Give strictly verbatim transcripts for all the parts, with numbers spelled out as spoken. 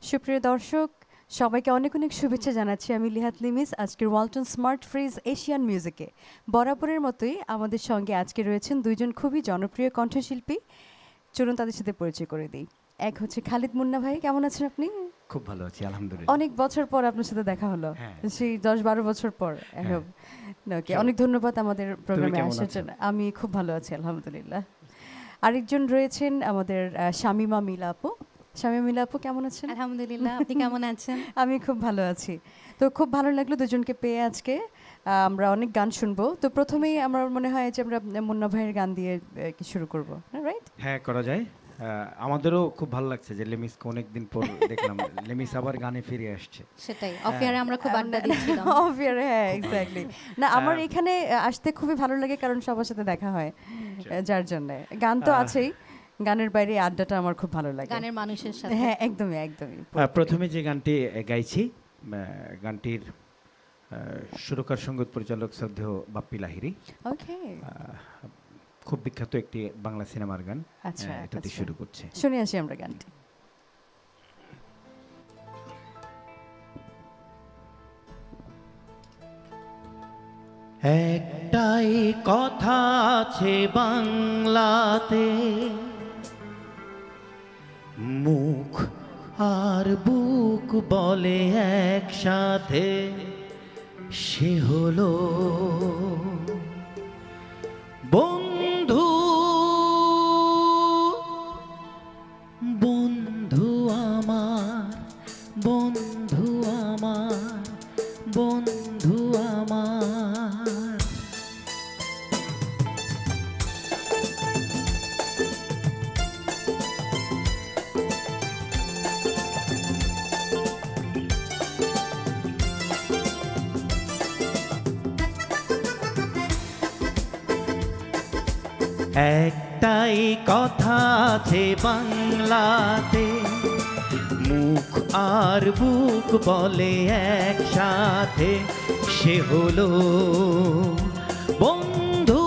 সুপ্রিয় দর্শক সবাইকে অনেক অনেক শুভেচ্ছা জানাচ্ছি আমি লিহাত লিমিস আজকের ওয়ালটন স্মার্ট ফ্রিজ এশিয়ান মিউজিকে বরাবরের মতোই আমাদের সঙ্গে আজকে রয়েছেন দুইজন খুবই জনপ্রিয় কণ্ঠশিল্পী চলুন তাদের সাথে পরিচয় করে দিই এক হচ্ছে খালিদ মুন্না ভাই কেমন আছেন আপনি খুব ভালো আছি আলহামদুলিল্লাহ অনেক বছর পর আপনার সাথে দেখা হলো সেই দশ বারো বছর পর ওকে অনেক ধন্যবাদ আমাদের প্রোগ্রামে আসার জন্য আমি খুব ভালো আছি আলহামদুলিল্লাহ আরেকজন রয়েছেন আমাদের শামিমা মিলা আপু শামিমা মিলা আপু কেমন আছেন আলহামদুলিল্লাহ আপনি কেমন আছেন আমি খুব ভালো আছি তো খুব ভালো লাগলো দুজনকে পেয়ে আজকে আমরা অনেক গান শুনবো তো প্রথমেই আমার মনে হয় যে আমরা মুন্না ভাইয়ের গান দিয়ে শুরু করবো রাইট হ্যাঁ করা যায় আমাদেরও খুব ভালো লাগছে যে লেমিসকে অনেকদিন পর দেখলাম লেমিস আবার গানে ফিরে আসছে সেটাই অফিয়ারে আমরা খুব আড্ডা দিচ্ছিলাম অফিয়ারে হ্যাঁ এক্স্যাক্টলি না আমার এখানে আসতে খুবই ভালো লাগে কারণ সবার সাথে দেখা হয় যার জন্য গান তো আছেই গানের বাইরে আড্ডাটা আমার খুব ভালো লাগে গানের মানুষের সাথে হ্যাঁ একদমই একদমই প্রথমে যে গানটি গাইছি গানটির সুরকার সঙ্গীত পরিচালক শ্রদ্ধেয় বাপ্পি লাহিড়ী ওকে খুব বিখ্যাত একটি বাংলা সিনেমার গান আচ্ছা এটাতে শুরু করছে শুনে আসি আমরা গানটি একটাই কথা আছে বাংলাতে মুখ আর বুক বলে একসাথে সে হলো বন্ধু বন্ধু আমার বন্ধু আমার বন্ধু আমার একটাই কথা আছে বাংলাতে মুখ আর বুক বলে একসাথে সে হলো বন্ধু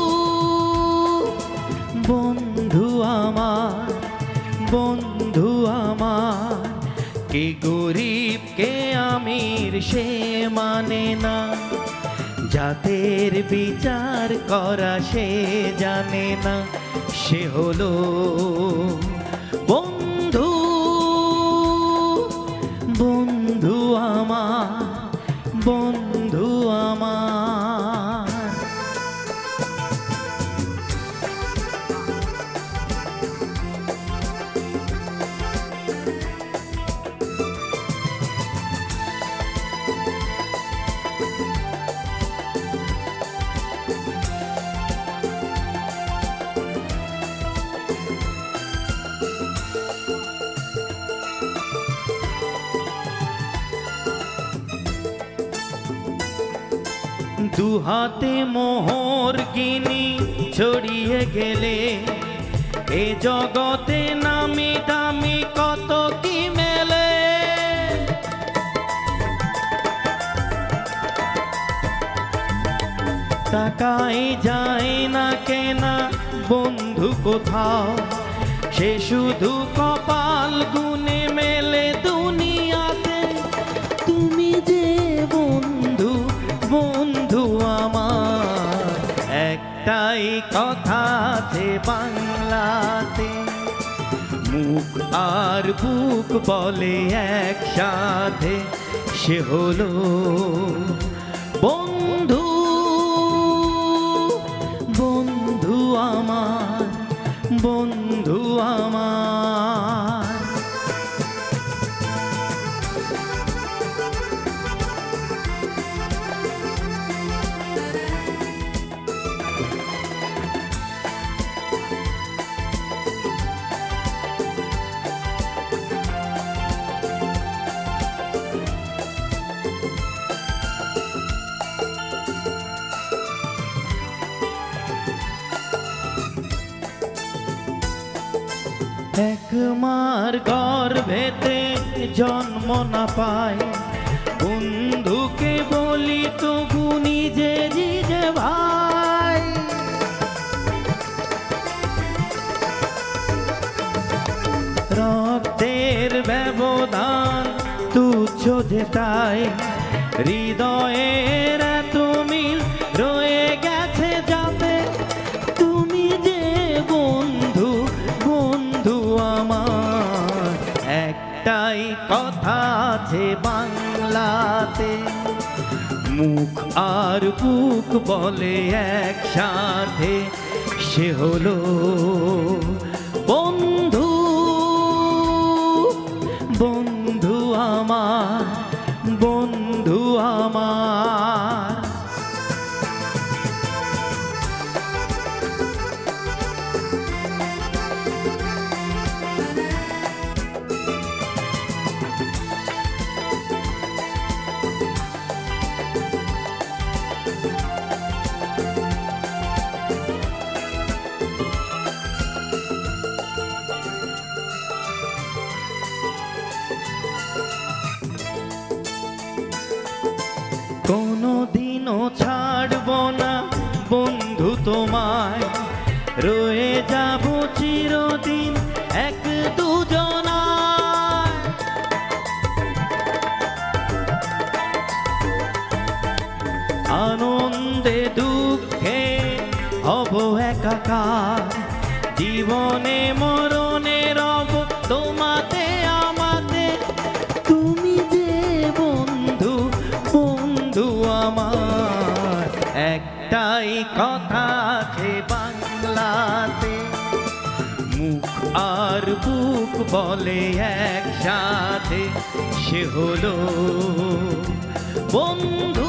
বন্ধু আমার বন্ধু আমার কে গরিব কে আমির সে মানে না জাতের বিচার করা সে জানে না সে হলো বন্ধু বন্ধু আমার বন্ধু আমার দুহাতে মোহর গিনি ছড়িয়ে গেলে এ জগতে নামি দামি কত কি মেলে টাকাই যায় না কেনা বন্ধু কোথাও সে শুধু কপাল গুনে মেলে দুনিয়াতে তুমি যে বন্ধু বন্ধু আমার একটাই কথা আছে বাংলাতে মুখ আর বুক বলে একসাথে সে হলো বন্ধু বন্ধু আমার বন্ধু আমার এক মার গর্ভেতে জন্ম না পায় বন্ধুকে বলি তবু নিজে নিজে ভাই রক্তের ব্যবধান বোঝে তাই হৃদয়ের এত মিল রয়ে গেছে যাতে তুমি যে বন্ধু বন্ধু আমার একটাই কথা আছে বাংলাতে মুখ আর বুক বলে একসাথে সে হলো বন্ধু বন্ধু আমার বন্ধু আমার কোনদিনও ছাড়ব না বন্ধু তোমায় রয়ে যাব চিরদিন এক দুজনায় আনন্দে দুঃখে হব একাকার জীবনে মরণে রব তোমাতে আমাতে তুমি যে বন্ধু বন্ধু আমার একটাই কথা আছে বাংলাতে মুখ আর বুক বলে একসাথে সে হলো বন্ধু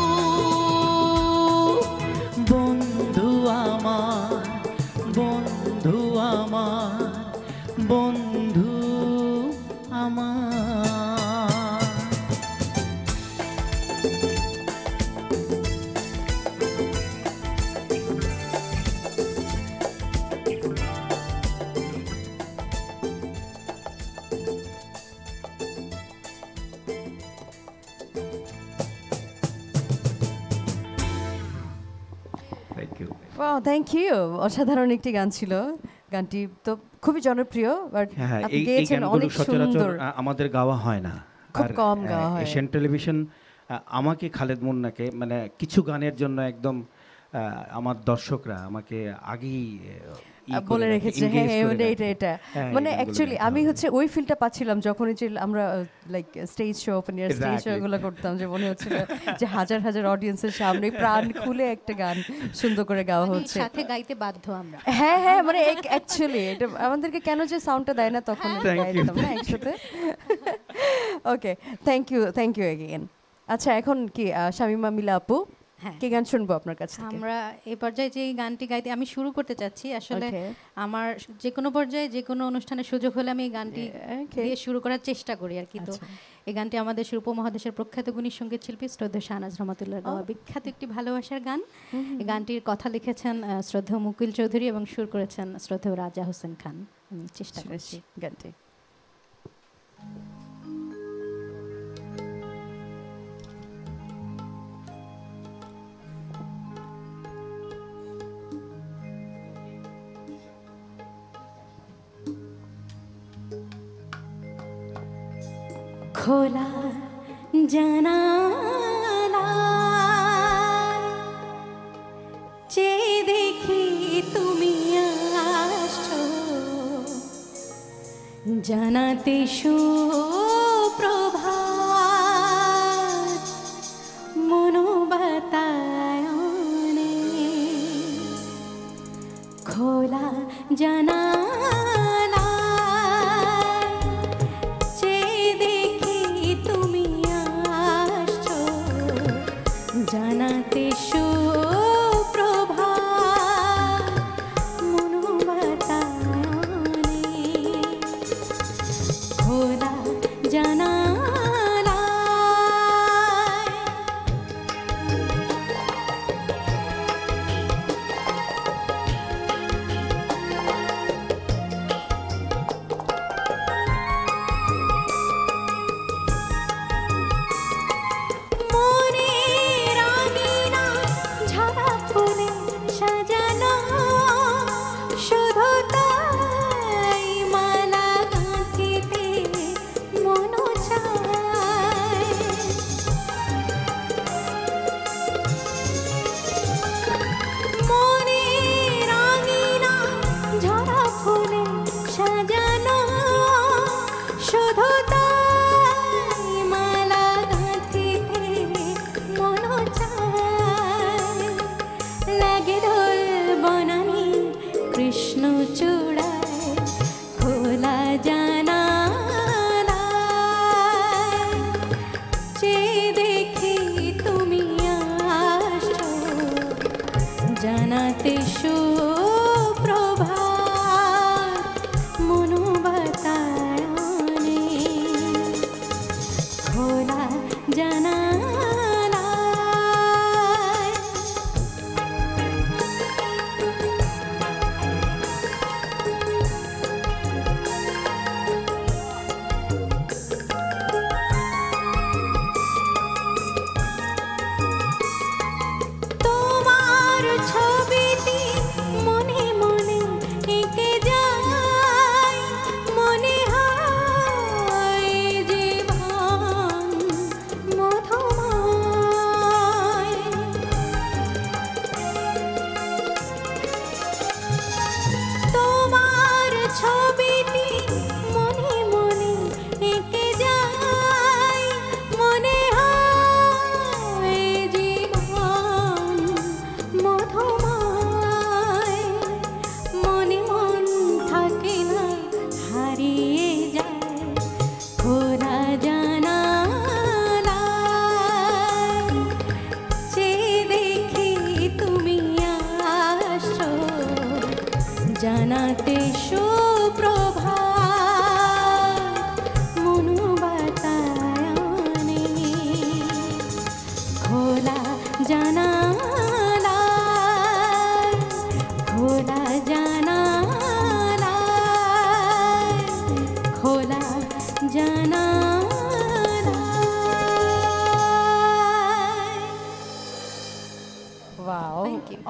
বন্ধু আমার বন্ধু আমার বন্ধু আমার thank you wow thank you অসাধারণ একটি গান ছিল গানটি তো খুবই জনপ্রিয় বাট হ্যাঁ আপনি এই এই গেয়েছেন গানগুলো অনেক সচরাচর সুন্দর আ- আমাদের গাওয়া হয় না খুব আর, কম আহ, গাওয়া হয়। এশিয়ান টেলিভিশন আ, আমাকে খালেদ মুন্নাকে মানে কিছু গানের জন্য একদম আ, আমার দর্শকরা আমাকে আগেই আহ, ই করে বলে রাখে, রেখেছে engage হ্যাঁ হ্যাঁ করে ওটা রাখে। এটা এটা হ্যাঁ, এই মানে গানগুলো অ্যাকচুয়ালি গাইতে আমি হবে। হচ্ছে ওই ফিলটা পাচ্ছিলাম যখন যে আমরা like stage show open air stage show Exactly. গুলো করতাম যে মনে হচ্ছিল যে হাজার হাজার অডিয়েন্সের সামনে প্রাণ খুলে একটা গান সুন্দর করে গাওয়া মানে হচ্ছে সাথে গাইতে বাধ্য আমরা হ্যাঁ হ্যাঁ মানে অ্যাকচুয়ালি এটা আমাদেরকে কেন যে সাউন্ডটা দেয় না তখন এটা Thank গাই you. দিতাম না একসাথে okay thank you thank you again আচ্ছা এখন কি আহ, শামীমা মিলা আপু হ্যাঁ কি গান শুনবো আপনার কাছ থেকে আমরা এই পর্যায়ে যে এই গানটি গাইতে আমি শুরু করতে চাচ্ছি আসলে Okay. আমার যে কোনো পর্যায়ে যে কোনো অনুষ্ঠানের সুযোগ হলে আমি এই গানটি Okay. দিয়ে শুরু করার চেষ্টা করি আর কি তো আচ্ছা। এই গানটি আমাদের সুর উপমহাদেশের প্রখ্যাত গুণী সঙ্গীত শিল্পী শ্রদ্ধেয় শাহনাজ রহমাতুল্লাহ গাওয়া বিখ্যাত একটি ভালোবাসার গান এই গানটির কথা লিখেছেন আহ, শ্রদ্ধেয় মুকিল চৌধুরী এবং সুর করেছেন শ্রদ্ধেয় রাজা হোসেন খান আমি চেষ্টা করছি শুনেছি গানটি খোলা জানালা চেয়ে দেখি তুমি আসছো জানাতে সুপ্রভাত মনোবাতায়নে খোলা জানালা চেয়ে দেখি তুমি আসছো জানাতে সুপ্রভাত মনোবাতায়নে খোলা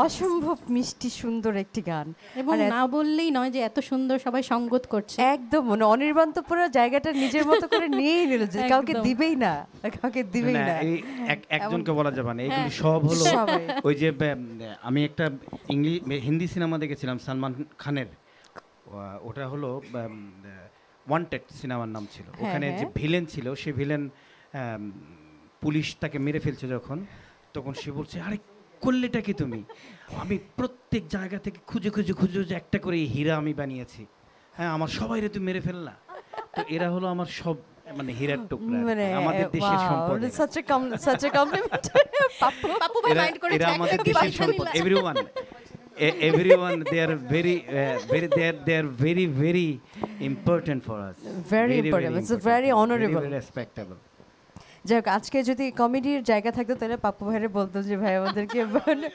অসম্ভব মিষ্টি সুন্দর একটি গান এবং আর এত- না বললেই নয় যে এত সুন্দর সবাই সঙ্গত করছে। একদম মানে অনির্বাণ তো পুরো জায়গাটা নিজের মতো করে নিয়েই নিল যে কাউকে একদম। দিবেই না কাউকে দিবেই না, না এই এক- একজনকে বলা যাবে না এগুলি হ্যাঁ। সব হলো সবাই। ওই যে বে- আমি একটা ইংলিশ হিন্দি সিনেমা দেখেছিলাম সালমান খানের ওয়া- ওটা হলো ওয়ান্টেড সিনেমার নাম ছিল হ্যাঁ, ওখানে যে হ্যাঁ। ভিলেন ছিল সে ভিলেন পুলিশ তাকে মেরে ফেলছে যখন তখন সে বলছে আরে করলেটা কি তুমি আমি প্রত্যেক জায়গা থেকে খুঁজে খুঁজে খুঁজে খুঁজে একটা করে এই হীরা আমি বানিয়েছি হ্যাঁ আমার সবাইরে তুমি মেরে ফেললা তো এরা হলো আমার সব মানে হীরার টুকরা আর কি, মানে আমাদের দেশের সম্পদ এরা। such a com- such a compliment Pappu Pappu ভাই এরা মাইন্ড করেছে এরা একটা আমাদের কি দেশের বাচ্চা সম্পদ নিলা। Everyone everyone they are very very they are they are very very important for us Very important. It's a very honorable. Very respectable যাই হোক আজকে যদি কমেডির জায়গা থাকতো তাহলে পাপ্পু ভাইরে বলতো যে ভাই আমাদেরকে বল-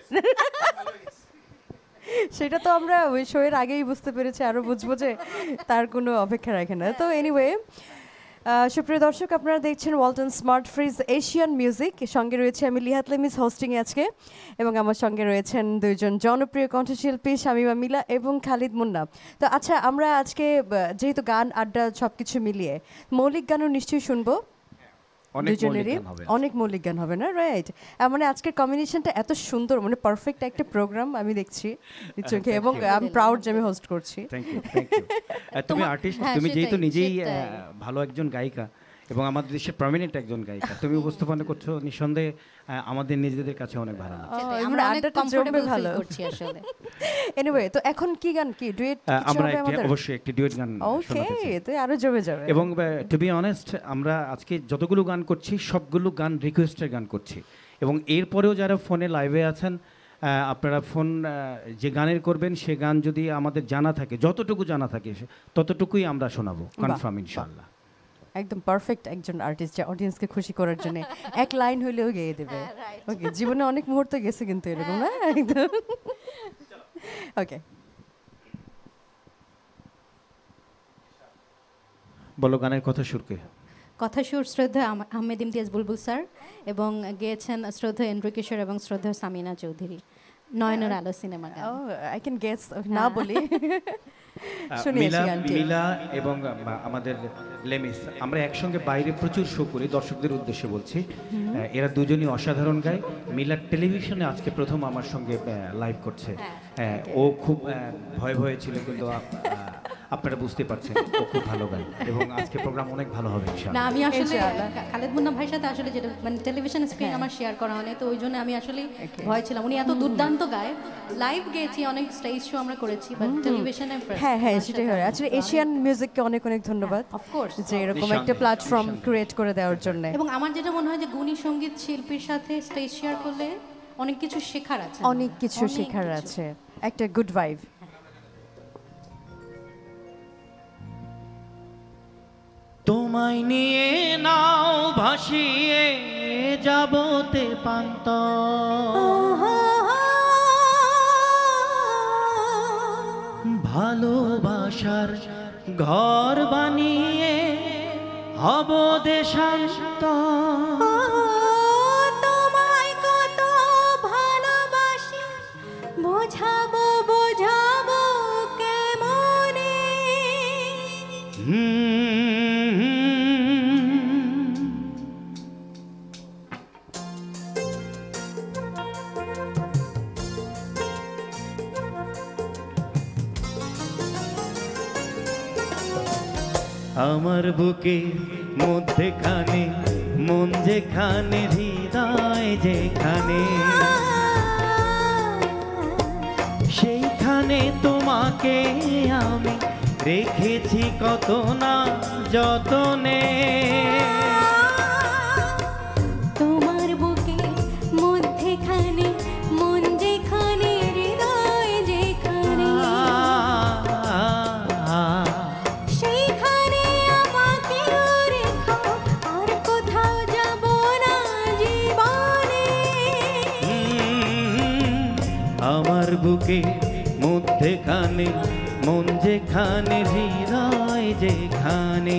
সেটা তো আমরা ওই শো এর আগেই বুঝতে পেরেছি আরো বুঝবো যে তার কোনো অপেক্ষা রাখে না তো এনিওয়ে সুপ্রিয় দর্শক আপনারা দেখছেন Walton smart fridge Asian music সঙ্গে রয়েছে আমি লিহাত লিমিস হোস্টিংয়ে আজকে এবং আমার সঙ্গে রয়েছেন দুইজন জনপ্রিয় কণ্ঠশিল্পী শামীমা মিলা এবং খালিদ মুন্না তো আচ্ছা আমরা আজকে আহ, যেহেতু গান আড্ডা সব কিছু মিলিয়ে মৌলিক গানও নিশ্চয়ই শুনবো অনেক মৌলিক দুজনেরই গান হবে অনেক মৌলিক গান হবে না রাইট মানে আজকের কম্বিনেশনটা এত সুন্দর মানে পারফেক্ট একটা প্রোগ্রাম আমি দেখছি চোখে thank এবং you. আই এম প্রাউড যে আমি হোস্ট করছি থ্যাংক ইউ থ্যাংক ইউ তুমি তোমার- আর্টিস্ট হ্যাঁ, তুমি যেহেতু সেটাই, নিজেই আহ, সেটাই। ভালো একজন গায়িকা এবং আমাদের দেশের প্রমিনেন্ট একজন গায়িকা তুমি উপস্থাপনা করছো নিঃসন্দেহে আহ, আমাদের নিজেদের কাছে অনেক ভালো লাগছে। সেটাই, ও, আমরা এবার অনেক আড্ডাটা কমফোর্টেবল জমবে ভালো। ফিল করছি আসলে। এনিওয়ে তো এখন কি গান কি ডুয়েট আহ, আমরা হবে একটি- আমাদের অবশ্যই একটি ডুয়েট গান ওকে শোনাতে চাই। তো আরো জমে যাবে এবং টু বি অনেস্ট আমরা আজকে যতগুলো গান করছি সবগুলো গান রিকোয়েস্টের গান করছি এবং এরপরেও যারা ফোনে লাইভে আছেন আহ, আপনারা ফোন আহ, যে গানের করবেন সে গান যদি আমাদের জানা থাকে যতটুকু জানা থাকে সে- ততটুকুই আমরা শোনাবো কনফার্ম ইনশাআল্লাহ একদম পারফেক্ট একজন আর্টিস্ট যে অডিয়েন্সকে খুশি করার জন্য এক লাইন হইলেও গেয়ে দেবে ওকে জীবনে অনেক মুহূর্ত গেছে কিন্তু এরকম না একদম ওকে বলো গানের কথা সুরকে কথা সুর শ্রদ্ধা আম- আহমেদ ইমতিয়াজ বুলবুল স্যার এবং গেয়েছেন শ্রদ্ধা এন্ড্রু কিশোর এবং শ্রদ্ধা সামিনা চৌধুরী নয়নের আলো সিনেমা গান। ও আই ক্যান গেস না বলি আহ, শুনি মিলা এসি গানটি। মিলা এবং আহ, আমাদের লেমিস আমরা একসঙ্গে বাইরে প্রচুর শো করি দর্শকদের উদ্দেশ্যে বলছি আহ, এরা দুজনই অসাধারণ গায় মিলা টেলিভিশনে আজকে প্রথম আমার সঙ্গে লাইভ করছে হ্যাঁ, ও খুব আহ, ভয়ে ভয়ে ছিল কিন্তু আপ- আহ, আপনারা বুঝতে পারছেন ও খুব ভালো গায় এবং আজকে প্রোগ্রাম অনেক ভালো হবে না ইনশাআল্লাহ আমি আসলে ইনশাআল্লাহ। খা- খালেদ মুন্না ভাইয়ের সাথে আসলে যেটা মানে টেলিভিশন স্ক্রিন হ্যাঁ। আমার শেয়ার করা হয়নি তো ওই জন্য আমি আসলে ভয় ছিলাম উনি এত দুর্দান্ত গায় লাইভ গেয়েছি অনেক স্টেজ শো আমরা করেছি বাট টেলিভিশনে হ্যাঁ হ্যাঁ সেটাই হয় আসলে এশিয়ান মিউজিককে অনেক অনেক ধন্যবাদ অফ কোর্স যে এরকম একটা নিঃসন্দেহে, প্ল্যাটফর্ম নিঃসন্দেহে। ক্রিয়েট করে দেওয়ার জন্য এবং আমার যেটা মনে হয় যে গুণী সঙ্গীত শিল্পীর সাথে স্টেজ শেয়ার করলে অনেক কিছু শেখার আছে অনেক কিছু অনেক শেখার কিছু। আছে একটা গুড ভাইব তোমায় নিয়ে নাও ভাসিয়ে যাবতে পান্ত ভালোবাসার ঘর বানিয়ে হব দেশান্ত তোমায় কত ভালোবাসি বোঝাবো বোঝাবো কেমনে আমার বুকে মধ্যেখানে মন যেখানে হৃদয় যেখানে সেইখানে তোমাকে আমি রেখেছি কত না যতনে তোমার বুকে মধ্যেখানে মন যেখানে হৃদয় যেখানে সেইখানে আমাকে রেখো আর কোথাও যাব না জীবনে আমার বুকে মধ্যেখানে মন যেখানে হৃদয় যেখানে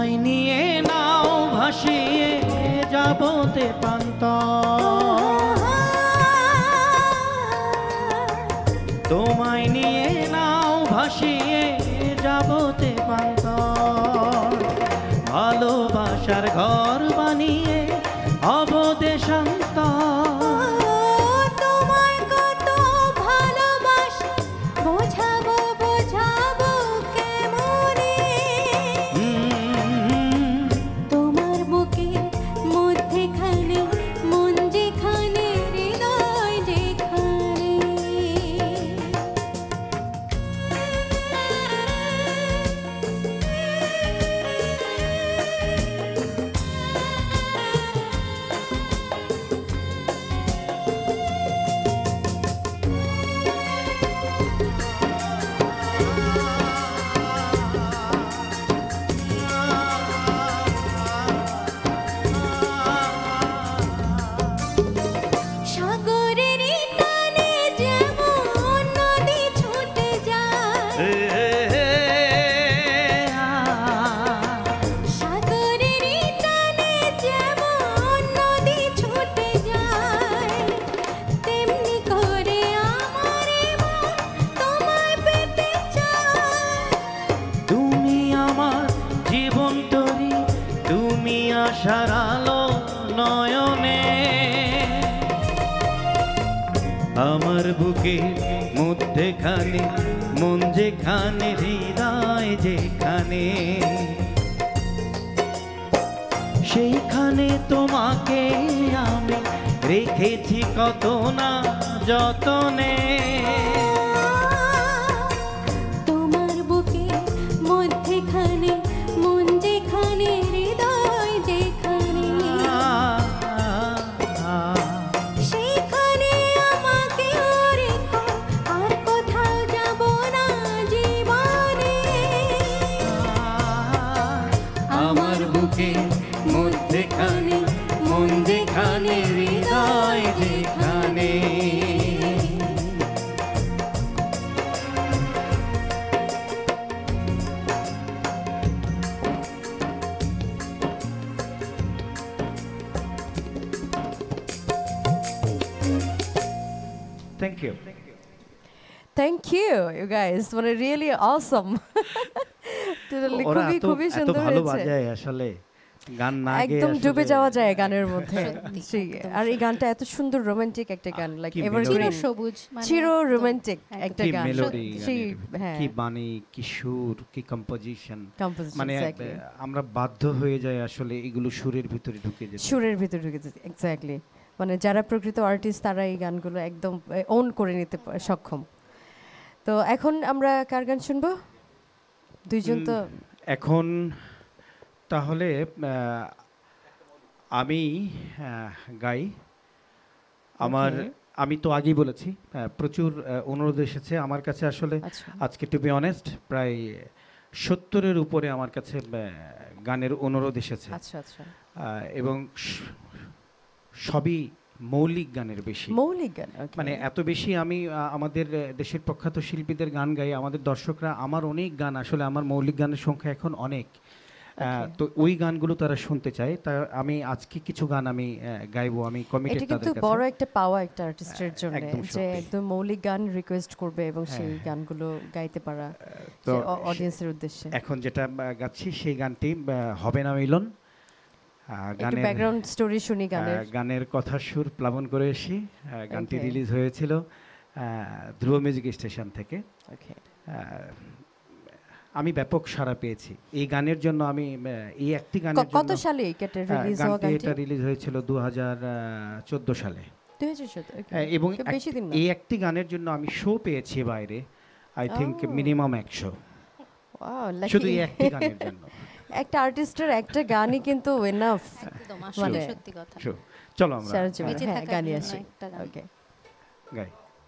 তোমায় নিয়ে নাও ভাসিয়ে যাবতে প্রান্তর, তোমায় নিয়ে নাও ভাসিয়ে যাবতে প্রান্তর, ভালোবাসার ঘর বানিয়ে হব দেশান্তর। তোমার কত ভালোবাসা বোঝাবো বোঝাবো কেমনে, তোমার বুকের মধ্যেখানে মন যেখানে হৃদয় যেখানে। সাগরেরই টানে যেমন নদী ছুটে যায়, সাগরেরই টানে যেমন নদী ছুটে যায়, তেমনি করে আমার মন তোমায় পেতে চায়। তুমি আমার জীবন তরি, তুমি আশার আলো নয়নে, আমার বুকের মধ্যেখানে মন যেখানে হৃদয় যেখানে, সেইখানে তোমাকে আমি রেখেছি কত না যতনে। তোমার বুকের মধ্যেখানে মন যেখানে হৃদয় যেখানে, সেইখানে আমাকে রেখো আর কোথাও যাব না জীবনে। আমার বুকের মধ্যেখানে মন যেখানে হৃদয় যেখানে। Thank you. Thank you you guys, মানে রিয়েলি অসম। ওরা খুবই এত খুবই এত সুন্দর ভালো হয়েছে, বাজায় আসলে, গান না গেয়ে একদম আসলে- ডুবে যাওয়া যায় গানের মধ্যে। সত্যি, সেই, একদম আর এই গানটা এত সুন্দর রোমান্টিক একটা গান, লাইক কি এভারগ্রিন, melody। চিরসবুজ মানে চির একদম, রোমান্টিক একদম। একটা কি গান। মেলোডি, সেই, হ্যাঁ, কি বাণী, কি সুর, কি কম্পোজিশন, composition, মানে exactly. আহ, আমরা বাধ্য হয়ে যাই আসলে এগুলো সুরের ভিতরে ঢুকে যেতে। সুরের ভিতরে ঢুকেছে, এক্স্যাক্টলি। মানে যারা প্রকৃত আর্টিস্ট তারা এই গানগুলো একদম ওন করে নিতে পা- সক্ষম। তো এখন আমরা কার গান শুনবো? দুইজন তো এখন তাহলে আহ, আমি আহ, গাই। আমার Okay. আমি তো আগেই বলেছি আহ, প্রচুর আহ, অনুরোধ এসেছে আমার কাছে আসলে আচ্ছা, আজকে, টু বি অনেস্ট, প্রায় সত্তরের উপরে আমার কাছে আহ, গানের অনুরোধ এসেছে, আচ্ছা আচ্ছা। আহ, এবং স- সবই মৌলিক গানের বেশি। মৌলিক গান, okay. মানে এত বেশি আমি আহ, আমাদের আহ, দেশের প্রখ্যাত শিল্পীদের গান গাই, আমাদের দর্শকরা আমার অনেক গান, আসলে আমার মৌলিক গানের সংখ্যা এখন অনেক, আহ, Okay. তো ওই গানগুলো তারা শুনতে চায়, তা আমি আজকে কিছু গান আমি আহ, গাইবো, আমি কমিটেড এটা কিন্তু তাদের বড় কাছে। একটা পাওয়া একটা আর্টিস্টের জন্য, একদম যে সত্যি। একদম মৌলিক গান রিকোয়েস্ট করবে এবং হ্যাঁ, সেই হ্যাঁ। গানগুলো গাইতে পারা তো অডিয়েন্সের উদ্দেশ্যে। এখন যেটা আহ, গাচ্ছি সেই গানটি আহ, হবে না মিলন। আহ, একটু গানের ব্যাকগ্রাউন্ড স্টোরি শুনি গানের। আহ, গানের কথা সুর প্লাবন করে এসি। আহ, গানটি Okay. রিলিজ হয়েছিল আহ, ধ্রুব মিউজিক স্টেশন থেকে। Okay. আহ, আমি ব্যাপক সাড়া পেয়েছি এই গানের জন্য। আমি আহ, এই একটি ক- গানের কত জন্য সালে এটা আহ, রিলিজ হওয়া গানটি গানটি? এটা রিলিজ হয়েছিল দু হাজার চোদ্দ সালে, দুই হাজার চোদ্দ, okay. আহ, এবং খুব বেশি এক- দিন না। এই একটি গানের জন্য আমি শো পেয়েছি বাইরে, আই থিঙ্ক Oh. মিনিমাম একশো, Wow, lucky. শুধু এই একটি গানের জন্য। একটা আর্টিস্টের একটা গানই কিন্তু এনাফ একদম আসলে মানে সত্যি কথা। Sure. চলো আমরা সারা জীবন। বেঁচে হ্যাঁ, থাকার গানই জন্য আসি। একটা গান। ওকে, গাই।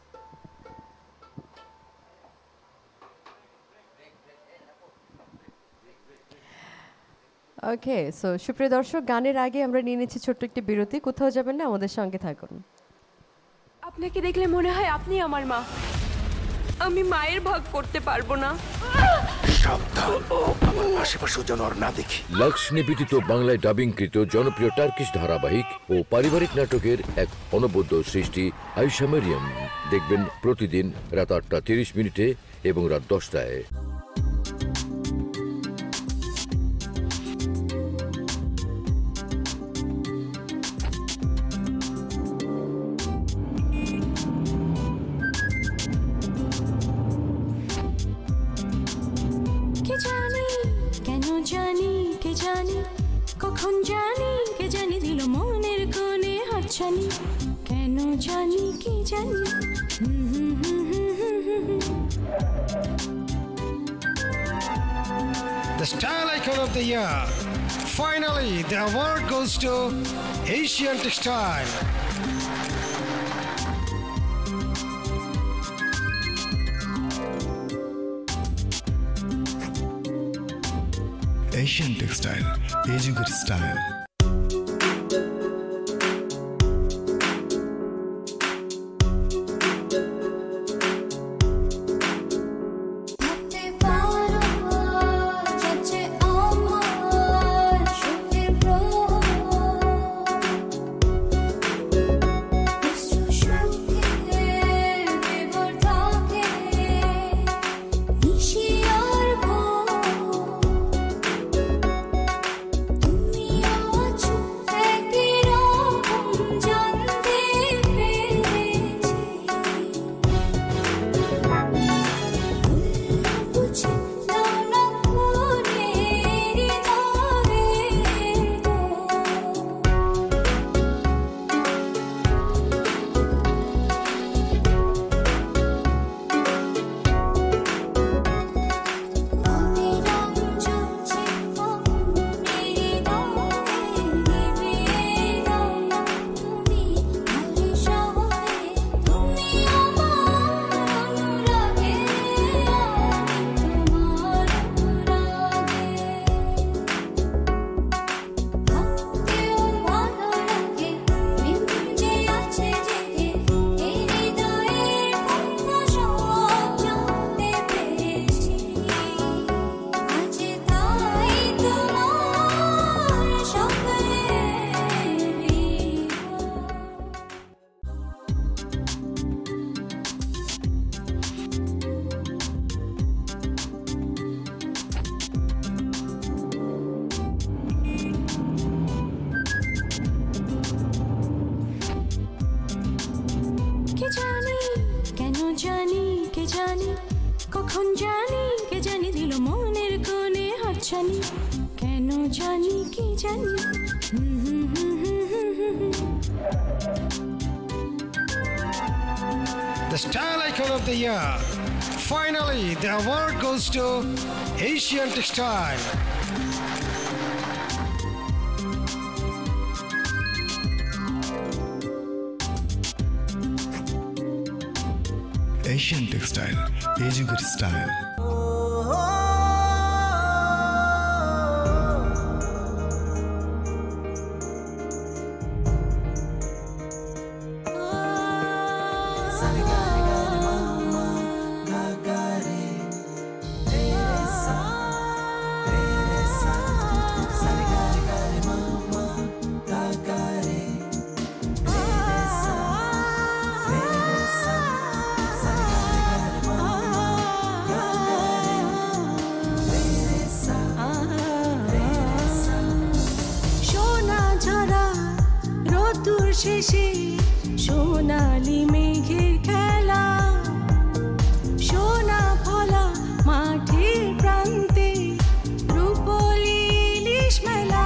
ওকে। সো সুপ্রিয় দর্শক, গানের আগে আমরা নিয়ে নিচ্ছি ছোট্ট একটি বিরতি। কোথাও যাবেন না, আমাদের সঙ্গে থাকুন। আপনাকে দেখলে মনে হয় আপনি আমার মা। আমি মায়ের ভাগ করতে পারবো না। সাবধান, আমার আশেপাশেও যেন আর না দেখি। লাক্স নিবেদিত বাংলায় ডাবিংকৃত জনপ্রিয় টার্কিশ ধারাবাহিক ও পারিবারিক নাটকের এক অনবদ্য সৃষ্টি আয়েশা মারিয়াম দেখবেন প্রতিদিন রাত আটটা তিরিশ মিনিটে এবং রাত দশটায়। কখন জানি কে জানি দিল মনের কোণে হাতছানি কেন জানি কি জানি The Style Icon of the Year. Finally, the award goes to Asian Textile. Asian Textile, এই যুগের স্টাইল। কখন জানি কে জানি দিল মনের কোণে হাতছানি কেন জানি কি জানি The Style Icon of the Year. Finally, the award goes to Asian Textile. Asian Textile, এই যুগের স্টাইল। শেষে সোনালি মেঘের খেলা সোনা ফলা মাঠের প্রান্তে রূপলি ইলিশ মেলা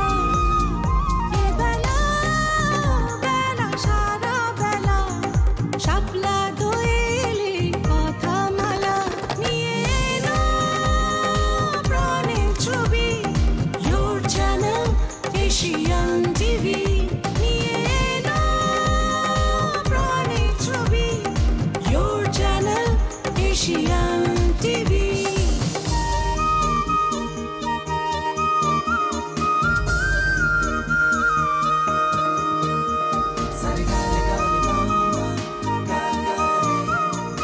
বেলা বেলা সারা বেলা শাপলা দোয়েলে কথা মালা নিয়ে এলো প্রাণের ছবি Your channel Asian TV Asian TV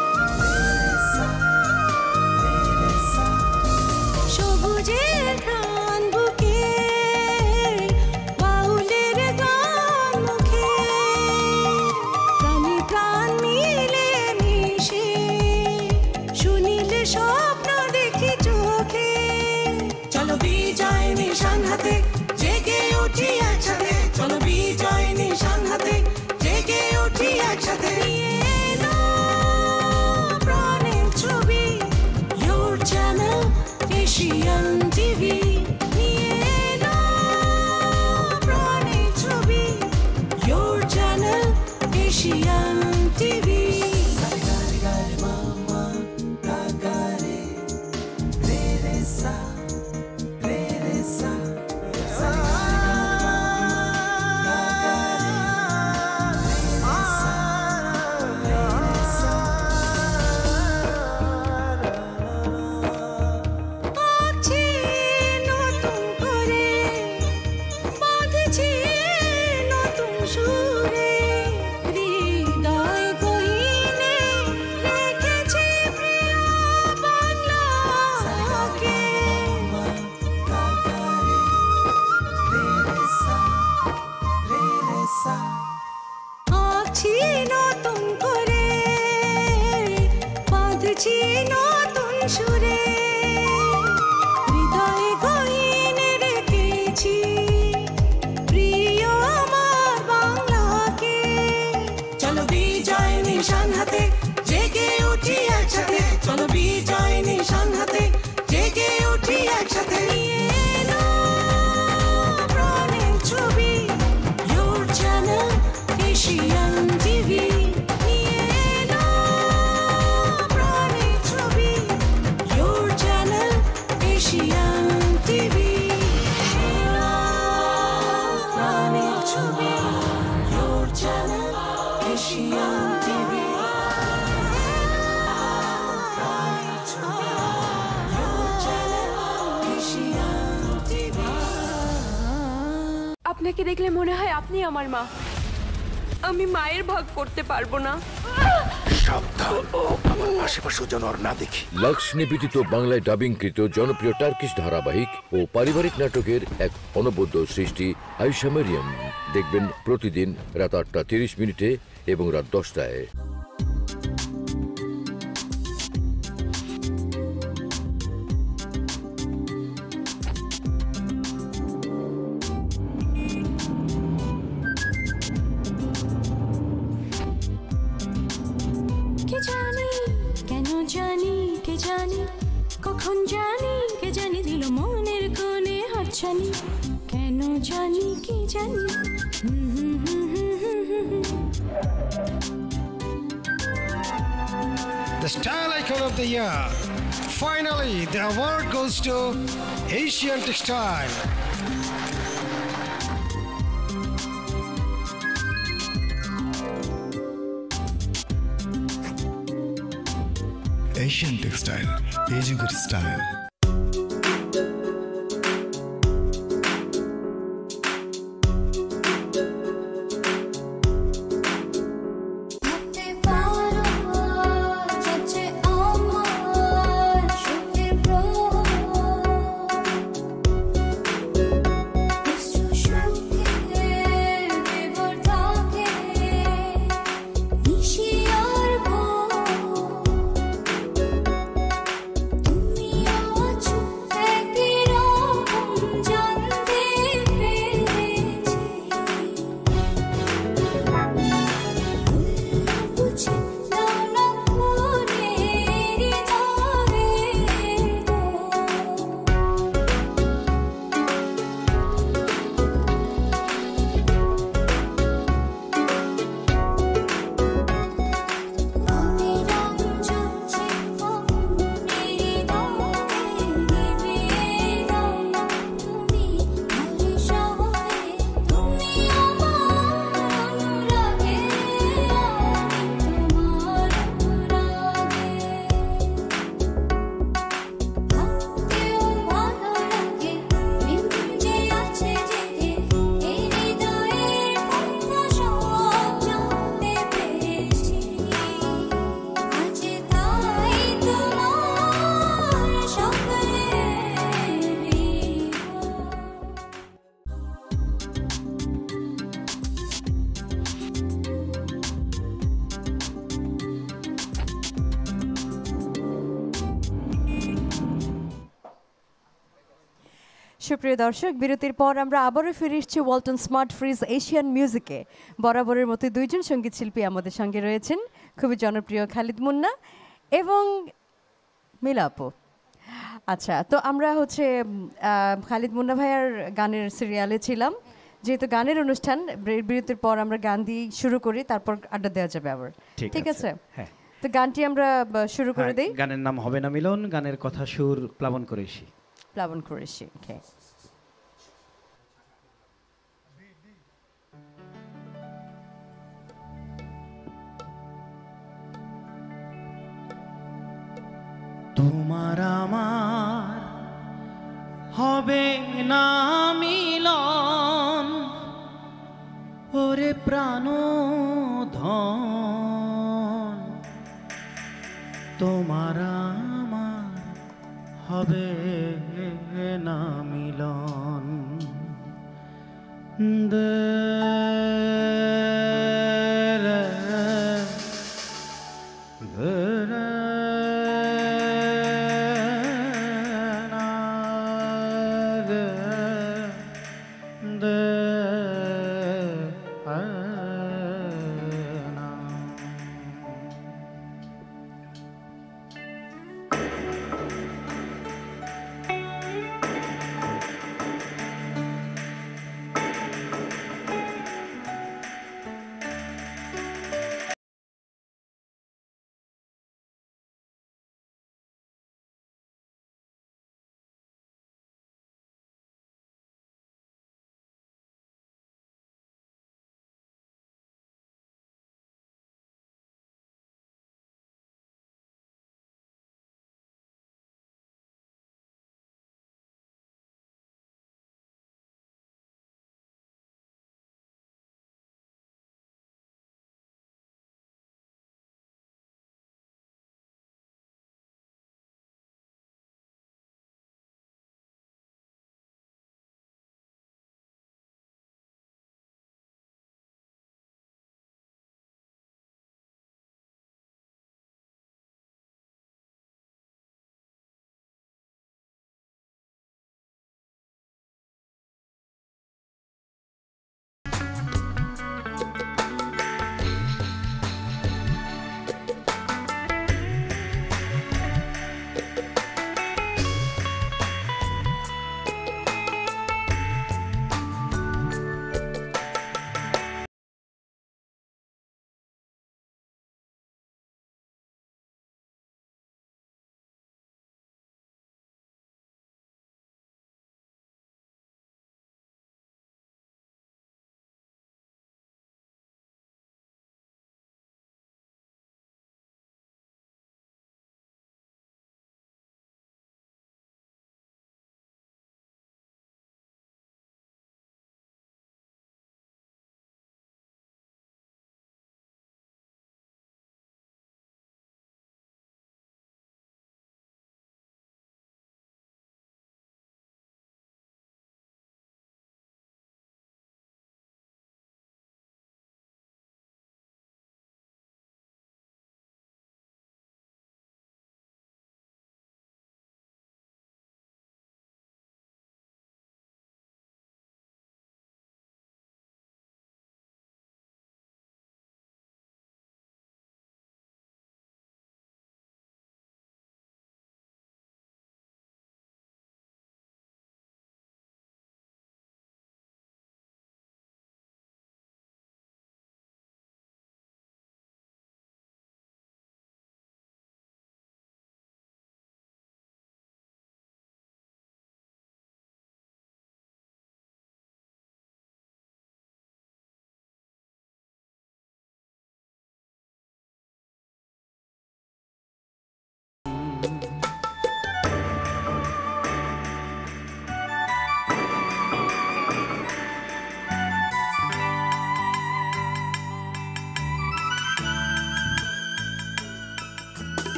সবুজের আপনাকে দেখলে মনে হয় আপনি আমার মা। আমি মায়ের ভাগ করতে পারবো না। লাক্স নিবেদিত বাংলায় ডাবিংকৃত জনপ্রিয় টার্কিশ ধারাবাহিক ও পারিবারিক নাটকের এক অনবদ্য সৃষ্টি আয়শা মারিয়াম। দেখবেন প্রতিদিন রাত আটটা তিরিশ মিনিটে এবং রাত দশটায়। কখন জানি কে জানি দিল মনের কোণে হাতছানি কেন জানি কি জানি The Style Icon of the Year. Finally, the award goes to Asian Textile. Asian Textile, এই যুগের স্টাইল। সুপ্রিয় দর্শক, বিরতির পর আমরা আবারও ফিরে এসেছি ওয়ালটন স্মার্ট ফ্রিজ এশিয়ান মিউজিকে। বরাবরের মতো দুইজন সঙ্গীত শিল্পী আমাদের সঙ্গে রয়েছেন, খুবই জনপ্রিয় খালিদ মুন্না এবং মিলা আপু। আচ্ছা, তো আমরা হচ্ছে খালিদ মুন্না ভাইয়ার গানের সিরিয়ালে ছিলাম। যেহেতু গানের অনুষ্ঠান, বিরতির পর আমরা গান দিয়ে শুরু করি, তারপর আড্ডা দেওয়া যাবে আবার, ঠিক আছে? হ্যাঁ, তো গানটি আমরা শুরু করে দেই। গানের নাম হবে না মিলন, গানের কথা সুর প্লাবন করেছি। প্লাবন কুরেশি। ওকে, তোমার আমার হবে না মিলন, ওরে প্রাণ ধন, তোমার আমার হবে না মিলন। দে রে, দে রে, না দে, দে, আ, না।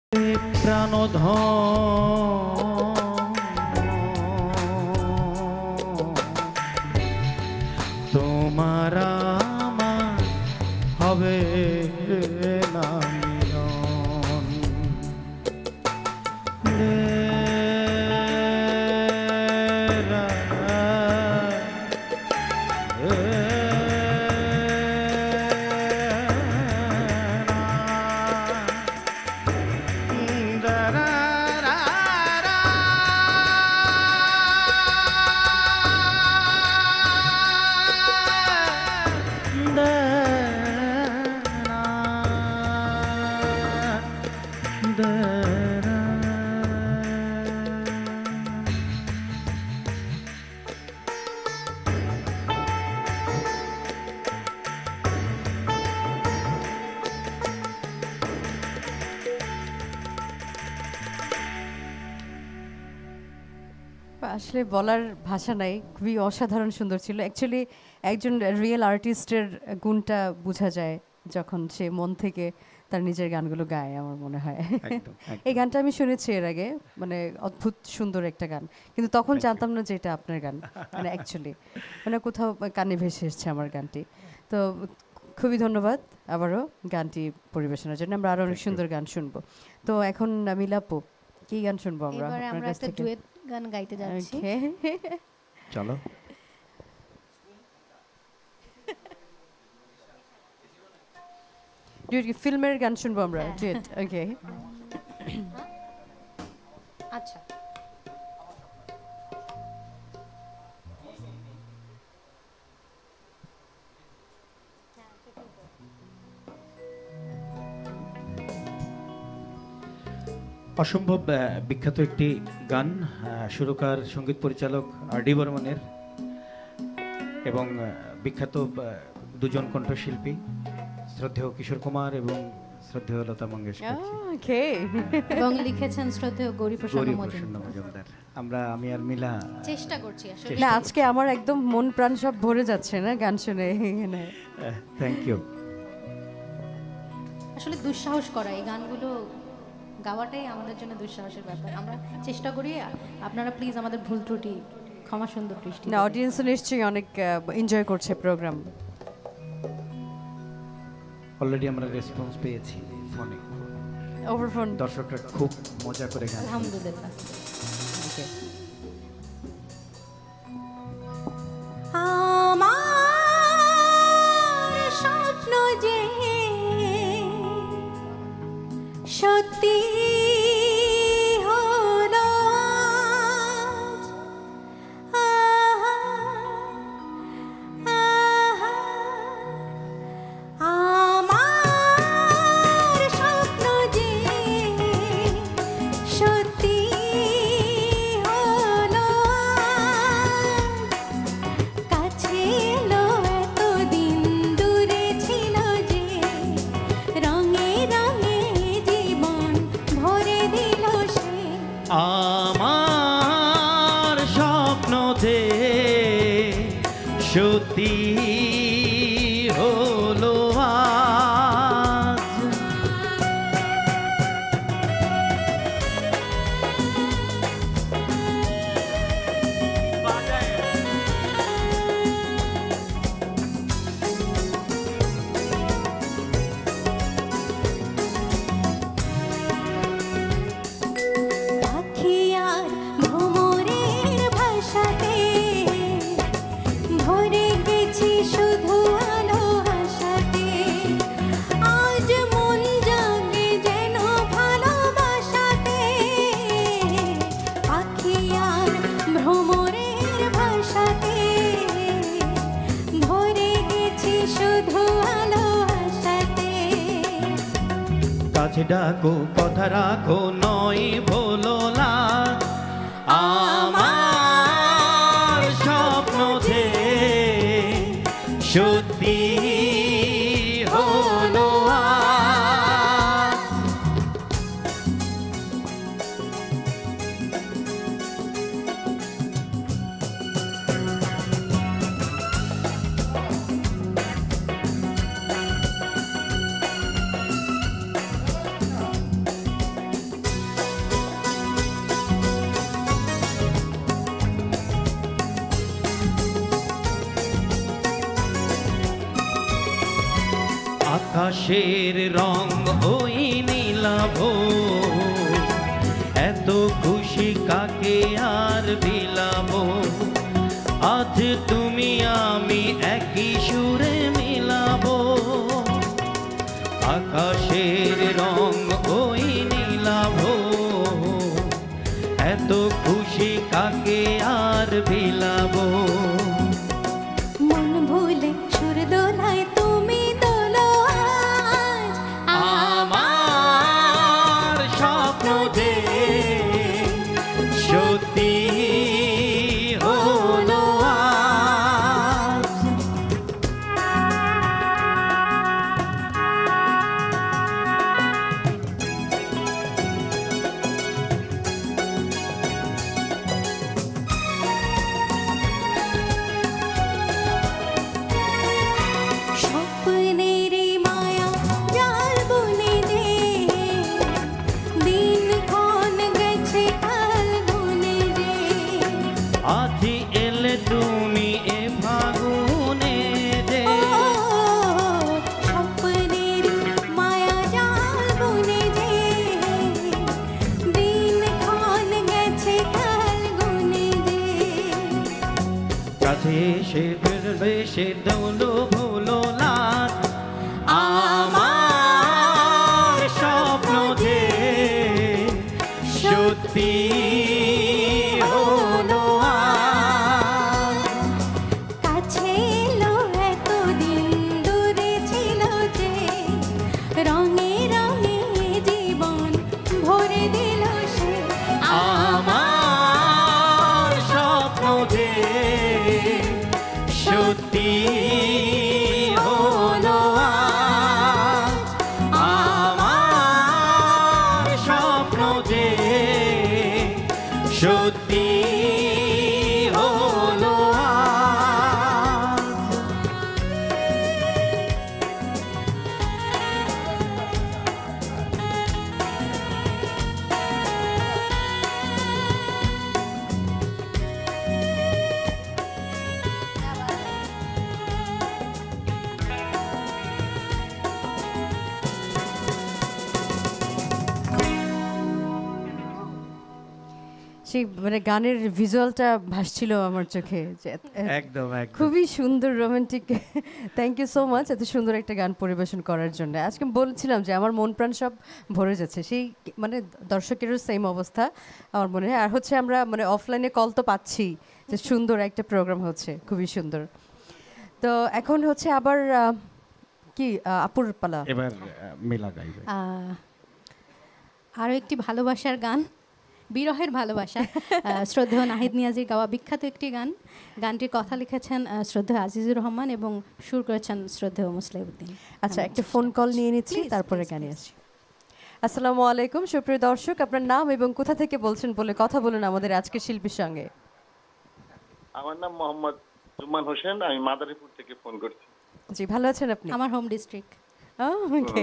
প্রাণধন তোমার আমার হবে না মিলন। রে রা রে আসলে বলার ভাষা নাই, খুবই অসাধারণ সুন্দর ছিল। অ্যাকচুয়ালি একজন রিয়েল আর্টিস্টের গুণটা বোঝা যায় যখন সে মন থেকে তার নিজের গানগুলো গায়, আমার মনে হয়। এই গানটা আমি শুনেছি এর আগে, মানে অদ্ভুত সুন্দর একটা গান, কিন্তু তখন জানতাম না যে এটা আপনার গান, মানে অ্যাকচুয়ালি মানে কোথাও কানে ভেসে এসছে আমার গানটি। তো খুবই ধন্যবাদ আবারও গানটি পরিবেশনার জন্য। আমরা আরও অনেক সুন্দর গান শুনবো। তো এখন মিলাপু, কি গান শুনবো আমরা এবারে আপনার আমরা কাছ একটা থেকে? ডুয়েট গান গাইতে যাচ্ছি। চলো। ডুয়েট কি ফিল্মের গান শুনবো আমরা? Duet, okay. আচ্ছা, অসম্ভব আহ, বিখ্যাত একটি গান, আহ, সুরকার সঙ্গীত পরিচালক আর ডি বর্মনের, এবং আহ, বিখ্যাত আহ, দুজন কণ্ঠশিল্পী শ্রদ্ধেয় কিশোর কুমার এবং শ্রদ্ধেয় লতা মঙ্গেশকর, ওকে, এবং লিখেছেন শ্রদ্ধেয় গৌরীপ্রসন্ন গৌরী মজুমদার। প্রসন্ন মজুমদার। আমরা আমি আর মিলা চেষ্টা করছি আসলে। না, আজকে আমার একদম মন প্রাণ সব ভরে যাচ্ছে না গান শুনে। Thank you. আসলে দুঃসাহস করা, এই গানগুলো গাওয়াটাই আমাদের জন্য দুঃসাহসের ব্যাপার। আমরা চেষ্টা করি, আপনারা প্লিজ আমাদের ভুল ত্রুটি ক্ষমা সুন্দর দৃষ্টি। না, অডিয়েন্স নিশ্চয়ই অনেক এনজয় করছে প্রোগ্রাম। অলরেডি আমরা রেসপন্স পেয়েছি ফোনে, ওভার ফোন। দর্শকরা খুব মজা করে গান। আলহামদুলিল্লাহ। আমার স্বপ্ন যে সত্যি হলো আজ। আহা, আহা, আমার স্বপ্ন যে সত্যি হলো আজ। কাছে এলো এতদিন দূরে ছিল যে, রঙে রঙে জীবন ভরে দিল সে। আমার স্বপ্ন যে সত্যি হলো আজ। পাখি আর ভ্রমরের ভাষাতে ভরে গেছি শুধু আলো হাসাতে। আজ মন জাগে যেন ভালোবাসাতে। পাখি আর ভ্রমরের ভাষাতে ভরে গেছি শুধু আলো হাসাতে। কাছে ডাকো কথা রাখো নয় ভোলো না, আমার স্বপ্ন যে সত্যি হলো আজ। আকাশের রং ওই নীলাভ এত খুশি কাকে আর বিলাব আজ তুমি আমি একই সুরে মিলাব আকাশের রং ওই নীলাভ এত খুশি কাকে আর বিলাব মন ভুলে সুর দোলায় তুমি দোলো আজ আমার স্বপ্ন যে সত্যি হলো আজ স্বপ্নের মায়া জাল বুনে দে দিন ক্ষণ গেছে কাল গুনে দে আজি এলে তুমি এ ফাগুনে যে স্বপ্নের মায়া জাল বুনে দে দিন ক্ষণ গেছে কাল গুনে দে কাছে এসে ফিরবে সে দৌলো ভুলো লাল আমার স্বপ্ন যে সত্যি হলো আজ কাছে এলো এতদিন দূরে ছিল যে রঙে রঙে জীবন ভরে দিল সে আমার স্বপ্ন যে সত্যি হলো আজ আমার স্বপ্ন যে সত্যি হলো আজ সেই মানে গানের ভিজুয়ালটা ভাসছিল আমার চোখে যে এত- এত- একদম একদম খুবই সুন্দর romantic thank you so much এত সুন্দর একটা গান পরিবেশন করার জন্য আজকে বলছিলাম যে আমার মন প্রাণ সব ভরে যাচ্ছে সেই মানে দর্শকেরও সেম অবস্থা আমার মনে হয় আর হচ্ছে আমরা মানে অফলাইনে কল তো পাচ্ছি যে সুন্দর একটা প্রোগ্রাম হচ্ছে খুবই সুন্দর তো এখন হচ্ছে আবার আহ, কি আহ, আপুর পালা এবার আহ, মিলা গাইবে আহ, আরও একটি ভালোবাসার গান বিরহের ভালোবাসা আহ, শ্রদ্ধেয় নাহিদ নিয়াজির গাওয়া বিখ্যাত একটি গান গানটির কথা লিখেছেন আহ, শ্রদ্ধেয় আজিজুর রহমান এবং সুর করেছেন শ্রদ্ধেয় মুসলিউদ্দিন আচ্ছা একটা ফোন কল নিয়ে নিচ্ছি Please, তারপরে please, গানে please. আসি আসসালামু আলাইকুম সুপ্রিয় দর্শক আপনার নাম এবং কোথা থেকে বলছেন বলে কথা বলুন আমাদের আজকের শিল্পীর সঙ্গে আমার নাম মোহাম্মদ জুম্মান হোসেন আমি মাদারীপুর থেকে ফোন করছি জি ভালো আছেন আপনি আমার হোম ডিস্ট্রিক্ট ওকে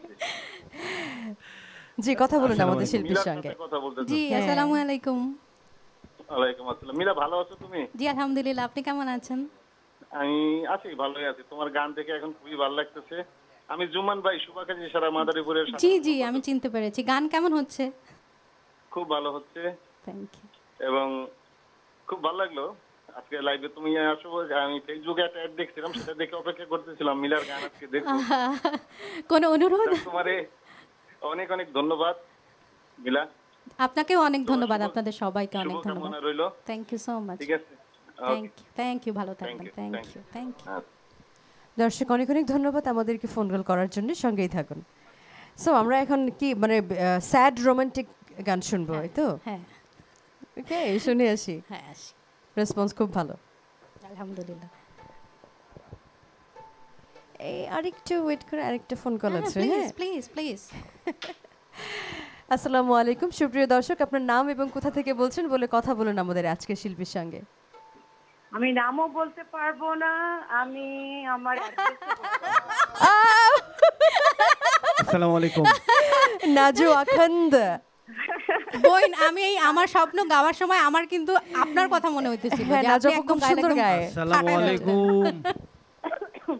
জি কথা বলুন আমাদের শিল্পীর মিলার সঙ্গে সাথে কথা বলতে জি হ্যাঁ। আসসালামু আলাইকুম ওয়ালাইকুম আসসালাম মিলা ভালো আছো তুমি জি আলহামদুলিল্লাহ আপনি কেমন আছেন আমি আছি ভালোই আছি তোমার গান দেখে এখন খুবই ভালো লাগতেছে আমি জুম্মান ভাই সুবাকাজি সারা মাদারীপুরের সাথে জি জি আমি চিনতে পেরেছি গান কেমন হচ্ছে খুব ভালো হচ্ছে থ্যাংক ইউ এবং খুব ভালো লাগলো আজকে লাইভে তুমি আসো আমি ফেসবুকে একটা অ্যাড দেখছিলাম সেটা দেখে অপেক্ষা করতেছিলাম মিলার গান আজকে দেখবো কোনো অনুরোধ তোমারে অনেক অনেক ধন্যবাদ মিলা আপনাকেও অনেক ধন্যবাদ আপনাদের সবাইকে অনেক ধন্যবাদ শুভকামনা রইলো থ্যাংক ইউ সো মাচ ঠিক আছে থ্যাংক ইউ থ্যাংক ইউ ভালো Thank থাকবেন you, thank thank you thank you আচ্ছা দর্শক অনেক অনেক ধন্যবাদ আমাদেরকে ফোন কল করার জন্য সঙ্গেই থাকুন সো আমরা এখন কি মানে স্যাড রোমান্টিক গান শুনবো এই তো হ্যাঁ ওকে শুনে আসি হ্যাঁ আসি রেসপন্স খুব ভালো আলহামদুলিল্লাহ এই আরেকটু ওয়েট করে আরেকটা ফোন কল আছে প্লিজ হ্যাঁ প্লিজ প্লিজ আসসালামু আলাইকুম সুপ্রিয় দর্শক আপনার নাম এবং কোথা থেকে বলছেন বলে কথা বলুন আমাদের আজকের শিল্পীর সঙ্গে আমি নামও বলতে পারবো না আমি আমার আসসালামু আলাইকুম নাজু আখন্দ বোন আমি এই আমার স্বপ্ন গাওয়ার সময় আমার কিন্তু আপনার কথা মনে হইতেছিল হ্যাঁ, যে নাজু আপনি আপু একদম খুব সুন্দর গায়ে গায়। আসসালামু আলাইকুম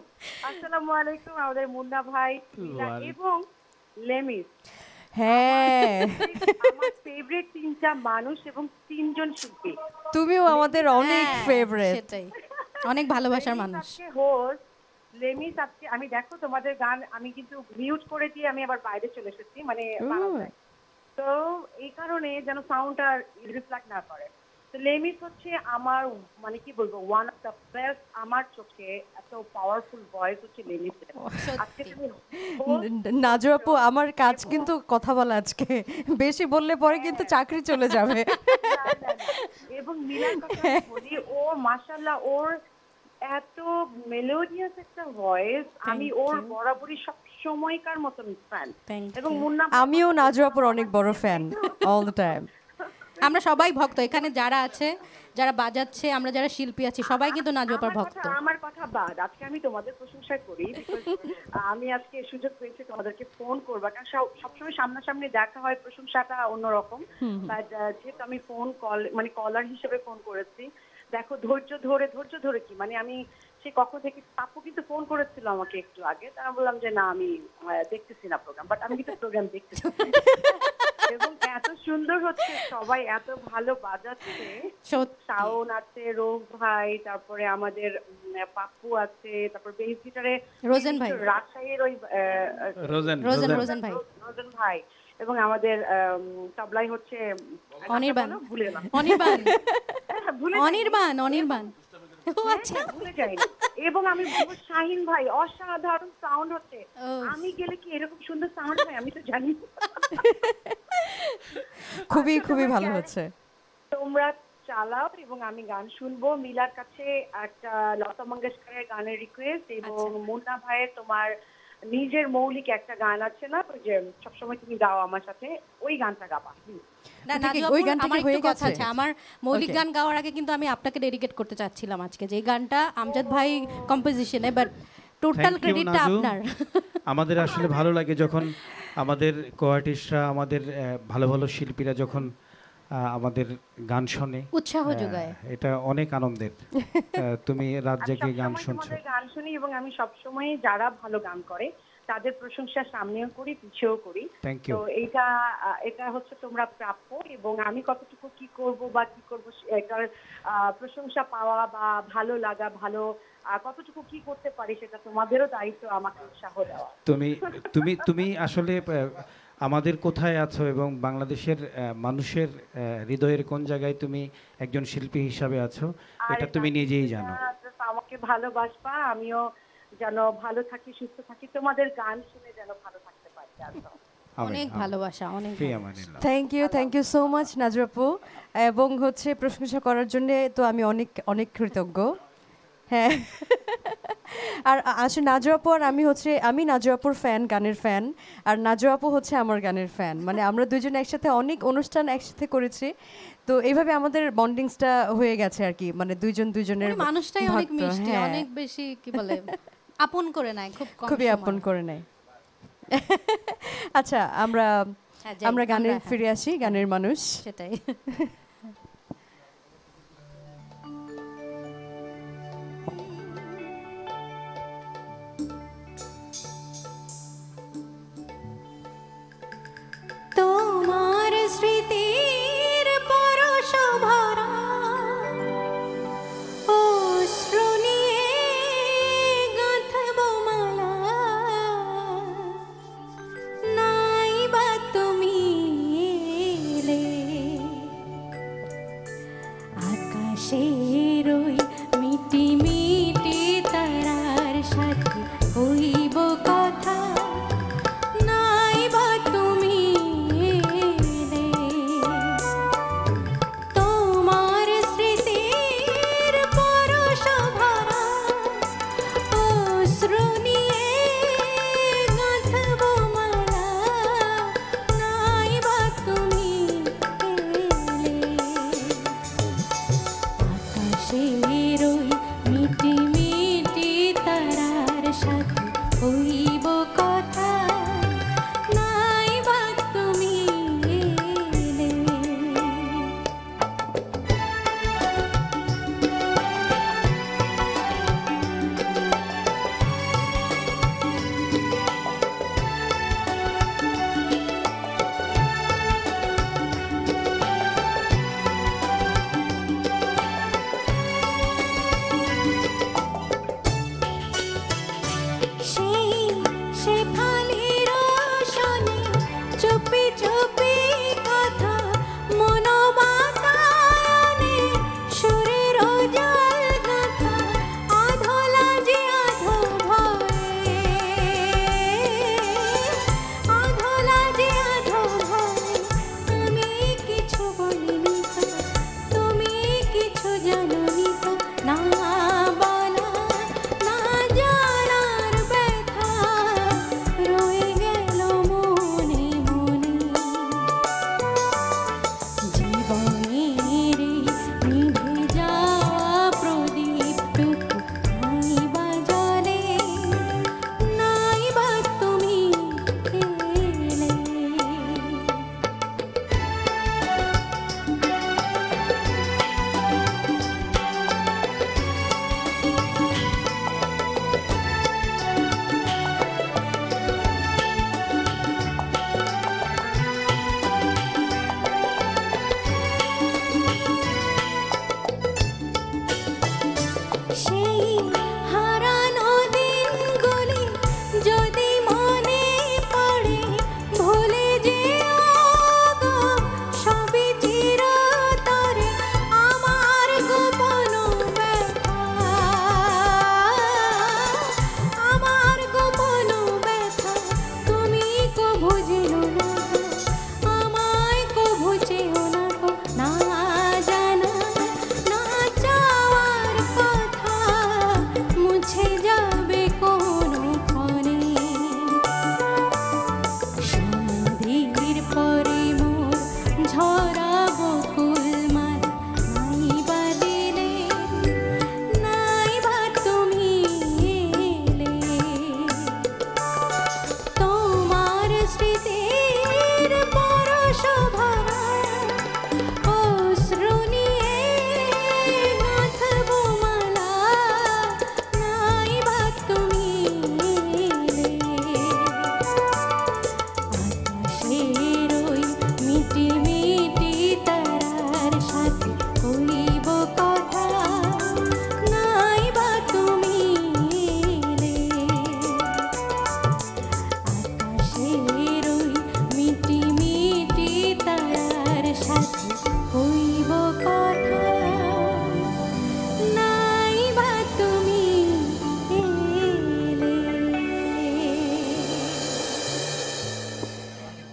আসসালামু আলাইকুম আমাদের মুন্না ভাই এবং লেমিস। হ্যাঁ, আমার ফেভারিট তিনটা মানুষ এবং তিনজন শিল্পী। তুমিও আমাদের অনেক ফেভারিট। সেটাই, অনেক ভালোবাসার মানুষ। হোস্ট লেমিস আজকে আমি দেখো তোমাদের গান আমি কিন্তু মিউট করে দিয়ে আমি আবার বাইরে চলে এসেছি, মানে বারান্দায়। তো এই কারণে যেন সাউন্ডটা রিফ্লেক্ট না করে। তো লেমিস হচ্ছে আমার মানে কি বলবো ওয়ান অফ দ্য বেস্ট, আমার চোখে এত পাওয়ারফুল ভয়েস হচ্ছে লেমিসের। আজকে তুমি নাজু আপু, আমার কাজ কিন্তু কথা বলা, আজকে বেশি বললে পরে কিন্তু চাকরি চলে যাবে। এবং মিলার কথা বলি, ও মাশাআল্লাহ ওর এত মেলোডিয়াস একটা ভয়েস, আমি ওর বরাবরই সব সময়কার মতন ফ্যান। এবং মুন্না, আমিও নাজু আপুর অনেক বড় ফ্যান, অল দ্য টাইম। আমরা সবাই ভক্ত, এখানে যারা আছে, যারা বাজাচ্ছে, আমরা যারা শিল্পী আছি, সবাই কিন্তু নাজু আপার ভক্ত। আমার কথা বাদ, আজকে আমি তোমাদের প্রশংসা করি, আমি আজকে সুযোগ পেয়েছি তোমাদেরকে ফোন করবো, কারণ সবসময় সামনাসামনি দেখা হয়, প্রশংসাটা অন্যরকম। বাট যেহেতু আমি ফোন কল মানে কলার হিসেবে ফোন করেছি, দেখো ধৈর্য ধরে ধৈর্য ধরে কি মানে আমি সে কখন থেকে, আপু কিন্তু ফোন করেছিল আমাকে একটু আগে, তারা বললাম যে না আমি দেখতেছি না প্রোগ্রাম, বাট আমি কিন্তু প্রোগ্রাম দেখতেছি। এবং এত সুন্দর হচ্ছে, সবাই এত ভালো বাজাচ্ছে, শাওন আছে, রোগ ভাই, তারপরে আমাদের পাপ্পু আছে, তারপর বেস গিটারে রোজেন ভাই, রাজশাহীর ওই রোজেন রোজেন রোজেন ভাই, রোজেন ভাই, এবং আমাদের তবলাই হচ্ছে অনির্বাণ, ভুলে গেলাম, অনির্বাণ অনির্বাণ অনির্বাণ ও আচ্ছা ভুলে যাই। এবং আমি শাহিন ভাই, অসাধারণ সাউন্ড হচ্ছে, আমি গেলে কি এরকম সুন্দর সাউন্ড হয় আমি তো জানি। খুবই খুবই ভালো হচ্ছে। তোমরা চালাও এবং আমি গান শুনবো। মিলার কাছে একটা লতা মঙ্গেশকরের গানের রিকোয়েস্ট, এবং মুন্না ভাইয়ের তোমার নিজের মৌলিক একটা গান আছে না, ওই যে সবসময় তুমি গাও আমার সাথে, ওই গানটা গাবা। না নাজু আপু, আমার একটু কথা আছে, আমার মৌলিক গান গাওয়ার আগে কিন্তু আমি আপনাকে ডেডিকেট করতে চাচ্ছিলাম আজকে, যে গানটা আমজাদ ভাই কম্পোজিশনে, বাট টোটাল ক্রেডিটটা আপনার। আমাদের আসলে ভালো লাগে যখন আমাদের কোয়ার্টিস্টরা, আমাদের ভালো ভালো শিল্পীরা যখন আমাদের গান শোনে, উৎসাহ যোগায়, এটা অনেক আনন্দের। তুমি রাত জেগে গান শুনছো। গান শুনি এবং আমি সবসময় যারা ভালো গান করে তাদের প্রশংসা সামনেও করি, পিছেও করি। তো এইটা এটা হচ্ছে তোমরা প্রাপ্য, এবং আমি কতটুকু কি করব বা কি করব এটার প্রশংসা পাওয়া বা ভালো লাগা, ভালো কতটুকু কি করতে পারি সেটা তোমাদেরও দায়িত্ব আমাকে উৎসাহ দেওয়া। তুমি তুমি তুমি আসলে আমাদের কোথায় আছো এবং বাংলাদেশের মানুষের হৃদয়ের কোন জায়গায় তুমি একজন শিল্পী হিসাবে আছো, এটা তুমি নিজেই জানো। আমাকে ভালোবাসবা, আমিও যেন ভালো থাকি, সুস্থ থাকি, তোমাদের গান শুনে যেন ভালো থাকতে পারি। অনেক ভালোবাসা, অনেক thank you, thank you so much Naju আপু, এবং হচ্ছে প্রশংসা করার জন্য তো আমি অনেক অনেক কৃতজ্ঞ। হ্যাঁ, আর আসলে নাজু আপু আর আমি হচ্ছে, আমি নাজু আপুর ফ্যান, গানের ফ্যান, আর নাজু আপু হচ্ছে আমার গানের ফ্যান, মানে আমরা দুজন একসাথে অনেক অনুষ্ঠান একসাথে করেছি, তো এইভাবে আমাদের বন্ডিংসটা হয়ে গেছে আর কি, মানে দুইজন দুইজনের মানুষটাই অনেক মিষ্টি, অনেক বেশি কি বলে আপন করে নেয়, খুব খুবই আপন করে নেয়। আচ্ছা, আমরা আমরা গানে ফিরে আসি, গানের মানুষ সেটাই। তোমার স্মৃতির পরশ ভরা অশ্রু নিয়ে গাঁথব মালা, নাই বা তুমি এলে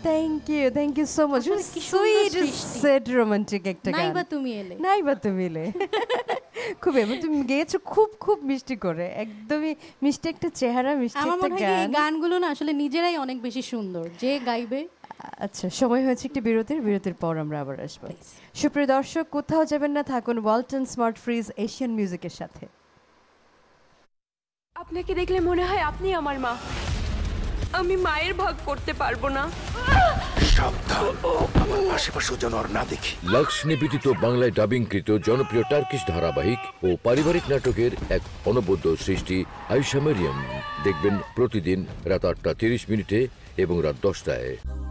thank you thank you so much আসলে কি সুন্দর সুইট সৃষ্টি। সেড রোমান্টিক একটা গান নাইবা তুমি এলে নাইবা তুমি এলে খুব এবং তুমি গেয়েছো খুব খুব মিষ্টি করে একদমই মিষ্টি একটা চেহারা মিষ্টি আমার একটা মনে হয় কি এই গান গানগুলো না আসলে নিজেরাই অনেক বেশি সুন্দর যে গাইবে। আচ্ছা সময় হয়েছে একটি বিরতির বিরতির পর আমরা আবার আসবো সুপ্রিয় দর্শক কোথাও যাবেন না থাকুন ওয়ালটন স্মার্ট ফ্রিজ এশিয়ান মিউজিকের সাথে আপনাকে দেখলে মনে হয় আপনি আমার মা আমি মায়ের ভাগ করতে পারবো না লাক্স নিবেদিত বাংলায় ডাবিংকৃত জনপ্রিয় টার্কিশ ধারাবাহিক ও পারিবারিক নাটকের এক অনবদ্য সৃষ্টি আয়শা মারিয়াম দেখবেন প্রতিদিন রাত আটটা তিরিশ মিনিটে এবং রাত দশটায়।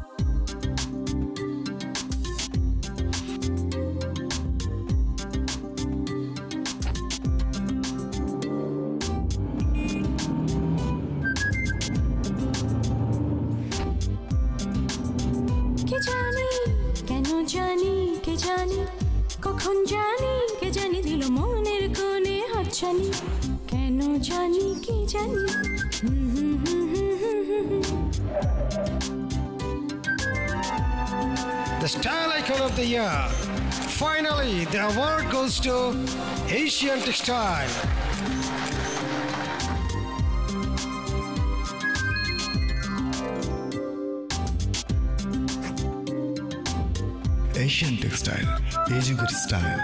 কে জানি কেন জানি কে জানি কখন জানি কে জানি দিল মনের কোণে হাতছানি কেন জানি কে জানি হুম হুম হুম হুম হুম হুম হুম। The Style Icon of the Year. Finally, the award goes to Asian Textile. Asian Textile, এই যুগের স্টাইল।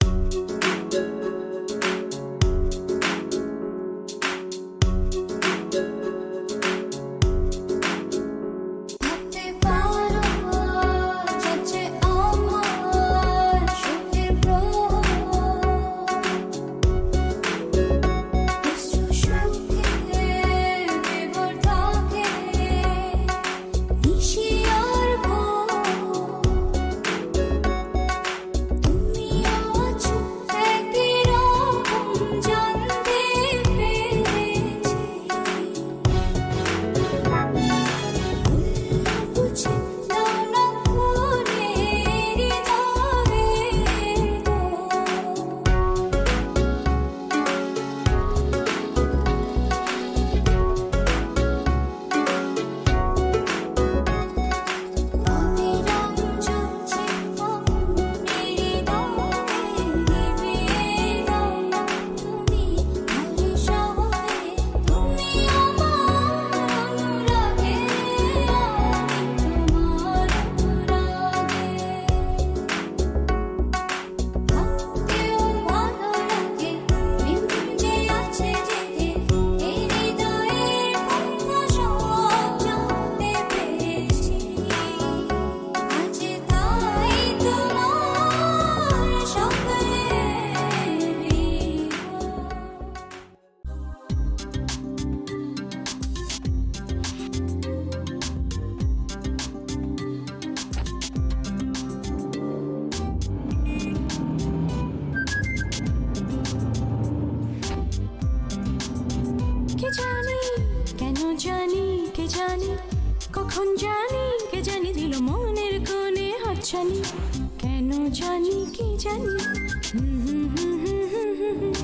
কখন জানি কে জানি দিল মনের কোণে হাতছানি কেন জানি কি জানি হুম হুম হুম হুম হুম হুম হুম।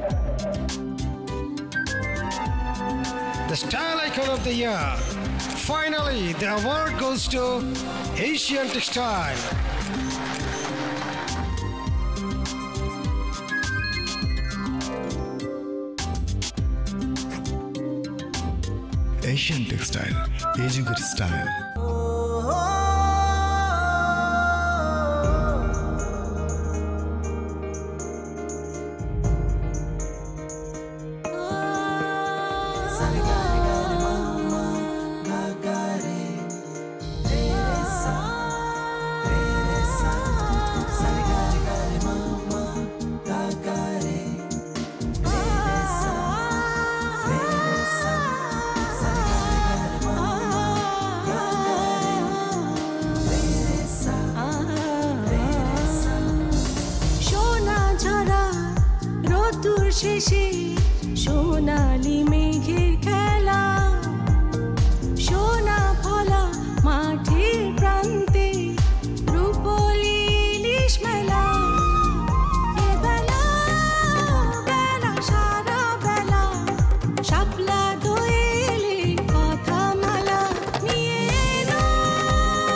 The Style Icon of the Year. Finally, the award goes to Asian Textile. Asian Textile, এই যুগের স্টাইল। শেষে সোনালি মেঘের খেলা সোনা ফলা মাঠের প্রান্তে রূপলি ইলিশ মেলা বেলা বেলা সারা বেলা শাপলা দোয়েলে কথা মালা নিয়ে এলো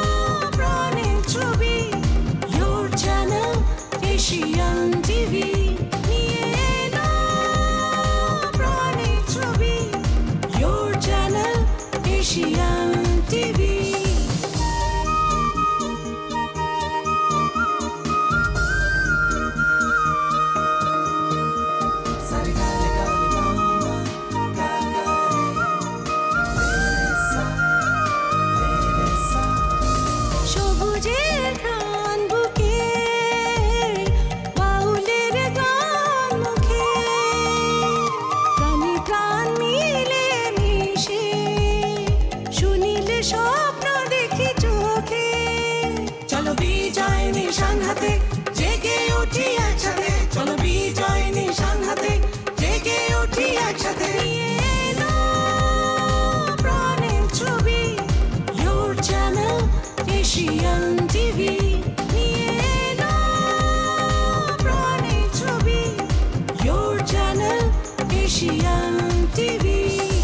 নিশান হাতে জেগে উঠি একসাথে চলো বিজয় নিশান হাতে জেগে উঠি একসাথে নিয়ে এলো প্রাণের ছবি Your channel Asian টিভি নিয়ে এলো প্রাণের ছবি Your channel Asian টিভি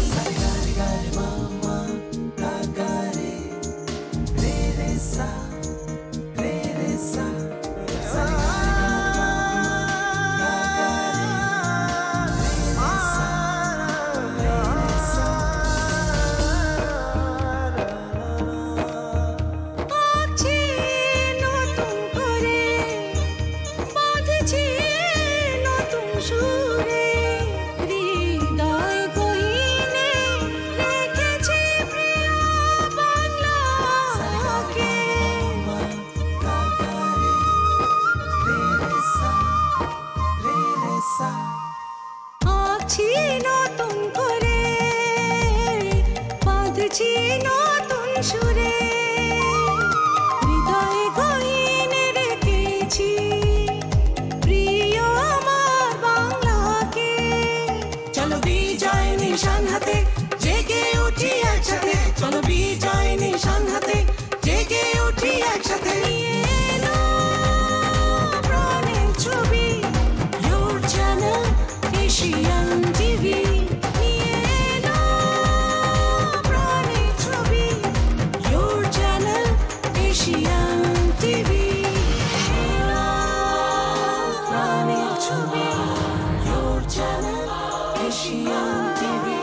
নিশান হাতে জেগে উঠি একসাথে চলো বিজয় নিশান হাতে জেগে উঠি একসাথে নিয়ে এলো প্রাণের ছবি Your channel Asian টিভি নিয়ে এলো প্রাণের ছবি Your channel Asian টিভি প্রাণের ছবি Your channel Asian টিভি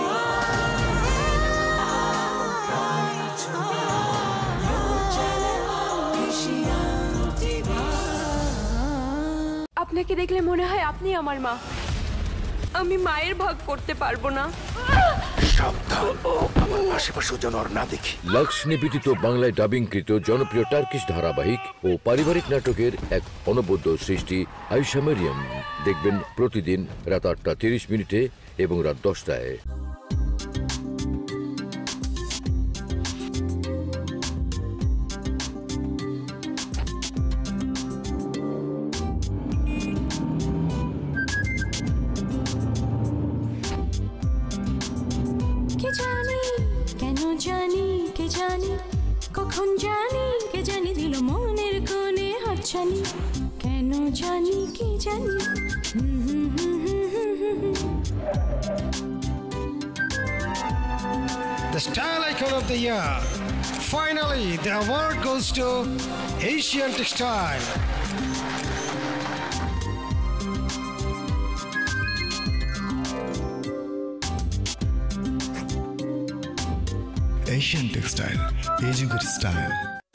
আপনাকে দেখলে মনে হয় আপনি আমার মা আমি মায়ের ভাগ করতে পারবো না লাক্স নিবেদিত বাংলায় ডাবিংকৃত জনপ্রিয় টার্কিশ ধারাবাহিক ও পারিবারিক নাটকের এক অনবদ্য সৃষ্টি আয়েশা মারিয়াম দেখবেন প্রতিদিন রাত আটটা তিরিশ মিনিটে এবং রাত দশটায়। কে জানি কেন জানি কে জানি কখন জানি কে জানি দিল মনের কোণে হাতছানি কেন জানি কে জানি হুম হুম হুম হুম হুম হুম হুম। The Style Icon of the Year. Finally, the award goes to Asian Textile. Asian Textile, এই যুগের স্টাইল।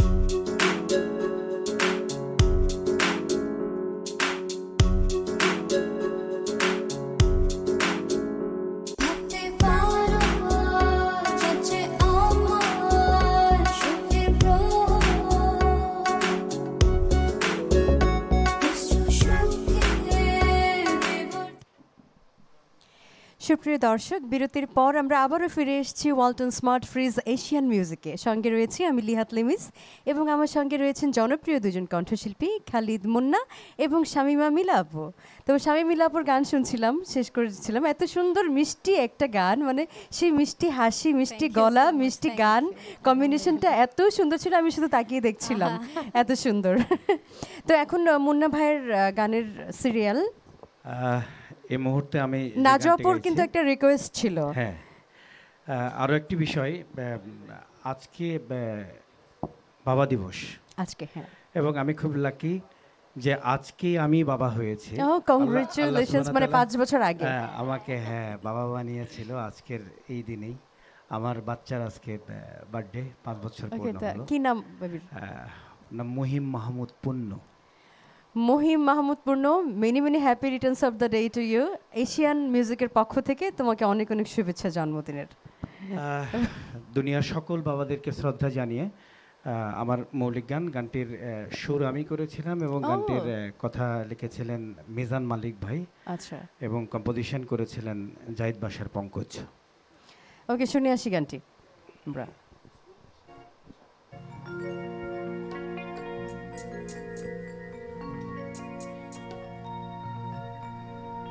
সুপ্রিয় দর্শক, বিরতির পর আমরা আবারও ফিরে এসেছি ওয়ালটন স্মার্ট ফ্রিজ এশিয়ান মিউজিকে। সঙ্গে রয়েছি আমি লিহাত লিমিস এবং আমার সঙ্গে রয়েছেন জনপ্রিয় দুজন কণ্ঠশিল্পী খালিদ মুন্না এবং শামিমা মিলা আপু। তো শামিমা মিলা আপুর গান শুনছিলাম, শেষ করেছিলাম। এত সুন্দর মিষ্টি একটা গান, মানে সেই মিষ্টি হাসি, মিষ্টি গলা, মিষ্টি গান, কম্বিনেশনটা এত সুন্দর ছিল, আমি শুধু তাকিয়ে দেখছিলাম, এত সুন্দর। তো এখন মুন্না ভাইয়ের গানের সিরিয়াল। এই মুহূর্তে আমি নাজপুর কিন্তু একটা রিকোয়েস্ট ছিল। হ্যাঁ, আরও একটি বিষয়, আজকে বাবা দিবস আজকে, হ্যাঁ, এবং আমি খুব লাকি যে আজকে আমি বাবা হয়েছি। ও কংগ্রেচুলেশনস, মানে পাঁচ বছর আগে আমাকে হ্যাঁ বাবা বানিয়েছিল। আজকের এই দিনেই আমার বাচ্চার আজকে বার্থডে, পাঁচ বছর পূর্ণ হলো। কি নাম বেবির? নাম মহিম মাহমুদ পূর্ণ। Mahim Mahmud Purno, many many happy returns of the day to you. Asian মিউজিকের পক্ষ থেকে তোমাকে অনেক অনেক শুভেচ্ছা জন্মদিনের। দুনিয়ার সকল বাবাদেরকে শ্রদ্ধা জানিয়ে আমার মৌলিক গান, গানটির সুর আমি করেছিলাম এবং গানটির কথা লিখেছিলেন মিজান মালিক ভাই। আচ্ছা। এবং কম্পোজিশন করেছিলেন জাহিদ বাশার পঙ্কজ। ওকে, শুনে আসি গানটি আমরা।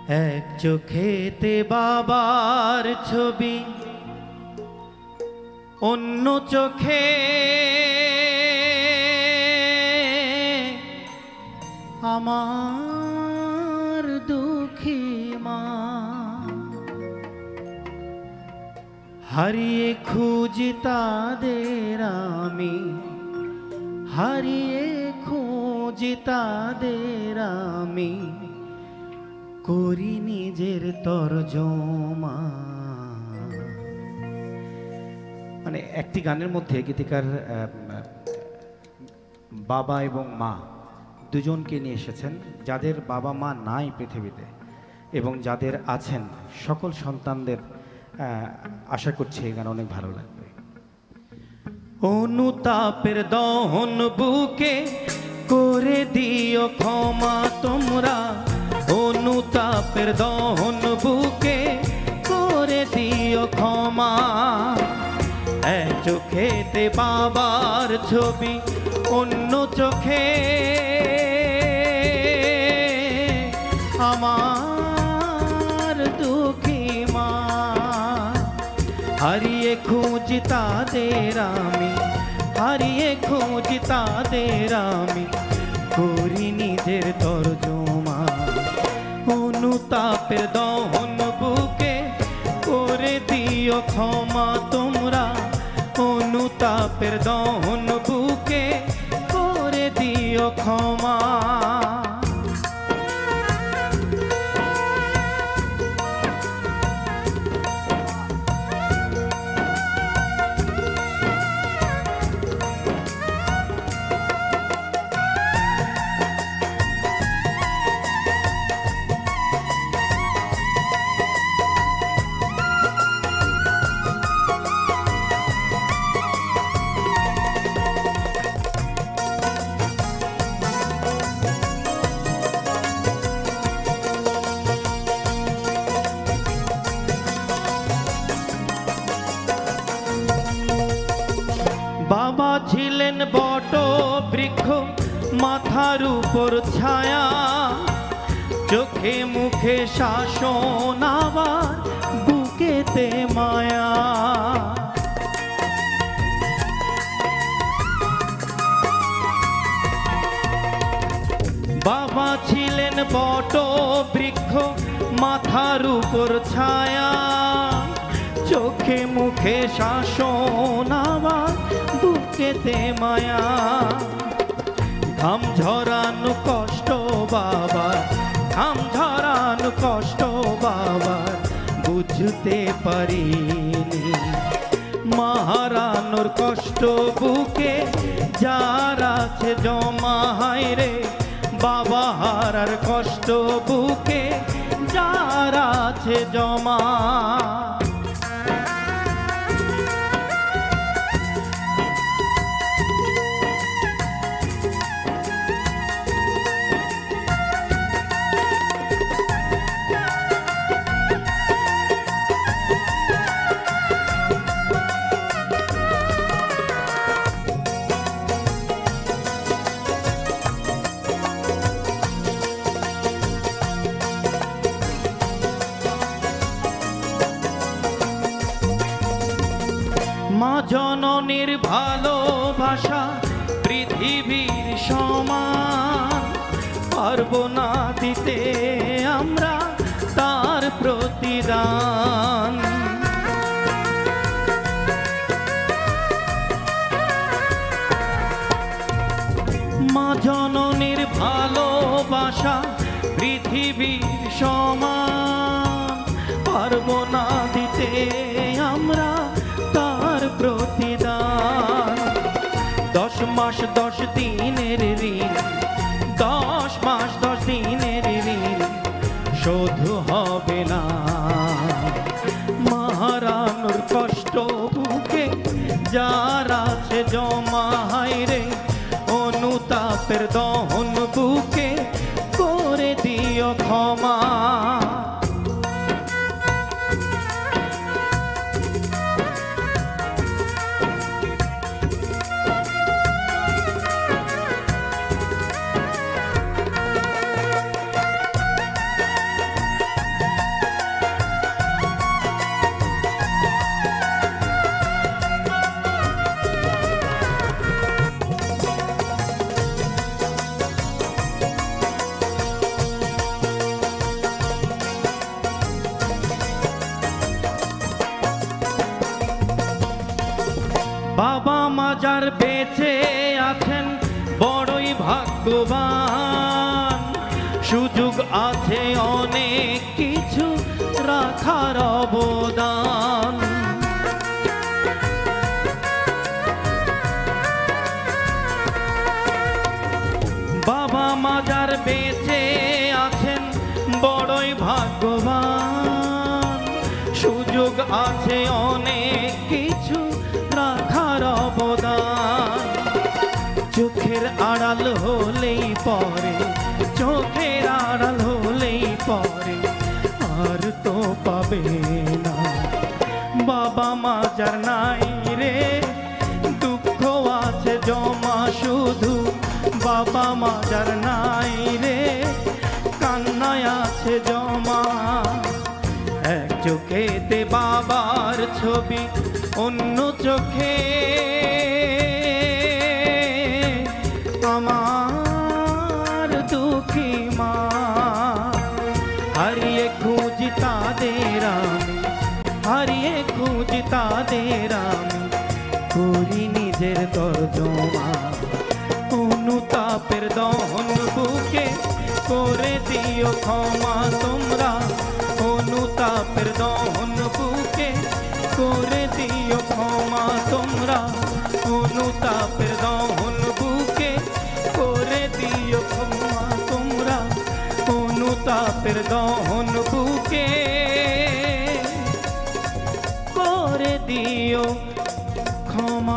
এক চোখেতে বাবার ছবি, অন্য চোখে আমার দুঃখী মা। হারিয়ে খুঁজি তাদের আমি, হারিয়ে খুঁজি তাদের আমি, করি নিজের তরজমা। মানে একটি গানের মধ্যে গীতিকার বাবা এবং মা দুজনকে নিয়ে এসেছেন, যাদের বাবা মা নাই পৃথিবীতে এবং যাদের আছেন সকল সন্তানদের আশা করছি এই গান অনেক ভালো লাগবে। অনুতাপের দহন বুকে করে দিও ক্ষমা তোমরা, অনুতাপের দহন বুকে করে দিও ক্ষমা। এক চোখেতে বাবার ছবি, অন্য চোখে আমার দুঃখী মা। হারিয়ে খুঁজি তাদের আমি, হারিয়ে খুঁজি তাদের আমি, করি নিজের তরজমা। অনুতাপের দহন বুকে করে দিও ক্ষমা তোমরা, অনুতাপের দহন বুকে করে দিও ক্ষমা। বাবা ছিলেন বট বৃক্ষ, মাথার উপর ছায়া, চোখে মুখে শাসন আবার বুকেতে মায়া। বাবা ছিলেন বট বৃক্ষ, মাথার উপর ছায়া, চোখে মুখে শাসন আবার বুকেতে মায়া। ঘাম ঝরানো কষ্ট বাবার, ঘাম ঝরানো কষ্ট বাবার বুঝতে পারিনি। মাহারানোর কষ্ট বুকে যার আছে জমা, হায় রে বাবা হারার কষ্ট বুকে যার আছে জমা। মা জননীর ভালোবাসা পৃথিবীর সমান, পারবো না দিতে আমরা তার প্রতিদান। মা জননীর ভালোবাসা পৃথিবীর সমান, পারবো না দিতে আমরা তার প্রতিদান। দশ মাস দশ দিনের ঋণ, দশ মাস দশ দিনের ঋণ শোধ হবে না। মাহারানোর কষ্ট বুকে যার আছে জমা, হায় রে অনুতাপের দহন বুকে করে দিও ক্ষমা। ভাগ্যবান, সুযোগ আছে অনেক কিছু রাখার অবদান। বাবা মা যার বেঁচে আছেন বড়ই ভাগ্যবান, সুযোগ আছে অনেক কিছু রাখার অবদান। চোখের আড়াল হলেই পরে, চোখের আড়াল হলেই পরে আর তো পাবে না। বাবা মা যার নাই রে, দুঃখ আছে জমা শুধু। বাবা মা যার নাই রে, কান্নায় আছে জমা। এক চোখেতে বাবার ছবি, অন্য চোখে আমার দুঃখী মা। হারিয়ে খুঁজি তাদের আমি, হারিয়ে খুঁজি তাদের আমি, করি নিজের তর্জমা। অনুতাপের দহন বুকে করে দিও ক্ষমা তোমরা, অনুতাপের দহন বুকে করে দিও ক্ষমা তোমরা, অনুতাপের দহন বুকে করে দিও ক্ষমা তোমরা, অনুতাপের দহন বুকে করে দিও ক্ষমা।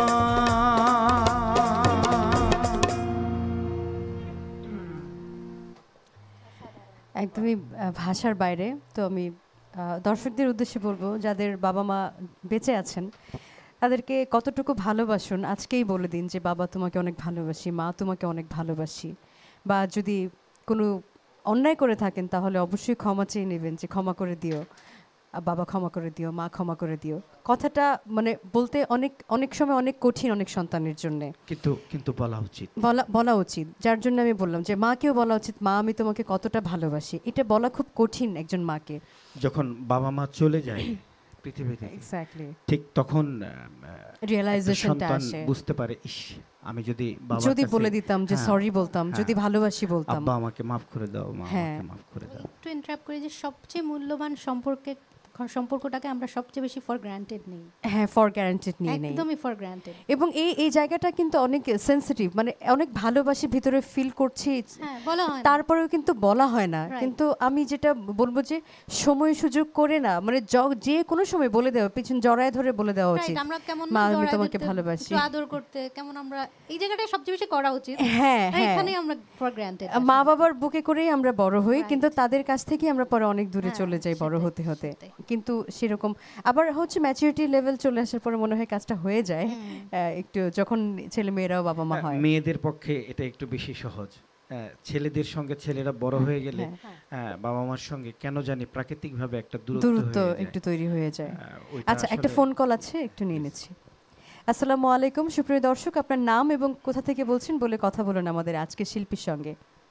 একদমই আহ, ভাষার বাইরে। তো আমি আহ, দর্শকদের উদ্দেশ্যে বলবো, যাদের বাবা মা বেঁচে আছেন তাদেরকে কতটুকু ভালোবাসুন আজকেই বলে দিন যে বাবা তোমাকে অনেক ভালোবাসি, মা তোমাকে অনেক ভালোবাসি। বা যদি কোনো অন্যায় করে থাকেন তাহলে অবশ্যই ক্ষমা চেয়ে নেবেন যে ক্ষমা করে দিও আহ, বাবা ক্ষমা করে দিও, মা ক্ষমা করে দিও। কথাটা মানে বলতে অনেক অনেক সময় অনেক কঠিন অনেক সন্তানের জন্য, কিন্তু কিন্তু বলা উচিত, বলা বলা উচিত। যার জন্য আমি বললাম যে মাকেও বলা উচিত, মা আমি তোমাকে কতটা ভালোবাসি। এটা বলা খুব কঠিন একজন মাকে। যখন বাবা মা চলে যায় পৃথিবী থেকে, এক্স্যাক্টলি, ঠিক তখন রিয়েলাইজেশনটা সন্তান আসে, বুঝতে পারে, ইস আমি যদি বাবার যদি কাছে- বলে দিতাম যে হ্যাঁ, সরি বলতাম, হ্যাঁ, যদি ভালোবাসি বলতাম। আব্বা আমাকে মাফ করে দাও, মা হ্যাঁ। আমাকে মাফ করে দাও। একটু ইন্টারাপ্ট করি যে সবচেয়ে মূল্যবান সম্পর্কে সম্পর্কটাকে আমরা সবচেয়ে বেশি ফর গ্রান্টেড নিই। হ্যাঁ, ফর গ্যারান্টেড নিয়ে নেই। একদমই ফর গ্রান্টেড। এবং এই এই জায়গাটা কিন্তু অনেক সেনসিটিভ, মানে অনেক ভালোবাসি ভিতরে ফিল করছি, হ্যাঁ, বলা হয় না। তারপরেও কিন্তু বলা হয় না। Right. কিন্তু আমি যেটা বলবো যে সময় সুযোগ করে না, মানে য- যে কোনো সময় বলে দেওয়া, পিছন জড়ায় ধরে বলে দেওয়া Right, উচিত, আমরা কেমন মা না আমি জড়ায় তোমাকে ধরতে, ভালোবাসি। একটু আদর করতে কেমন আমরা এই জায়গাটাই সবচেয়ে বেশি করা উচিত। হ্যাঁ, আর হ্যাঁ। এখানেই আমরা ফর গ্রান্টেড। মা বাবার বুকে করেই আমরা বড় হই, কিন্তু তাদের কাছ থেকে আমরা পরে অনেক দূরে হ্যাঁ, চলে যাই বড় সেটাই, হতে হতে। সেটাই। কিন্তু সেরকম আবার হচ্ছে ম্যাচুরিটি লেভেল চলে আসার পরে মনে হয় কাজটা হয়ে যায় আহ, একটু, যখন ছেলে মেয়েরাও বাবা মা হয়। মেয়েদের পক্ষে এটা একটু বেশি সহজ। আহ, ছেলেদের সঙ্গে ছেলেরা বড় হয়ে গেলে আহ, বাবা মার সঙ্গে কেন জানি প্রাকৃতিকভাবে একটা দূরত্ব দূরত্ব হয়ে যায়। একটু তৈরি হয়ে যায়। আহ, ওইটা আচ্ছা, একটা আসলে- ফোন কল আছে, একটু নিয়ে নিচ্ছি। আসসালামু আলাইকুম সুপ্রিয় দর্শক, আপনার নাম এবং কোথা থেকে বলছেন বলে কথা বলুন আমাদের আজকের শিল্পীর সঙ্গে।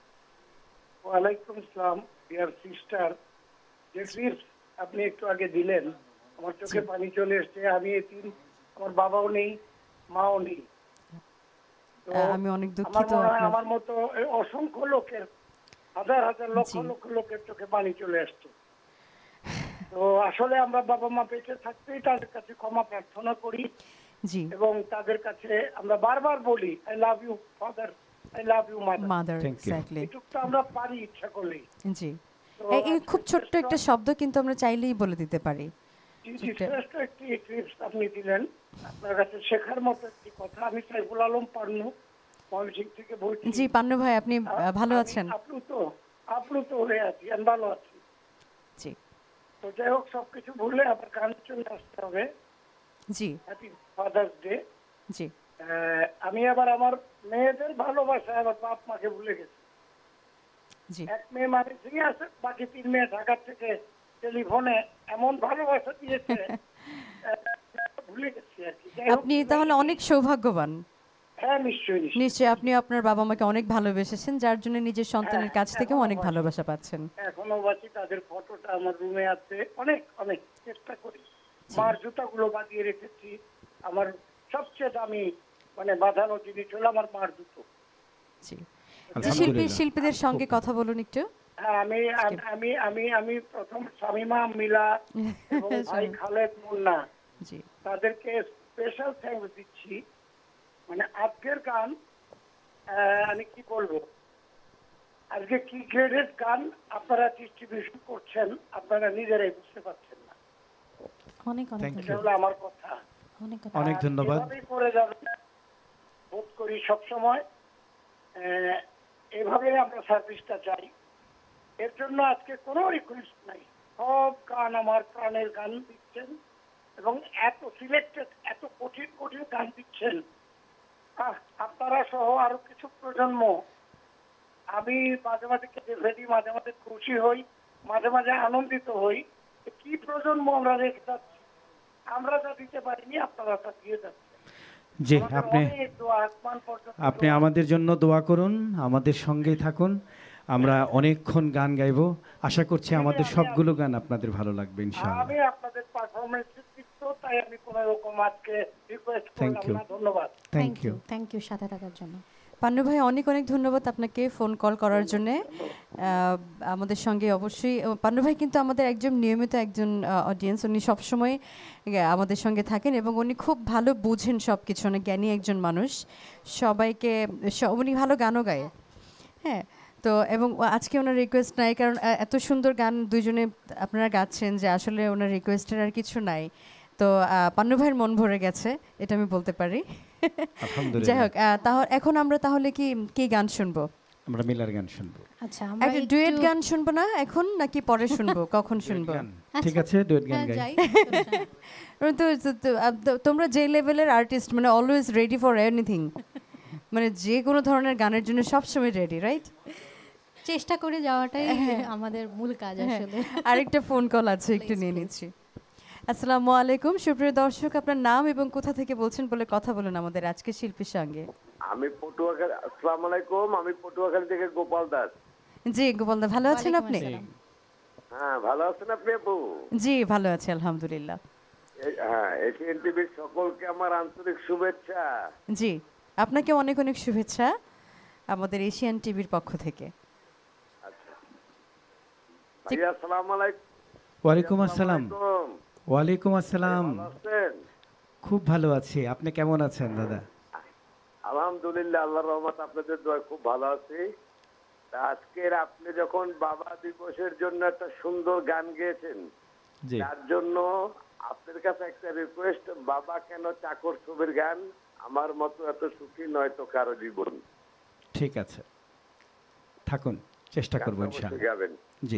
ওয়ালাইকুম আসসালাম ডিয়ার সিস্টার। যে ক্লিপস আপনি একটু আগে দিলেন, আমার চোখে পানি চলে এসেছে। আমি এতিম, আমার বাবাও নেই, মাও নেই। তো আহ, আমি অনেক আমার দুঃখিত মনে হয় আপনার- আমার মতো এই অসংখ্য লোকের, হাজার হাজার লক্ষ জি। লক্ষ লোকের চোখে পানি চলে আসছে। তো আসলে আমরা বাবা মা বেঁচে থাকতেই তাদের কাছে ক্ষমা প্রার্থনা করি জি, এবং তাদের কাছে আমরা বারবার বলি I love you father, I love you mother. Mother, Thank you. Exactly. এটুকু তো আমরা পারি ইচ্ছা করলেই। জি, তো এই- এই আজকে খুব ছোট্ট শ্রেষ্ঠ- একটা শব্দ কিন্তু আমরা চাইলেই বলে দিতে পারি। জি, জি, শ্রেষ্ঠ একটি টিপস আপনি দিলেন। আপনার কাছে শেখার মতো একটি কথা। আমি সাইফুল আলম পান্নু, ময়মনসিংহ থেকে বলছি। জি পান্নু ভাই, আপনি আহ, ভালো আমি আছেন? আপ্লুত আপ্লুত হয়ে আছি, আমি ভালো আছি। জি তো যাই হোক, সবকিছু ভুলে আবার গান চলে আসতে হবে। জি হ্যাপি ফাদার্স ডে। জি আমি আবার আমার মেয়েদের ভালোবাসা আবার বাপ মাকে ভুলে গেছি। জি এক মেয়ে মানে সিংহে আছে, বাকি তিন মেয়ে ঢাকার থেকে টেলিফোনে এমন ভালোবাসা দিয়েছে আহ, ভুলে গেছি আর কি। যাই হোক, আপনি তাহলে অনেক সৌভাগ্যবান। হ্যাঁ নিশ্চয়ই নিশ্চয়ই। নিশ্চয়ই আপনি আপনার বাবা মাকে অনেক ভালোবেসেছেন, যার জন্য নিজের সন্তানের কাছ থেকেও অনেক ভালোবাসা পাচ্ছেন। এখনো বাঁচি, তাদের ফটোটা আমার রুমে আছে। অনেক অনেক চেষ্টা করি। মার জুতাগুলো বাঁধিয়ে রেখেছি। আমার সবচেয়ে দামি মানে বাঁধানো জিনিস হলো আমার মার জুতো। জি শিল্পী আলহামদুলিল্লাহ। শিল্পীদের সঙ্গে কথা বলুন একটু। হ্যাঁ, আমি আমি আমি আমি প্রথম শামিমা মিলা এবং ভাই খালেদ মুন্না জি তাদেরকে স্পেশাল থ্যাঙ্কস দিচ্ছি। মানে আজকের গান আহ, আমি কি বলবো, আজকে কি গ্রেডেড গান আপনারা ডিস্ট্রিবিউশন করছেন আপনারা নিজেরাই বুঝতে পারছেন না। অনেক অনেক Thank you. এটা হলো আমার কথা। অনেক কথা। অনেক ধন্যবাদ। এভাবেই করে যাবেন বোধ করি সবসময় আহ, এভাবে আমরা সার্ভিসটা চাই। এর জন্য আজকে কোনো রিকোয়েস্ট নাই, সব গান আমার প্রাণের গান দিচ্ছেন এবং এত সিলেক্টেড এত কঠিন কঠিন গান দিচ্ছেন। আহ, আপনারা সহ আরো কিছু প্রজন্ম, আমি মাঝে মাঝে কেঁদে ফেলি, মাঝে মাঝে খুশি হই, মাঝে মাঝে আনন্দিত হই। কি প্রজন্ম আমরা রেখে যাচ্ছি, আমরা যা দিতে পারিনি আপনারা তা দিয়ে যাচ্ছেন। জি আমাদের আপনি অনেক দোয়া, আসমান পর্যন্ত আপনি দোয়া। আমাদের জন্য দোয়া করুন, আমাদের সঙ্গেই থাকুন, আমরা অনেকক্ষণ গান গাইবো। আশা করছি আমাদের সবগুলো গান আপনাদের ভালো লাগবে ইনশাআল্লাহ। আমি আপনাদের পারফরমেন্স তৃপ্ত, তাই আমি কোনো রকম আজকে রিকোয়েস্ট Thank করলাম you. না। ধন্যবাদ। Thank you. থ্যাংক ইউ সাথে থাকার জন্য। পান্নু ভাই অনেক অনেক ধন্যবাদ আপনাকে ফোন কল করার জন্য। আমাদের সঙ্গে অবশ্যই আহ, পান্নু ভাই কিন্তু আমাদের একজন নিয়মিত একজন অডিয়েন্স, উনি সবসময় আহ, আমাদের সঙ্গে থাকেন এবং উনি খুব ভালো বুঝেন সব কিছু, অনেক জ্ঞানী একজন মানুষ, সবাইকে স- উনি ভালো গানও গায়। হ্যাঁ তো এবং আজকে ওনার রিকোয়েস্ট নাই, কারণ আহ, এত সুন্দর গান দুইজনে আপনারা গাচ্ছেন যে আসলে ওনার রিকোয়েস্টের আর কিছু নাই। তো আহ, পান্নু ভাইয়ের মন ভরে গেছে, এটা আমি বলতে পারি। আলহামদুলিল্লাহ। যাই হোক, আহ, তাহলে এখন আমরা তাহলে কি কি গান শুনবো? আমরা মিলার গান শুনবো। আচ্ছা আমরা একটা ডুয়েট গান শুনবো না এখন, নাকি পরে শুনবো? কখন শুনবো? গান। ঠিক আছে, ডুয়েট গান গাই। তো তো- তো- আহ, তো- তোমরা যে লেভেলের আর্টিস্ট, মানে অলওয়েজ রেডি ফর এনিথিং, মানে যে কোনো ধরনের গানের জন্য সবসময় রেডি, রাইট? চেষ্টা করে যাওয়াটাই আমাদের মূল কাজ আসলে। আরেকটা ফোন কল আছে, একটু নিয়ে নিচ্ছি। আসসালামু আলাইকুম সুপ্রিয় দর্শক, আপনার নাম এবং কোথা থেকে বলছেন বলে কথা বলুন আমাদের আজকে শিল্পীর সঙ্গে। আমি পটুয়াখালী, আসসালামু আলাইকুম, আমি পটুয়াখালী থেকে গোপাল দাস। জি গোপাল দা, ভালো আছেন আপনি? হ্যাঁ, ভালো আছেন আপনি আপু? জি ভালো আছি আলহামদুলিল্লাহ। এই- হ্যাঁ, এশিয়ান টিভির সকলকে আমার আন্তরিক শুভেচ্ছা। জি আপনাকে অনেক অনেক শুভেচ্ছা আমাদের এশিয়ান টিভির পক্ষ থেকে। ভাইয়া আসসালামু আলাইকুম। ওয়ালাইকুম আসসালাম। আলাইকুম। ওয়ালাইকুম আসসালাম। ভালো আছেন? খুব ভালো আছি, আপনি কেমন আছেন দাদা? আলহামদুলিল্লাহ, আল্লাহর রহমত, আপনাদের দোয়া খুব ভালো আছি। তা আজকের আপনি যখন বাবা দিবসের জন্য একটা সুন্দর গান গেয়েছেন, জি তার জন্য আপনার কাছে একটা রিকোয়েস্ট, বাবা কেন চাকর ছবির গান, আমার মতো এত সুখী নয় তো কারো জীবন। ঠিক আছে, থাকুন, চেষ্টা করবো গানটা অবশ্যই ইনশাআল্লাহ। গাবেন। জি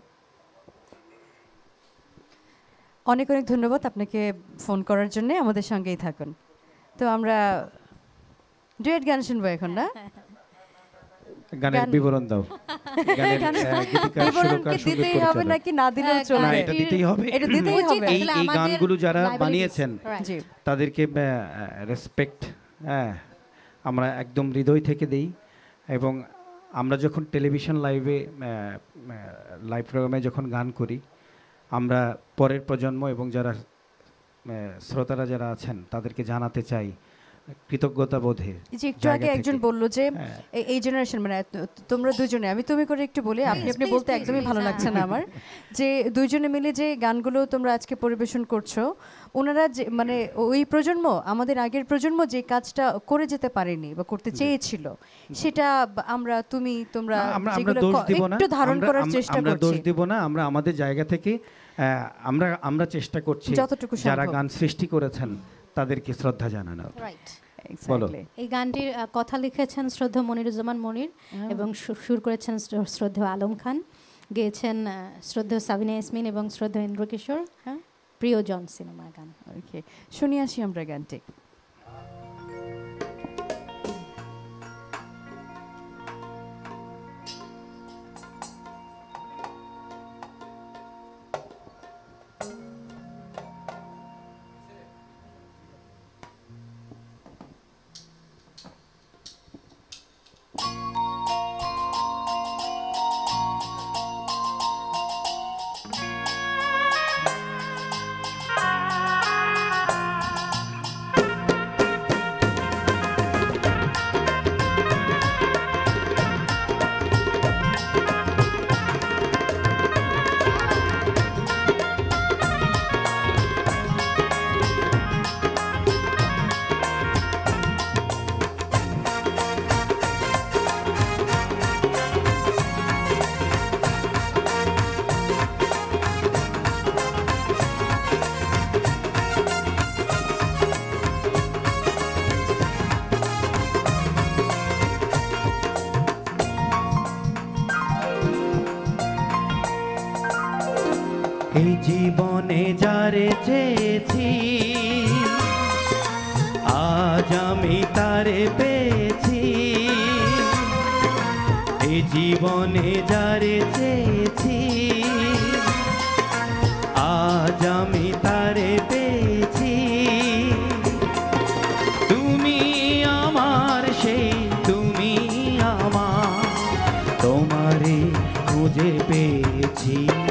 অনেক অনেক ধন্যবাদ আপনাকে ফোন করার জন্য, আমাদের সঙ্গেই থাকুন। তো আমরা ডুয়েট গান শুনবো এখন, না? গানের গান- বিবরণ দাও। গানের গানের আহ, গীতিকার, বিবরণ সুরকার, কি সঙ্গীত দিতেই হবে পরিচালক। নাকি না দিলেও হ্যাঁ, চলবে? না, এটা দিতেই হবে। এটা দিতেই হবে। এই এই গানগুলো যারা বানিয়েছেন জি তাদেরকে রেসপেক্ট, হ্যাঁ আমরা একদম হৃদয় থেকে দেই। এবং আমরা যখন টেলিভিশন লাইভে লাইভ প্রোগ্রামে যখন গান করি, আমরা পরের প্রজন্ম এবং যারা আহ, শ্রোতারা যারা আছেন তাদেরকে জানাতে চাই কৃতজ্ঞতা বোধে। যে একটু আগে একজন বলল যে এই- এই জেনারেশন, মানে তো- তোমরা দুজনে, আমি তুমি করে একটু বলি, আপনি আপনি please, বলতে please, একদমই please, ভালো হ্যাঁ। লাগছে না আমার, যে দুইজনে মিলে যে গানগুলো তোমরা আজকে পরিবেশন করছো, ওনারা যে মানে ওই প্রজন্ম, আমাদের আগের প্রজন্ম যে কাজটা করে যেতে পারেনি বা করতে চেয়েছিল, সেটা বা- আমরা তুমি তোমরা আমরা আমরা যেগুলো দোষ ক- দিব না, একটু ধারণ আমরা- করার আমরা- চেষ্টা আমরা দোষ করছি দিব না, আমরা আমাদের জায়গা থেকে আহ, আমরা আমরা চেষ্টা করছি যতটুকু যারা সম্ভব। গান সৃষ্টি করেছেন তাদেরকে শ্রদ্ধা জানানো। রাইট। বলো। এই গানটির আহ, কথা লিখেছেন শ্রদ্ধেয় মনিরুজ্জামান মনির এবং সুর- সুর করেছেন শ্র- শ্রদ্ধেয় আলম খান, গেয়েছেন আহ, শ্রদ্ধেয় সাবিনা ইয়াসমিন এবং শ্রদ্ধেয় ইন্দ্রকিশোর। হ্যাঁ, প্রিয়জন সিনেমার গান। ওকে, শুনি আসি আমরা গানটি। Thank you. এই জীবনে যারে চেয়েছি আজ আমি তারে পেয়েছি এই জীবনে যারে চেয়েছি আজ আমি তারে পেয়েছি তুমি আমার সেই তুমি আমার তোমারে খুঁজে পেয়েছি।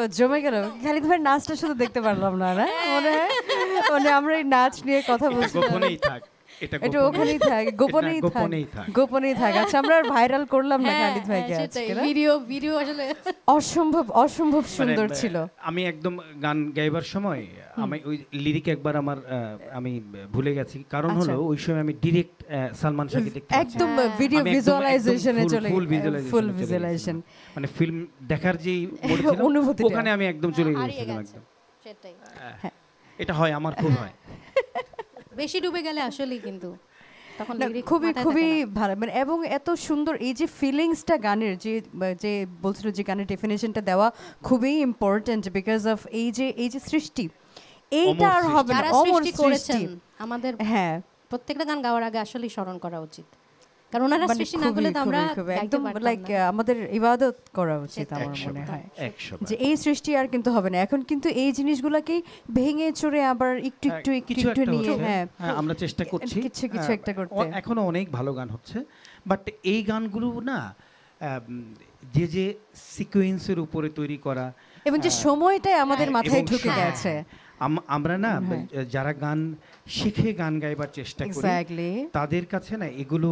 জমে গেল। খালিদ ভাই নাচটা শুধু দেখতে পারলাম না, না মনে হয় মানে আমরা এই নাচ নিয়ে কথা বলছি। গোপনেই থাক, এটা ওখানেই থাক, গোপনেই থাক, গোপনেই থাক। আচ্ছা আমরা আর ভাইরাল করলাম না খালিদ ভাইকে আজকে। ভিডিও ভিডিও আসলে অসম্ভব অসম্ভব সুন্দর ছিল। আমি একদম গান গাইবার সময় আমি ওই লিরিক একবার আমার আমি ভুলে গেছি, কারণ হলো ওই সময় আমি ডিরেক্ট সালমান শাহকে দেখতে একদম ভিডিও ভিজুয়ালাইজেশনে চলে গেছি, ফুল ভিজুয়ালাইজেশন মানে ফিল্ম দেখার যে অনুভূতি ওখানে আমি একদম চলে গেছিলাম একদম। সেটাই, এটা হয় আমার খুব হয়। বেশি ডুবে গেলে আসলেই কিন্তু তখন খুবই খুবই ভালো মানে, এবং এত সুন্দর এই যে ফিলিংসটা গানের, যে যে বলছিল যে গানের ডেফিনেশনটা দেওয়া খুবই ইম্পর্টেন্ট বিকজ অফ এই যে এই যে সৃষ্টি, এইটা আর হবে না। অমর সৃষ্টি আমাদের, হ্যাঁ প্রত্যেকটা গান গাওয়ার আগে আসলেই স্মরণ করা উচিত, কারণ ওনারা সৃষ্টি না করলে তো আমরা একদম লাইক আমাদের ইবাদত করা উচিত আমার মনে হয়, যে এই সৃষ্টি আর কিন্তু হবে না। এখন কিন্তু এই জিনিসগুলোকেই ভেঙে চুরে আবার একটু একটু একটু একটু নিয়ে, হ্যাঁ আমরা চেষ্টা করছি কিছু কিছু একটা করতে। এখনো অনেক ভালো গান হচ্ছে, বাট এই গানগুলো না যে যে সিকোয়েন্সের উপরে তৈরি করা এবং যে সময়টাই আমাদের মাথায় ঢুকে গেছে। আমরা না যারা গান শিখে গান গাইবার চেষ্টা করি তাদের কাছে না এগুলো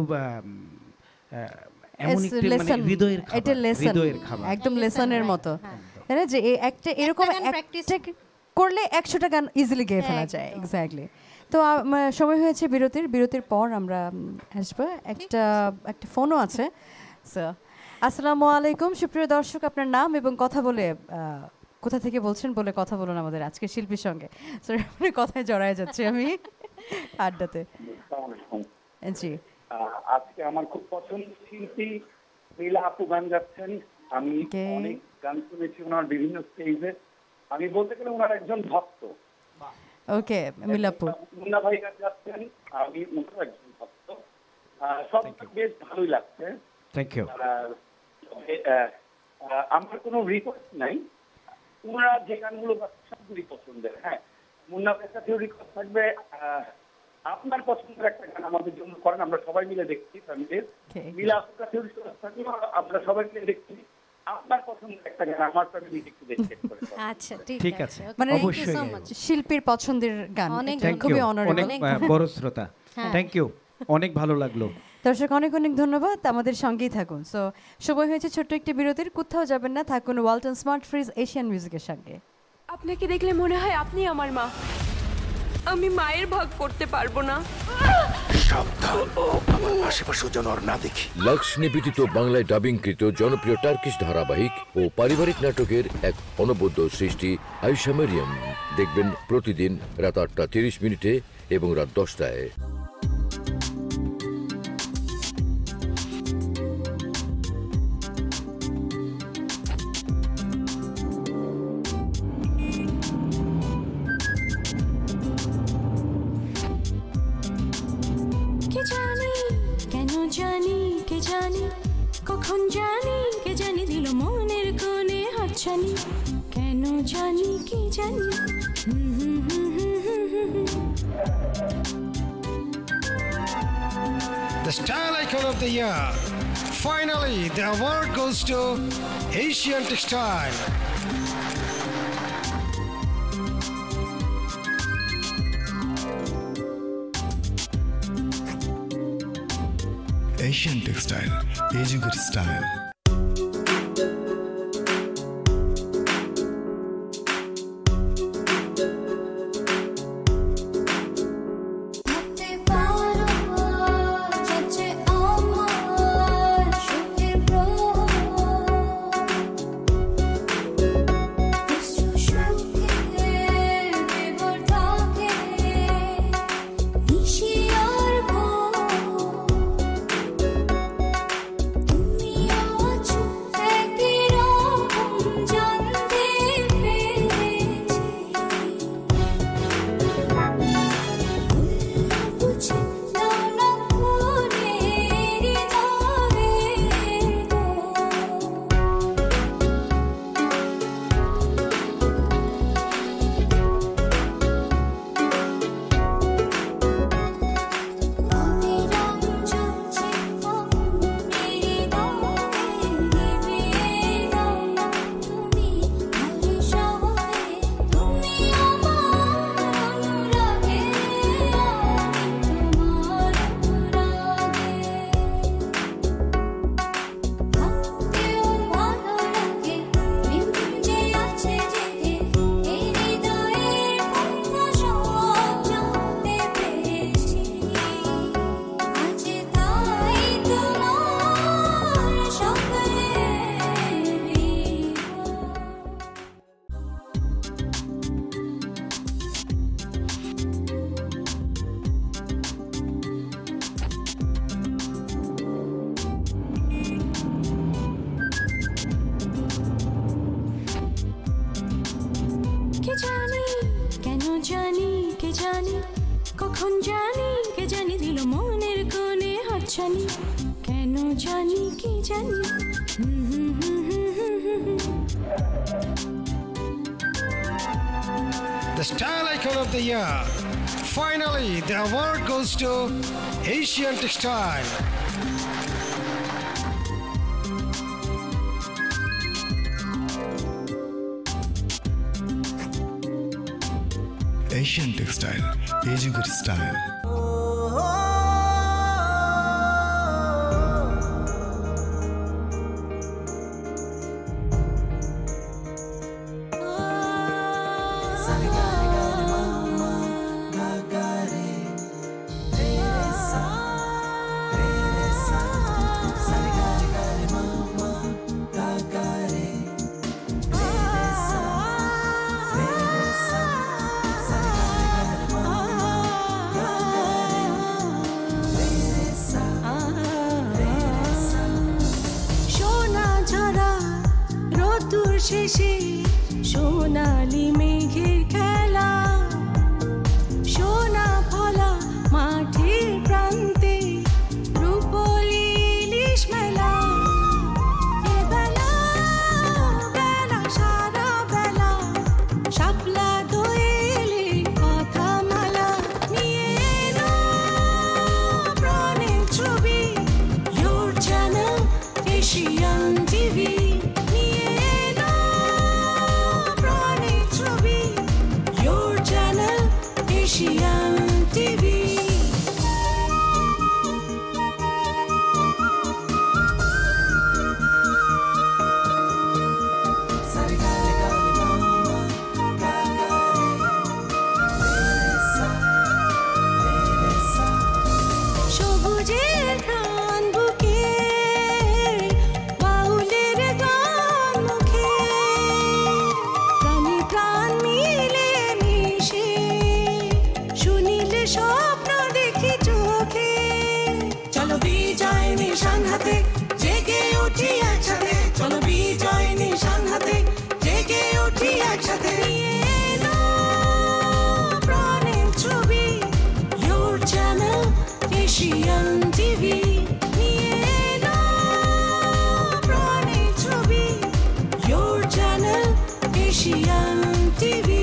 এমন একটি মানে হৃদয়ের খাবার, এটা লেসন, হৃদয়ের খাবার, একদম লেসনের মতো, তাই না? যে এই একটা এরকম প্র্যাকটিস করলে একশোটা গান ইজিলি গেয়ে ফেলা যায়। এক্স্যাক্টলি। তো সময় হয়েছে বিরতির, বিরতির পর আমরা আসবো। একটা একটা ফোনও আছে। আসসালামু আলাইকুম সুপ্রিয় দর্শক, আপনার নাম এবং কথা বলে কোথা থেকে বলছেন বলে কথা বলুন আমাদের আজকের শিল্পীর সঙ্গে। সরি কথায় জড়ায় যাচ্ছে আমি আড্ডাতে। জি, আজকে আমার খুব পছন্দের শিল্পী নীলা আপু গান গাচ্ছেন। আমি অনেক গান শুনেছি ওনার বিভিন্ন স্টেজে, আমি বলতে গেলে ওনার একজন ভক্ত। ওকে নীলা আপু, মুন্না ভাই গান গাচ্ছেন, আমি ওনার একজন ভক্ত। সব বেশ ভালোই লাগছে। Thank you. আমার কোনো রিকোয়েস্ট নাই, ওনারা যে গানগুলো গাচ্ছেন সবগুলি পছন্দের। হ্যাঁ, মুন্না ভাইয়ের কাছেও রিকোয়েস্ট থাকবে, আপনার পছন্দের একটা গান আমাদের জন্য করেন, আমরা সবাই মিলে দেখছি ফ্যামিলির। নীলা আপুর কাছেও রিকোয়েস্ট থাকবে, আমরা সবাই মিলে দেখছি আপনার পছন্দের একটা গান আমার ফ্যামিলি একটু দেখতে করে। আচ্ছা ঠিক আছে, মানে অবশ্যই শিল্পীর পছন্দের গান খুবই অনারেবল, অনেক বড় শ্রোতা। থ্যাংক ইউ, অনেক ভালো লাগলো। দর্শক অনেক অনেক ধন্যবাদ, আমাদের সঙ্গেই থাকুন। সো সময় হয়েছে ছোট্ট একটি বিরতির, কোথাও যাবেন না, থাকুন ওয়ালটন স্মার্ট ফ্রিজ এশিয়ান মিউজিকের সঙ্গে। আপনাকে দেখলে মনে হয় আপনি আমার মা, আমি মায়ের ভাগ করতে পারবো না। লাক্স নিবেদিত বাংলায় ডাবিংকৃত জনপ্রিয় টার্কিশ ধারাবাহিক ও পারিবারিক নাটকের এক অনবদ্য সৃষ্টি আয়েশা মারিয়াম, দেখবেন প্রতিদিন রাত আটটা তিরিশ মিনিটে এবং রাত দশটায়। জানি কে জানি কখন জানি কে জানি দিল মনের কোণে হাতছানি, কেন জানি কে জানি। The Style Icon of the Year. Finally, the award goes to Asian Textile. Asian Textile, এই যুগের স্টাইল। তুমি হাতছানি কেন জানি কি জানি হুম হুম হুম হুম হুম হুম হুম। The Style Icon of the Year. Finally, the award goes to Asian Textile. Asian Textile, এই যুগের স্টাইল। শেষে সোনালি মেঘের খেলা সোনা ফলা মাঠের প্রান্তে রূপলি ইলিশ মেলা এ বেলা বেলা সারা বেলা শাপলা দোয়েলে কথা মালা নিয়ে এলো প্রাণের ছবি Your channel Asian TV Asian TV সবুজের ঘ্রাণ বুকে বাউলের গান মুখে প্রাণী প্রাণ মিলে মিশে শুনিলে স্বপ্ন দেখি চোখে চলো বিজয় নিশান হাতে জেগে উঠি একসাথে চলো বিজয় নিশান হাতে জেগে উঠি একসাথে প্রাণের ছবি Your channel Asian টিভি নিয়ে এলো প্রাণের ছবি Your channel Asian টিভি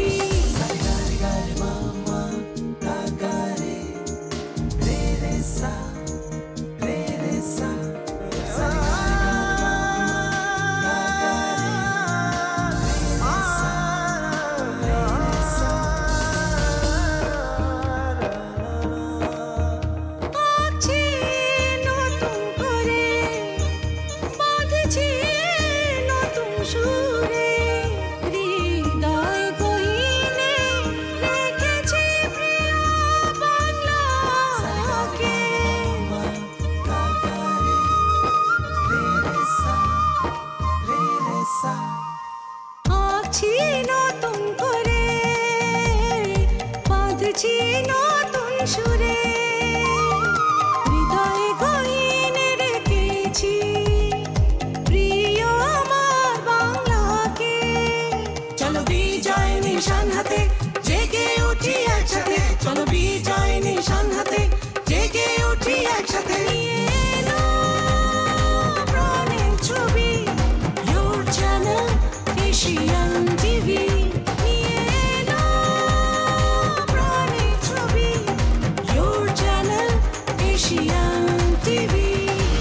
নতুন করে বাঁধছি নতুন সুরে হৃদয়ে গহীনে রেখেছি প্রিয় আমার বাংলাকে চলো বিজয় নিশান হাতে জেগে উঠি একসাথে চলো বিজয় নিশান হাতে জেগে উঠি একসাথে প্রাণের ছবি Your channel Asian টিভি নিয়ে এলো প্রাণের ছবি Your channel Asian টিভি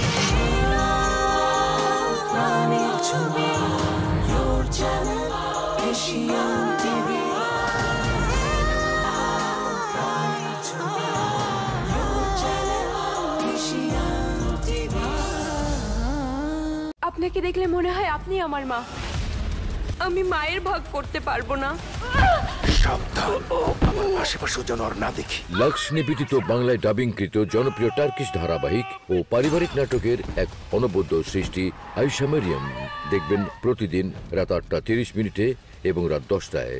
প্রাণের ছবি Your channel Asian টিভি প্রাণের ছবি Your channel Asian টিভি আপনাকে দেখলে মনে হয় আপনি আমার মা আমি মায়ের ভাগ করতে পারবো না লাক্স নিবেদিত বাংলায় ডাবিংকৃত জনপ্রিয় টার্কিশ ধারাবাহিক ও পারিবারিক নাটকের এক অনবদ্য সৃষ্টি আয়েশা মারিয়াম দেখবেন প্রতিদিন রাত আটটা তিরিশ মিনিটে এবং রাত দশটায়।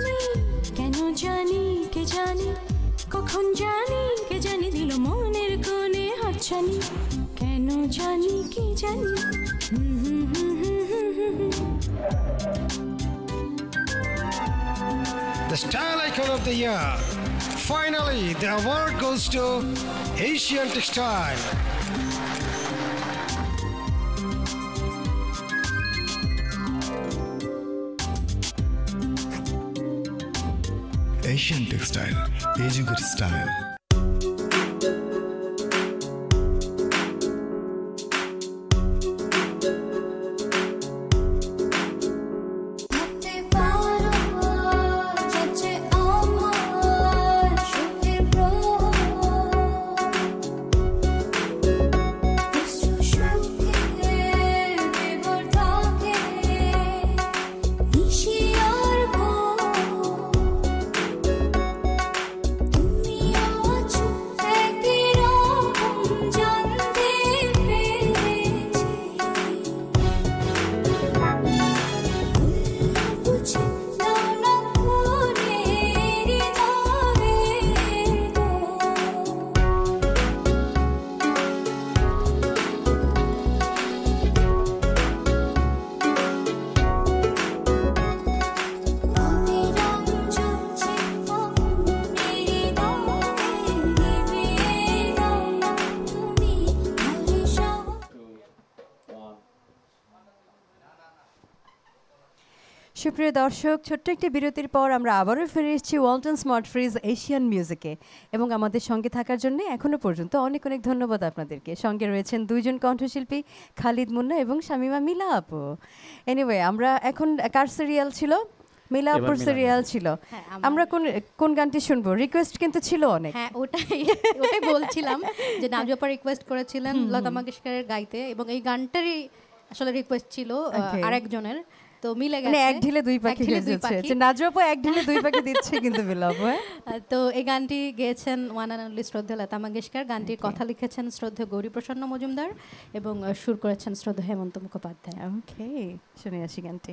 জানি কে জানি কখন জানি কে জানি দিল মনের হাতছানি কেন জানি কি জানি হুম হুম হুম হুম হুম হুম হুম। The Style Icon of the Year. Finally, the award goes to Asian Textile. Asian Textile, এই যুগের স্টাইল। সুপ্রিয় দর্শক, ছোট্ট একটি বিরতির পর আমরা আবারও ফিরে এসেছি ওয়ালটন স্মার্ট ফ্রিজ এশিয়ান মিউজিকে এবং আমাদের সঙ্গে থাকার জন্য এখনো পর্যন্ত অনেক অনেক ধন্যবাদ আপনাদেরকে। সঙ্গে রয়েছেন দুইজন কণ্ঠশিল্পী খালিদ মুন্না এবং শামিমা মিলা আপু। এনিওয়ে, আমরা এখন কার সিরিয়াল ছিল? মিলা আপুর সিরিয়াল ছিল। আমরা কোন কোন গানটি শুনবো? রিকোয়েস্ট কিন্তু ছিল অনেক। হ্যাঁ, ওটাই ওটাই বলছিলাম যে নাজুয়া রিকোয়েস্ট করেছিলেন লতা মঙ্গেশকরের গাইতে এবং এই গানটারই আসলে রিকোয়েস্ট ছিল আরেকজনের। তো মিলে গেছে, মানে এক ঢিলে দুই পাখি হয়ে যাচ্ছে। যে নাজুয়া আপু এক ঢিলে দুই পাখি দিচ্ছে কিন্তু মিলা আপু। তো এই গানটি গেয়েছেন ওয়ান অ্যান্ড অনলি শ্রদ্ধেয় লতা মঙ্গেশকর। গানটির কথা লিখেছেন শ্রদ্ধেয় গৌরী প্রসন্ন মজুমদার এবং সুর করেছেন শ্রদ্ধেয় হেমন্ত মুখোপাধ্যায়। ওকে, শুনে আসি গানটি।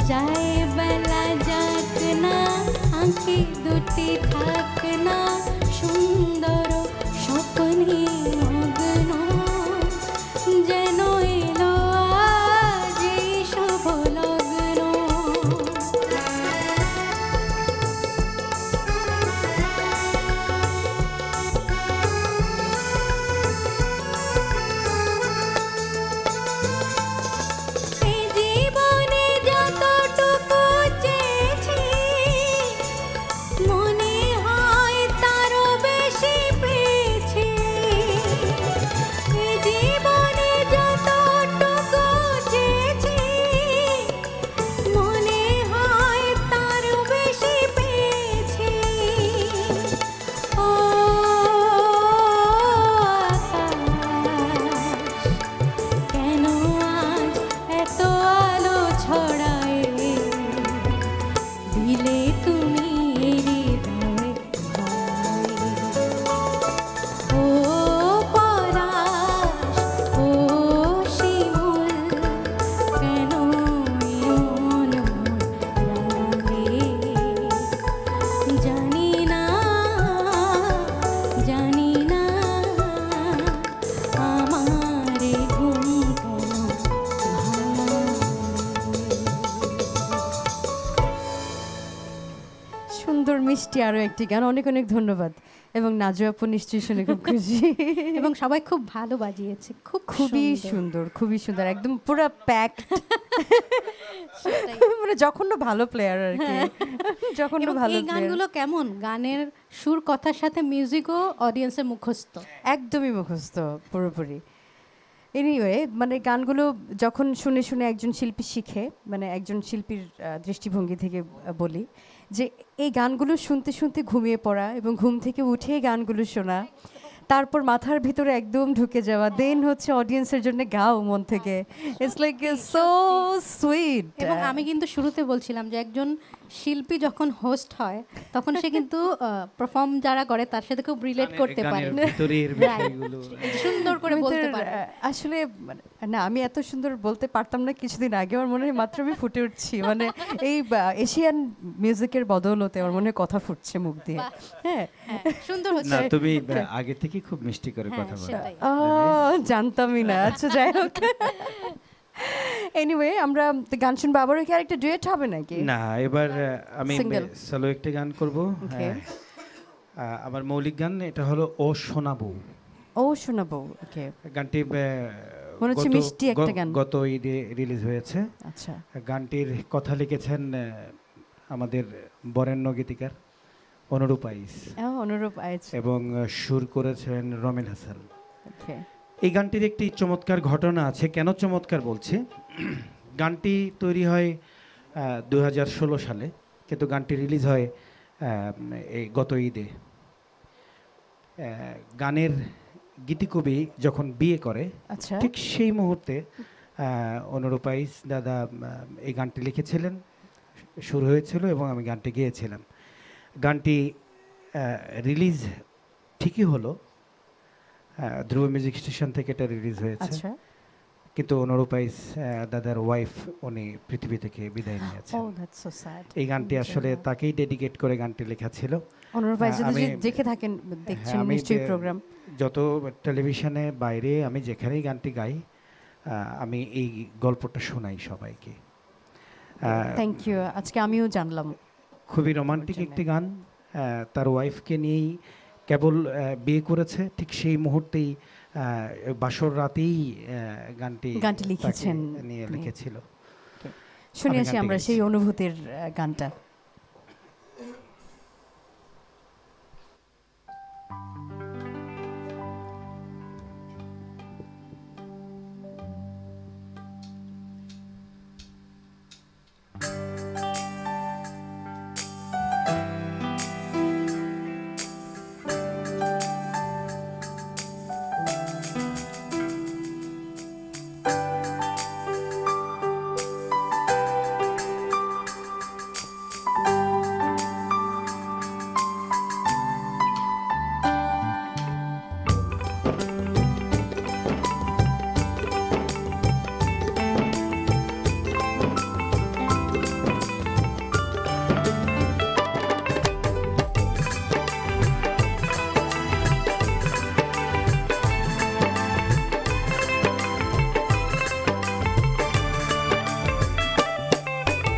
যায় বেলা যাক না আঁখি দুটি থাক না সুন্দর স্বপ্নে মগ্ন যেন এলো আজ এই শুভ লগ্ন এই জীবনে যতটুকু চেয়েছি মনে হয় তারও বেশি পেয়েছি এই জীবনে যতটুকু চেয়েছি মনে হয় তারও বেশি পেয়েছি ও আকাশ কেন আজ এত আলো ছড়ায় দিলে তুমি হৃদয় ভরায়। ও পলাশ ও শিমুল কেন এমন রাঙালে জানি না জানি না আমার ঘুম কেন সুন্দর মিষ্টি আরো একটি গান, অনেক অনেক ধন্যবাদ। এবং নাজু আপু নিশ্চয়ই শুনে খুব খুশি। এবং সবাই খুব ভালো বাজিয়েছে, খুব খুবই সুন্দর, খুবই সুন্দর, একদম পুরো প্যাক। মানে যখন ভালো প্লেয়ার আর কি, যখন এবং ভালো এই গানগুলো কেমন, গানের সুর কথার সাথে মিউজিকও অডিয়েন্সের মুখস্থ, একদমই মুখস্থ পুরোপুরি। এনিওয়ে মানে গানগুলো যখন শুনে শুনে একজন শিল্পী শিখে, মানে একজন শিল্পীর আহ, দৃষ্টিভঙ্গি থেকে আহ, বলি যে এই গানগুলো শুনতে শুনতে ঘুমিয়ে পড়া এবং ঘুম থেকে উঠে গানগুলো শোনা, তারপর মাথার ভিতরে একদম ঢুকে যাওয়া, দেন হচ্ছে অডিয়েন্সের জন্য গাও মন থেকে। It's like so sweet. এবং আমি কিন্তু শুরুতে বলছিলাম যে একজন শিল্পী যখন হোস্ট হয় তখন সে কিন্তু পারফর্ম যারা করে তার সাথে খুব রিলেট করতে পারে, সুন্দর করে বলতে পারে। আসলে মানে না, আমি এত সুন্দর বলতে পারতাম না কিছুদিন আগে, আমার মনে হয় মাত্র আমি ফুটে উঠছি, মানে এই এশিয়ান মিউজিকের বদৌলতে আমার মনে হয় কথা ফুটছে মুখ দিয়ে। হ্যাঁ সুন্দর না, হচ্ছে। তুমি আগে থেকে খুব মিষ্টি করে কথা বলো। ও জানতামই না। আচ্ছা যাই হোক, এনিওয়ে আমরা গান শুনবো। আবারও কি আরেকটা ডুয়েট হবে নাকি? না, এবার আমি Single. সোলো একটা গান করব। Okay. হ্যাঁ, আমার মৌলিক গান এটা হলো ও শোনাবো। ও শোনাবো, ওকে। গানটি আহ, মনে হচ্ছে গত- মিষ্টি একটা গ- গান। গত ঈদে রিলিজ হয়েছে। আচ্ছা। গানটির কথা লিখেছেন আহ, আমাদের বরেণ্য গীতিকার অনুরূপ আইচ, ও অনুরূপ আইচ, এবং আহ, সুর করেছেন রমিল হাসান। ওকে। এই গানটির একটি চমৎকার ঘটনা আছে। কেন চমৎকার বলছি, গানটি তৈরি হয় দু হাজার ষোলো সালে, কিন্তু গানটি রিলিজ হয় আহ, এই গত ঈদে। আহ, গানের গীতিকবি যখন বিয়ে করে, আচ্ছা, ঠিক সেই মুহূর্তে আহ, অনুরূপ আইচ দাদা আহ, এই গানটি লিখেছিলেন, শুরু হয়েছিল এবং আমি গানটি গেয়েছিলাম। গানটি রিলিজ ঠিকই হলো, আহ, ধ্রুব মিউজিক স্টেশন থেকে এটা রিলিজ হয়েছে, আচ্ছা। কিন্তু অনুরূপ আইচ দাদার ওয়াইফ উনি পৃথিবী থেকে বিদায় নিয়েছেন। Oh that's so sad. এই গানটি আসলে তাকেই ডেডিকেট করে গানটি লেখা ছিল। অনুরূপ আইচ যদি আমি- দেখে থাকেন, দেখছেন হ্যাঁ, আমি নিশ্চয়ই যে- প্রোগ্রাম। যত টেলিভিশনে বাইরে আমি যেখানেই গানটি গাই, আহ, আমি এই গল্পটা শোনাই সবাইকে। আহ, থ্যাংক ইউ, আজকে আমিও জানলাম। খুবই রোমান্টিক একটি গান। আহ, তার ওয়াইফকে নিয়েই কেবল আহ, বিয়ে করেছে, ঠিক সেই মুহূর্তেই আহ, বাসর রাতেই আহ, গানটি গানটি তাকে লিখেছেন নিয়ে উনি। লিখেছিল। শুনে আমি আসি গানটি আমরা গাইছি। সেই অনুভূতির আহ, গানটা।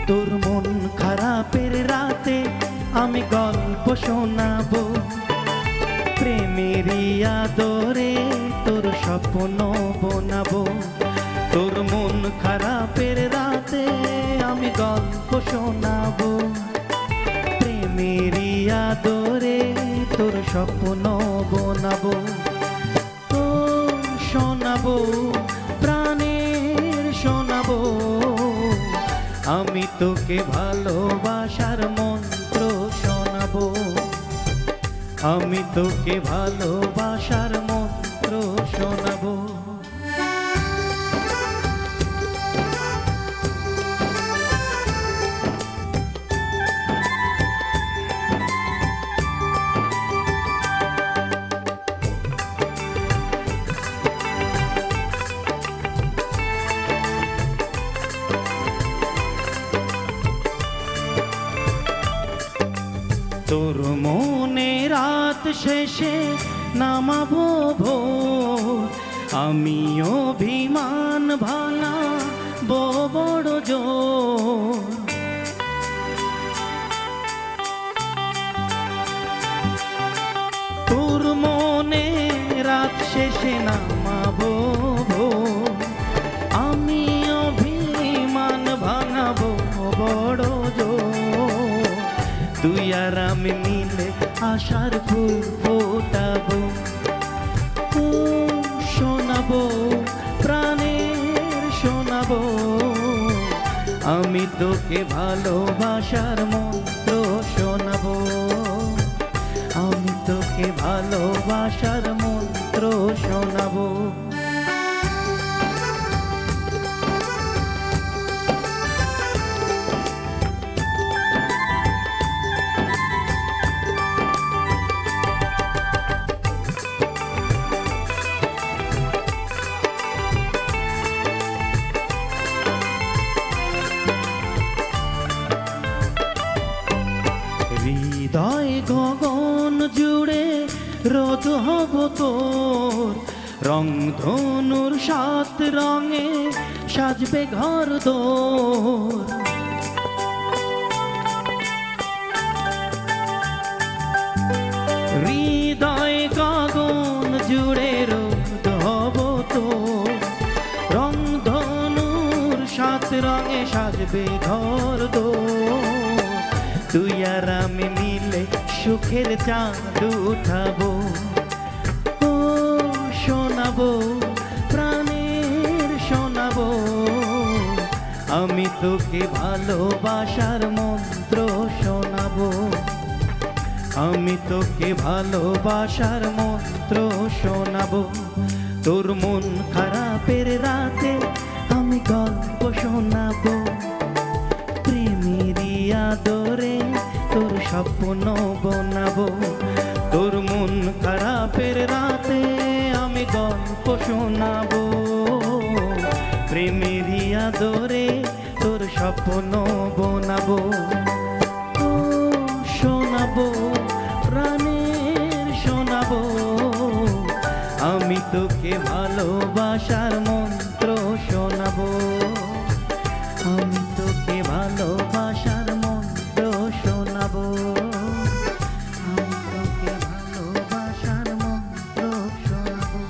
তোর মন খারাপের রাতে আমি গল্প শোনাবো, প্রেমেরই আদরে তোর স্বপ্ন বোনাবো। তোর মন খারাপের রাতে আমি গল্প শোনাবো, প্রেমেরই আদরে তোর স্বপ্ন বোনাবো। ও শোনাবো, প্রাণের শোনাবো, আমি তোকে ভালোবাসার মন্ত্র শোনাবো, আমি তোকে ভালোবাসার মন্ত্র শোনাবো। তোর মনে রাত শেষে নামাবো ভোর, আমি অভিমান ভাঙাবো বড় জোর। তোর মনে রাত শেষে নামাবো ভোর, আমি অভিমান ভাঙাবো বড় জোর। তুই আর আমি মিলে আশার ফুল ফোটাবো, ও শোনাবো, প্রাণের শোনাবো, আমি তোকে ভালোবাসার মন্ত্র শোনাবো, আমি তোকে ভালোবাসার মন্ত্র শোনাবো। হৃদয় গগন জুড়ে রোদ হব তোর, রং ধনুর সাত রঙে সাজবে ঘর দোর। হৃদয় গগন জুড়ে রোদ হব তোর, রং ধনুর সাত রঙে সাজবে ঘর দোর। তুই আর আমি মিলে সুখের চাঁদ উঠাবো, ও শোনাবো, প্রাণের শোনাবো, আমি তোকে ভালোবাসার মন্ত্র শোনাবো, আমি তোকে ভালোবাসার মন্ত্র শোনাবো। তোর মন খারাপের রাতে আমি গল্প শোনাবো, প্রেমেরই আদরে তোর স্বপ্ন বোনাবো। তোর মন খারাপের রাতে আমি গল্প শোনাবো, প্রেমেরই আদরে তোর স্বপ্ন বোনাবো। ও শোনাবো, প্রাণের শোনাবো, আমি তোকে ভালোবাসার মন্ত্র শোনাবো, আমি তোকে ভালোবাসার মন্ত্র শোনাবো, আমি তোকে ভালোবাসার মন্ত্র শোনাবো।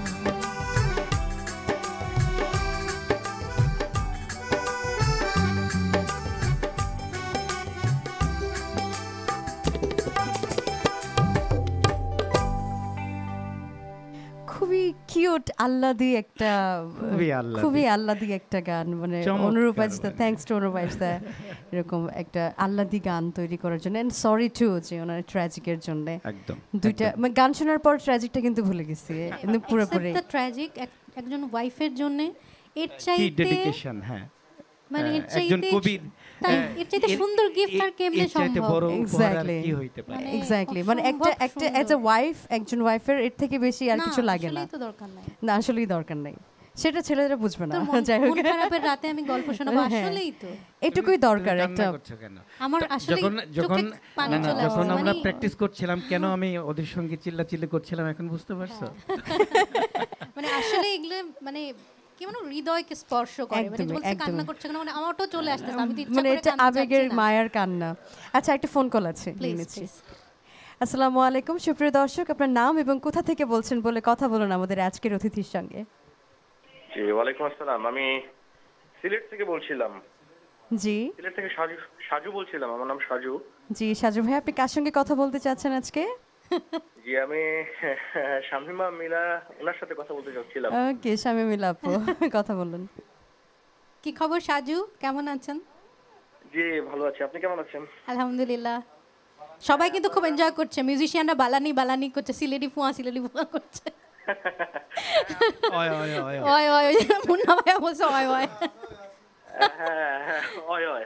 খুবই কিউট আল্লাদি একটা খুবই আহ্লাদি। খুবই আল্লাদি একটা গান, মানে চমৎকার অনুরূপ দা, মানে। থ্যাঙ্কস টু অনুরূপ দা এরকম একটা আল্লাদি গান তৈরি করার জন্য। এন্ড সরি টু যে ওনার ট্র্যাজিকের জন্য একদম দুইটা মানে গান শোনার পর ট্র্যাজিকটা কিন্তু ভুলে গেছি কিন্তু পুরোপুরি। Except the tragic, এক- একজন ওয়াইফের জন্য এর কি চাইতে ডেডিকেশন। হ্যাঁ মানে এর আহ, একজন চাইতে কবির তাই, আহ, এর চাইতে এর- সুন্দর গিফট আর এর- কেমনে এর চাইতে সম্ভব? বড় উপহার আর এক্স্যাক্টলি কি হইতে পারে। এক্স্যাক্টলি মানে একটা অসম্ভব একটা অ্যাজ এ ওয়াইফ, একজন ওয়াইফের এর থেকে বেশি আর না, কিছু লাগে না। আসলেই তো দরকার নাই। না আসলেই দরকার নাই, সেটা ছেলেরা বুঝবে না। তোর মন- যাই হোক মন খারাপের রাতে আমি গল্প শোনাবো, হ্যাঁ। আসলেই তো এটুকুই দরকার তুমি একটা। কান্না করছো কেন? আমার তো আসলেই যখন যখন চোখে পানি না, না, চলে যখন আসছে, আমরা মানে- প্র্যাকটিস করছিলাম কেন আমি ওদের সঙ্গে চিল্লাচিল্লি করছিলাম এখন বুঝতে পারছো? মানে আসলে এগুলো মানে কি মানে হৃদয়কে স্পর্শ করে মানে একদমই, বলছে কান্না একদমই। করছে কেন মানে আমারও চলে আসতেছে আমি তো ইচ্ছা মানে করে এটা কান্না আবেগের চাচ্ছি না। মায়ার কান্না। আচ্ছা একটা ফোন কল আছে, নিয়ে Please, নিচ্ছি। please. আসসালামু আলাইকুম সুপ্রিয় দর্শক, আপনার নাম এবং কোথা থেকে বলছেন বলে কথা বলুন আমাদের আজকের অতিথির সঙ্গে। জি ওয়ালাইকুম আসসালাম, আমি সিলেট থেকে বলছিলাম। জি সিলেট থেকে সাজু সাজু বলছিলাম, আমার নাম সাজু। জি সাজু ভাই, আপনি কার সঙ্গে কথা বলতে চাচ্ছেন আজকে? জি আমি শামিমা মিলা ওনার সাথে কথা বলতে চাচ্ছিলাম। ওকে শামিমা আপু, কথা বলুন। কি খবর সাজু, কেমন আছেন? জি ভালো আছি, আপনি কেমন আছেন? আলহামদুলিল্লাহ। সবাই কিন্তু খুব এনজয় করছে, মিউজিশিয়ানরা বালানি বালানি করছে, সিলেটি ফুয়া সিলেটি ফুয়া করছে। ওয় ওয় ওয় ওয় ওয় মুন্না ভাই বলছে ওয় ওয়। হ্যাঁ হ্যাঁ ওয় ওয়।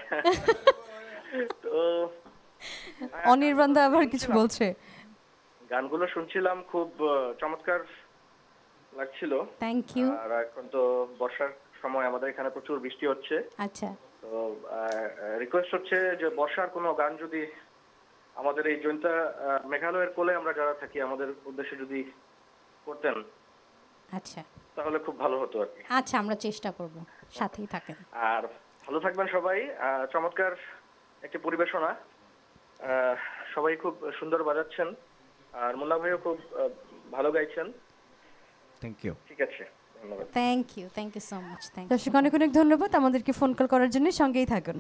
তো অনির্বাণদা আবার কিছু বলছে। গানগুলো শুনছিলাম, খুব আহ, চমৎকার লাগছিল। Thank you. আর এখন তো বর্ষার সময়, আমাদের এখানে প্রচুর বৃষ্টি হচ্ছে। আচ্ছা তো রিকোয়েস্ট হচ্ছে যে বর্ষার কোনো গান যদি আমাদের এই জয়ন্তা আহ, মেঘালয়ের কোলে আমরা যারা থাকি আমাদের উদ্দেশ্যে যদি করতেন আচ্ছা তাহলে খুব ভালো হতো আর কি। আচ্ছা আমরা চেষ্টা করব, সাথেই থাকেন। আর ভালো থাকবেন সবাই। আহ, চমৎকার একটি পরিবেশনা, আহ, সবাই খুব সুন্দর বাজাচ্ছেন, আর মুন্না ভাইও খুব আহ, ভালো গাইছেন। Thank you. ঠিক আছে, ধন্যবাদ। Thank you thank you so much. Thank you. দর্শক অনেক অনেক ধন্যবাদ আমাদেরকে ফোন কল করার জন্য, সঙ্গেই থাকুন।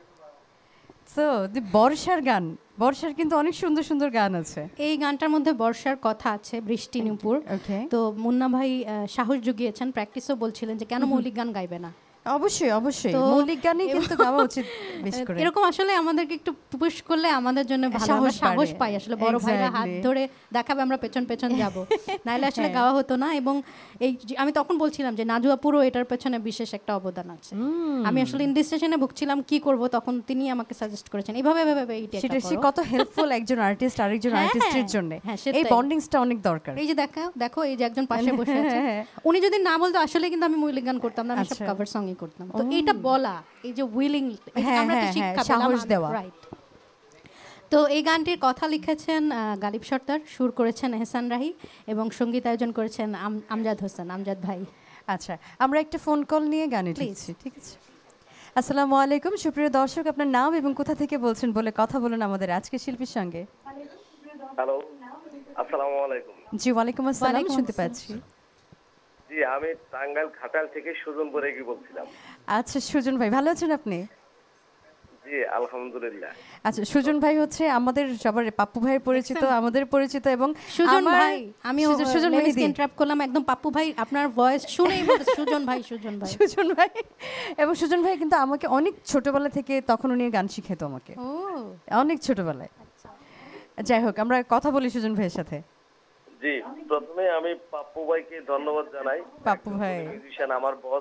সো দি বর্ষার গান, বর্ষার কিন্তু অনেক সুন্দর সুন্দর গান আছে। এই গানটার মধ্যে বর্ষার কথা আছে, বৃষ্টি নূপুর। ওকে, তো মুন্না ভাই আহ, সাহস জুগিয়েছেন, প্র্যাকটিসও বলছিলেন যে কেন মৌলিক গান গাইবে না। অবশ্যই অবশ্যই তো মৌলিক গানই কিন্তু গাওয়া উচিত বেশ করে। এরকম আসলে আমাদেরকে একটু পুশ করলে আমাদের জন্য ভালো, আমরা সাহস সাহস বাড়ে। পাই আসলে, বড় ভাইরা হাত Exactly. ধরে দেখাবে, আমরা পেছন পেছন যাব, নাইলে আসলে হ্যাঁ। গাওয়া হতো না। এবং এই যে আমি তখন বলছিলাম যে নাজু আপুরও এটার পেছনে বিশেষ একটা অবদান আছে। আমি আসলে ইনডিসিশনে ভুগছিলাম কি করব, তখন তিনি আমাকে সাজেস্ট করেছেন এইভাবে এভাবে এইটা সেটা সে করো। কত হেল্পফুল একজন আর্টিস্ট আরেকজন হ্যাঁ, আর্টিস্টের জন্য। হ্যাঁ, এই সেটাই। বন্ডিংসটা অনেক দরকার। এই যে দেখো দেখো এই যে একজন পাশে বসে আছে, হ্যাঁ। উনি যদি না বলতো আসলে কিন্তু আমি মৌলিক গান করতাম না, আমি সব আচ্ছা। কভার সঙ্গই করতাম। তো এইটা বলা, এই যে উইলিং, হ্যাঁ, আমরা তো হ্যাঁ, শিক্ষা হ্যাঁ, পেলাম, সাহস দেওয়া। রাইট। তো এই গানটির কথা লিখেছেন আহ, গালিব সর্দার, সুর করেছেন এহসান রাহি এবং সঙ্গীত আয়োজন করেছেন আম- আমজাদ হোসেন, আমজাদ ভাই। আচ্ছা আমরা একটা ফোন কল নিয়ে গানে ঢুকছি, ঠিক আছে? আসসালামু আলাইকুম সুপ্রিয় দর্শক, আপনার নাম এবং কোথা থেকে বলছেন বলে কথা বলুন আমাদের আজকে শিল্পীর সঙ্গে। হ্যালো, আসসালামু আলাইকুম। জি ওয়ালাইকুম আসসালাম, ওয়ালাইকুম শুনতে আসসালাম। পাচ্ছি। জি আমি টাঙ্গাইল ঘাটাল থেকে সুজন বরেগি বলছিলাম। আচ্ছা সুজন ভাই, ভালো আছেন আপনি? জি আলহামদুলিল্লাহ। আচ্ছা সুজন ভাই হচ্ছে আমাদের সবার পাপ্পু ভাইয়ের পরিচিত, আমাদের পরিচিত এবং সুজন আমার- ভাই, আমি সুজন- সুজন মেহেদী। ইন্টারাপ্ট করলাম, একদম পাপ্পু ভাই আপনার ভয়েস শুনেই বলতে সুজন ভাই সুজন ভাই সুজন ভাই এবং সুজন ভাই কিন্তু আমাকে অনেক ছোটবেলা থেকে, তখন উনি গান শিখেতো আমাকে ও অনেক ছোটবেলায়। যাই হোক আমরা কথা বলি সুজন ভাইয়ের সাথে। জি প্রথমে আমি পাপ্পু ভাইকে ধন্যবাদ জানাই। পাপ্পু ভাই মিউজিশিয়ান, আমার বস।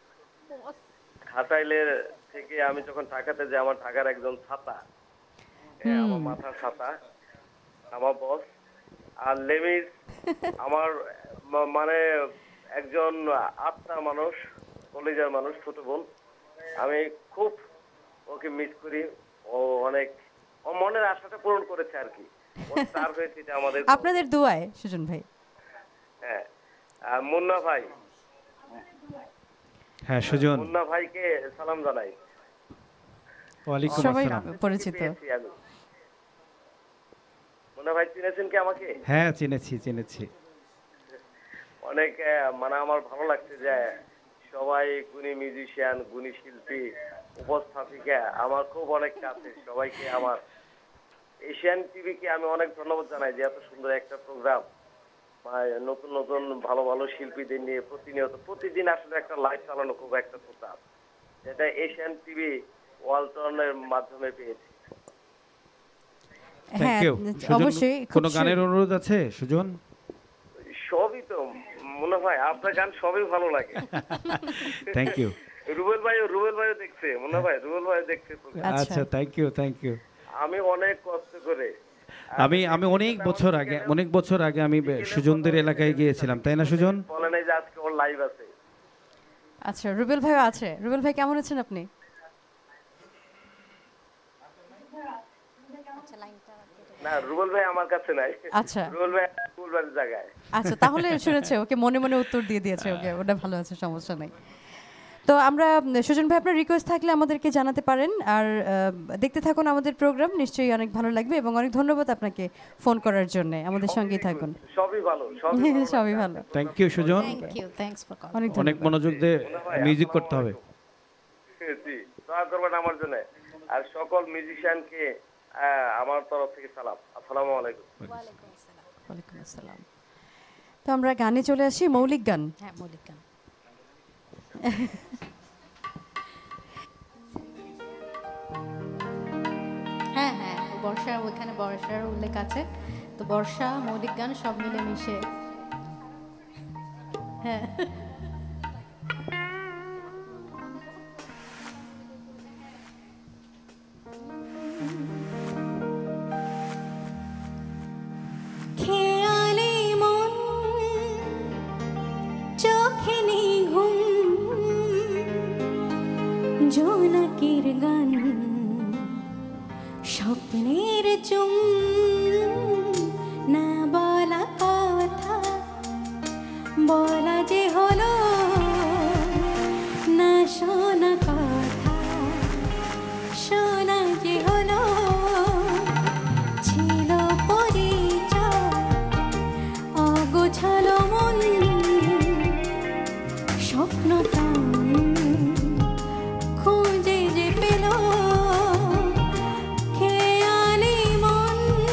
ঘাটাইলের থেকে আমি যখন ঢাকাতে যাই, আমার ঢাকার একজন ছাতা, হ্যাঁ, আমার মাথার ছাতা, আমার বস। আর লেমিস আমার ম- মানে একজন আত্মার মানুষ, কলেজের মানুষ, ছোট বোন। আমি খুব ওকে মিস করি। ও অনেক ও মনের আশাটা পূরণ করেছে আর কি। ও স্টার হয়েছে, এটা আমাদের আপনাদের দোয়ায় সুজন ভাই। হ্যাঁ। আর মুন্না ভাই, হ্যাঁ সুজন, মুন্না ভাইকে সালাম জানাই। ওয়ালাইকুম সবাই আসসালাম। পরিচিত। পেয়েছি আমি। মুন্না ভাই চিনেছেন কি আমাকে? হ্যাঁ চিনেছি চিনেছি। অনেক আহ, মানে আমার ভালো লাগছে যে সবাই গুণী মিউজিশিয়ান, গুণী শিল্পী, উপস্থাপিকা আমার খুব অনেক কাছে। সবাইকে আমার এশিয়ান টিভিকে আমি অনেক ধন্যবাদ জানাই যে এত সুন্দর একটা প্রোগ্রাম, নতুন নতুন ভালো ভালো শিল্পীদের নিয়ে প্রতিনিয়ত প্রতিদিন আসলে একটা লাইভ চালানো খুব একটা প্রোগ্রাম, যেটা এশিয়ান টিভি ওয়ালটনের মাধ্যমে পেয়েছি। Thank you. অবশ্যই। কোনো গানের অনুরোধ আছে সুজন? সবই তো মনে হয় আপনার গান সবই ভালো লাগে। Thank you. রুবেল ভাই, রুবেল ভাই দেখছে, মনে হয় রুবেল ভাই দেখছে। আচ্ছা থ্যাংক ইউ থ্যাংক ইউ। আমি অনেক কষ্ট করে, আমি আমি অনেক বছর আগে অনেক বছর আগে আমি সুজনদের এলাকায় গিয়েছিলাম, তাই না সুজন? বলে নাই যে আজকে ওর লাইভ আছে। আচ্ছা রুবেল ভাই আছে। রুবেল ভাই কেমন আছেন আপনি? না রুবেল ভাই আমার কাছে নাই আচ্ছা। রুবেল ভাই রুবেল ভাইয়ের জায়গায়। আচ্ছা তাহলে শুনেছে ওকে মনে মনে উত্তর দিয়ে দিয়েছে ওকে ওটা ভালো আছে সমস্যা নেই। তো আমরা সুজন ভাই আপনার রিকোয়েস্ট থাকলে আমাদেরকে জানাতে পারেন আর দেখতে থাকুন আমাদের প্রোগ্রাম নিশ্চয়ই অনেক ভালো লাগবে এবং অনেক ধন্যবাদ আপনাকে ফোন করার জন্য আমাদের সঙ্গেই থাকুন। সবই ভালো সবই ভালো সবই ভালো। Thank you Sujan. Thank you thanks for call. অনেক অনেক মনোযোগ দিয়ে মিউজিক করতে হবে। জি দোয়া করবেন আমার জন্য আর সকল মিউজিশিয়ানকে আমার তরফ থেকে সালাম। আসসালামু আলাইকুম। ওয়ালাইকুম আসসালাম। ওয়ালাইকুম আসসালাম। তো আমরা গানে চলে আসি মৌলিক গান। হ্যাঁ মৌলিক গান। হ্যাঁ হ্যাঁ বর্ষা ওইখানে বর্ষার উল্লেখ আছে তো বর্ষা মৌলিক গান সব মিলে মিশে হ্যাঁ খেয়ালে মন চোখে নেই ঘুম জোনাকির গান স্বপ্নের চুম না বলা কথা বলা যে হলো না শোনা কথা শোনা যে হলো ছিল পরিচয় অগোছালো মন স্বপ্ন প্রাণ খুঁজে যে পেল খেয়ালি মন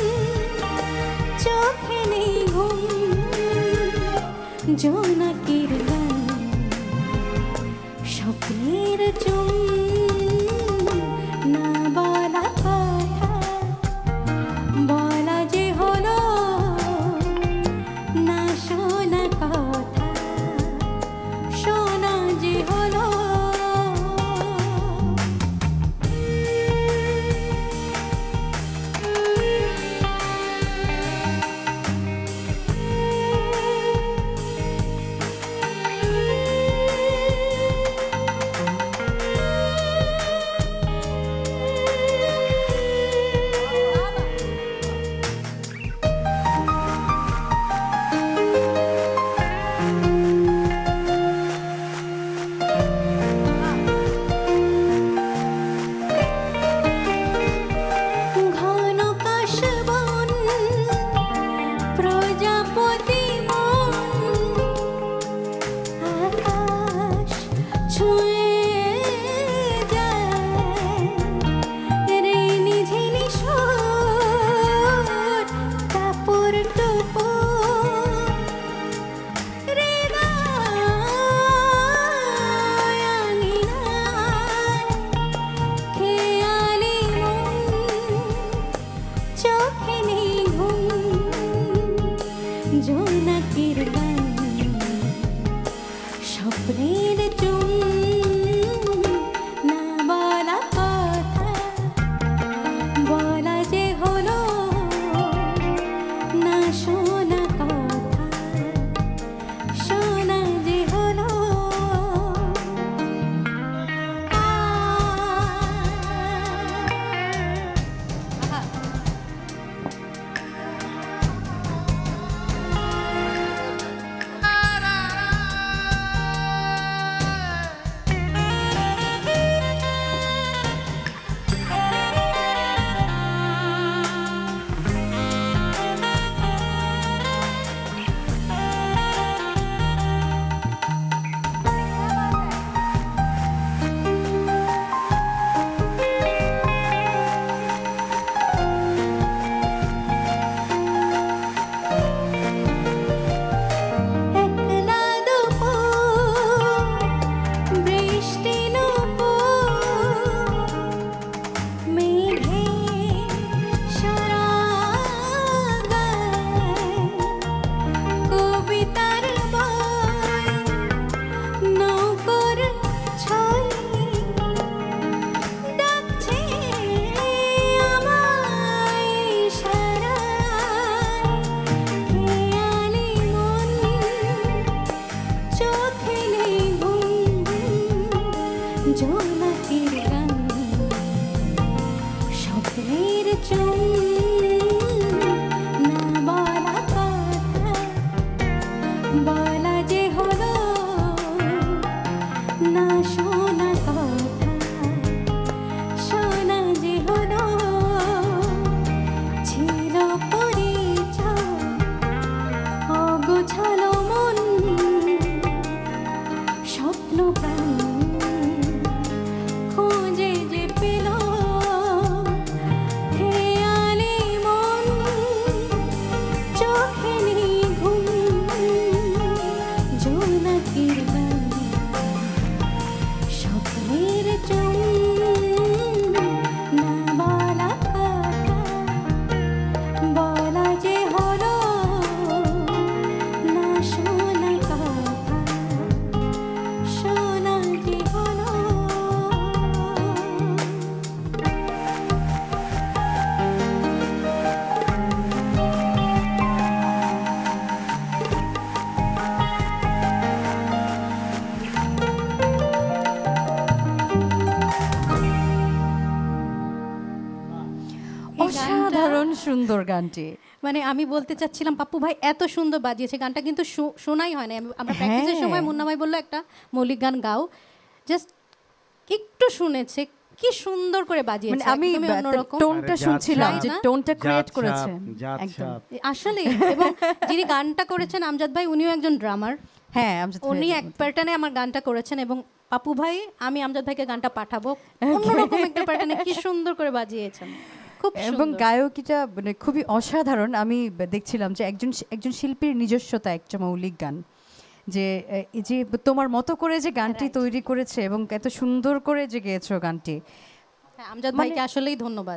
অসাধারণ সুন্দর গানটি। মানে আমি বলতে চাচ্ছিলাম পাপ্পু ভাই এত সুন্দর বাজিয়েছে গানটা, কিন্তু শোনাই হয় না। আমরা প্র্যাকটিসের সময় মুন্না ভাই বললো একটা মৌলিক গান গাও, জাস্ট একটু শুনেছে, কি সুন্দর করে বাজিয়েছে। আমি টোনটা শুনছিলাম যে টোনটা ক্রিয়েট করেছে একদম আসলে। এবং যিনি গানটা করেছেন আমজাদ ভাই, উনিও একজন ড্রামার। হ্যাঁ, আমজাদ উনি এক প্যাটার্নে আমার গানটা করেছেন। এবং পাপ্পু ভাই, আমি আমজাদ ভাইকে গানটা পাঠাবো, অন্যরকম একটা প্যাটার্নে কি সুন্দর করে বাজিয়েছেন। এবং গায়কিটা মানে খুবই অসাধারণ। আমি দেখছিলাম যে একজন একজন শিল্পীর নিজস্বতা একটা মৌলিক গান, যে যে তোমার মতো করে যে গানটি তৈরি করেছে এবং এত সুন্দর করে যে গেয়েছো গানটি। আমজাদ ভাইকে আসলেই ধন্যবাদ।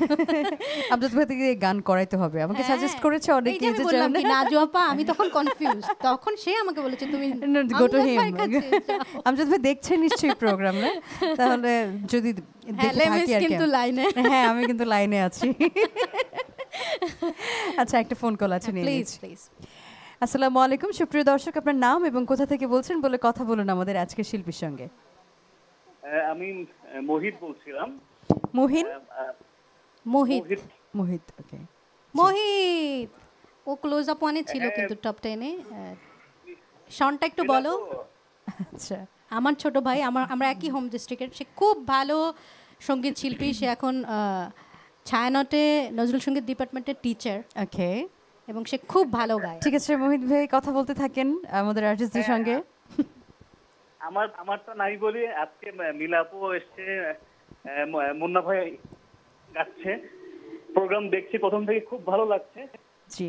আমজাদ ভাই থেকে গান করাইতে হবে, আমাকে সাজেস্ট করেছে অনেকে। যে বললাম কি নাজু আপা, আমি তখন কনফিউজ, তখন সে আমাকে বলেছে তুমি গো টু হিম। আমজাদ ভাই দেখছে নিশ্চয়ই প্রোগ্রাম, না? তাহলে যদি দেখে থাকি আর কিন্তু লাইনে, হ্যাঁ আমি কিন্তু লাইনে আছি। আচ্ছা, একটা ফোন কল আছে, নিয়ে প্লিজ প্লিজ। আসসালামু আলাইকুম, সুপ্রিয় দর্শক, আপনার নাম এবং কোথা থেকে বলছেন বলে কথা বলুন আমাদের আজকের শিল্পীর সঙ্গে। আমি মোহিত বলছিলাম। মোহিত মোহিত মোহিত ওকে মোহিত ও ক্লোজ আপ ওয়ানে ছিল কিন্তু টপ টেনে। শানটা একটু বলো। আচ্ছা, আমার ছোট ভাই, আমার আমরা একই হোম ডিস্ট্রিক্টের, সে খুব ভালো সঙ্গীত শিল্পী। সে এখন ছায়ানটে নজরুল সঙ্গীত ডিপার্টমেন্টের টিচার। ওকে, এবং সে খুব ভালো গায়। ঠিক আছে মোহিত ভাই, কথা বলতে থাকেন আমাদের আর্টিস্টদের সঙ্গে। আমার আমারটা নাই বলি, আজকে মিলাপু এসছে, মুন্না ভাই গাচ্ছে, প্রোগ্রাম দেখছি প্রথম থেকে, খুব ভালো লাগছে। জি,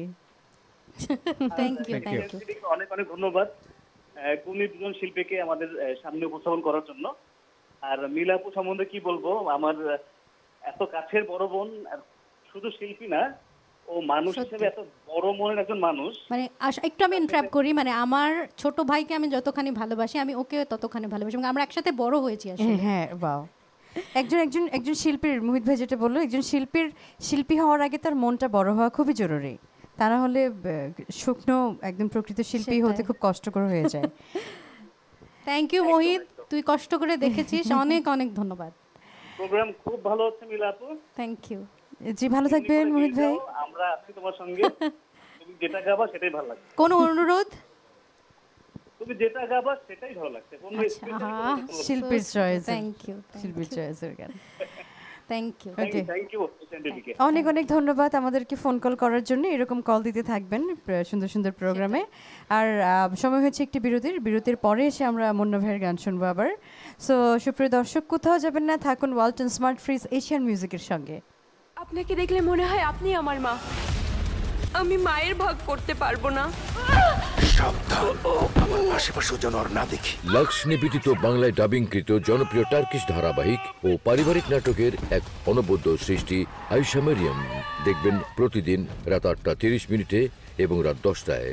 থ্যাংক ইউ থ্যাংক ইউ, অনেক অনেক ধন্যবাদ কোন দুজন শিল্পীকে আমাদের সামনে উপস্থাপন করার জন্য। আর মিলাপু সম্বন্ধে কি বলবো, আমার এত কাছের বড় বোন, শুধু শিল্পী না, ও মানুষ হিসেবে এত বড় মনের একজন মানুষ। মানে একটু আমি ইন্টারাপ্ট করি, মানে আমার ছোট ভাইকে আমি যতখানি ভালোবাসি, আমি ওকে ততখানি ভালোবাসি, এবং আমরা একসাথে বড় হয়েছি আসলে। হ্যাঁ, বাহ। একজন একজন একজন শিল্পীর, মোহিত ভাই যেটা বললো, একজন শিল্পীর শিল্পী হওয়ার আগে তার মনটা বড় হওয়া খুবই জরুরি, তা না হলে শুকনো একদম প্রকৃত শিল্পী হতে খুব কষ্টকর হয়ে যায়। থ্যাংক ইউ মোহিত, তুই কষ্ট করে দেখেছিস, অনেক অনেক ধন্যবাদ। প্রোগ্রাম খুব ভালো হচ্ছে মিলাপু, থ্যাংক ইউ। জি, ভালো থাকবেন মোহিত ভাই। আমরা আছি তোমার সঙ্গে, তুমি যেটা গাবা সেটাই ভালো লাগছে। কোন অনুরোধ? তুমি যেটা গাবা সেটাই ভালো লাগছে। শিল্পীর চয়েস। থ্যাংক ইউ, শিল্পীর চয়েসের গান। Thank you thank you. অনেক অনেক ধন্যবাদ আমাদেরকে ফোন কল করার জন্য। এরকম কল দিতে থাকবেন সুন্দর সুন্দর প্রোগ্রামে। আর সময় হচ্ছে একটি বিরতির, বিরতির পরে এসে আমরা মুন্না ভাইয়ের গান শুনবো আবার। সো সুপ্রিয় দর্শক, কোথাও যাবেন না, থাকুন ওয়ালটন স্মার্ট ফ্রিজ এশিয়ান মিউজিকের সঙ্গে। আপনাকে দেখলে মনে হয় আপনি আমার মা, আমি মায়ের ভাগ করতে পারবো না। সাবধান, আমার আশেপাশে যেন আর না দেখি। লাক্স নিবেদিত বাংলায় ডাবিংকৃত জনপ্রিয় টার্কিশ ধারাবাহিক ও পারিবারিক নাটকের এক অনবদ্য সৃষ্টি আয়েশা মারিয়াম, দেখবেন প্রতিদিন রাত আটটা তিরিশ মিনিটে এবং রাত দশটায়।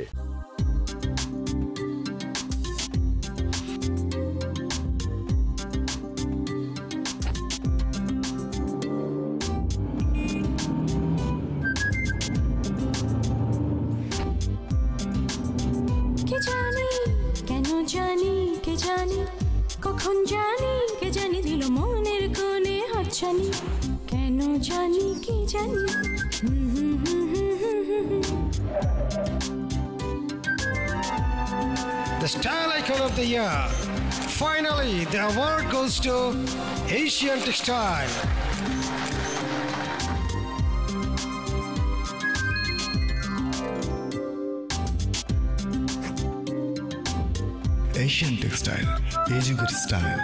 জানি কে জানি কখন জানি কে জানি দিল মনের কোণে হাতছানি। জানি কেন জানি কি জানি হুম হুম হুম হুম হুম হুম হুম। The Style Icon of the Year. Finally, the award goes to Asian Textile. Asian Textile, এই যুগের স্টাইল।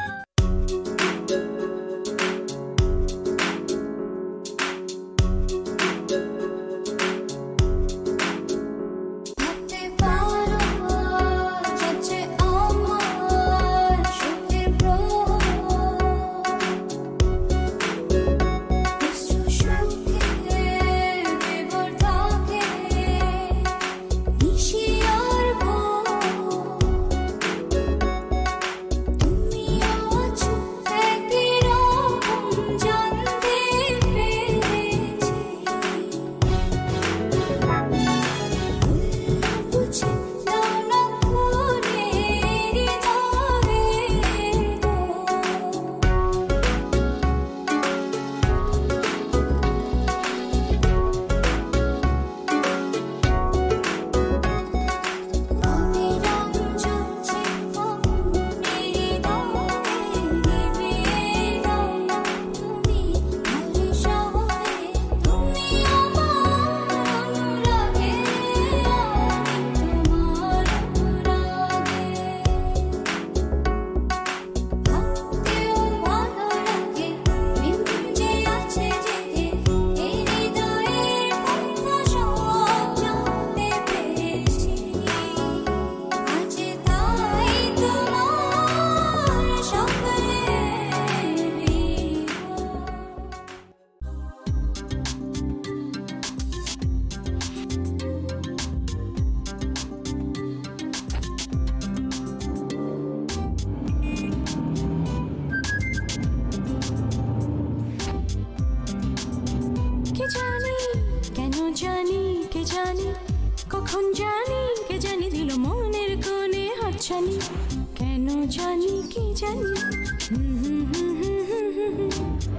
কখন জানি কে জানি দিল মনের কোণে হাতছানি কেন জানি কি জানি হুম হুম হুম হুম হুম হুম হুম।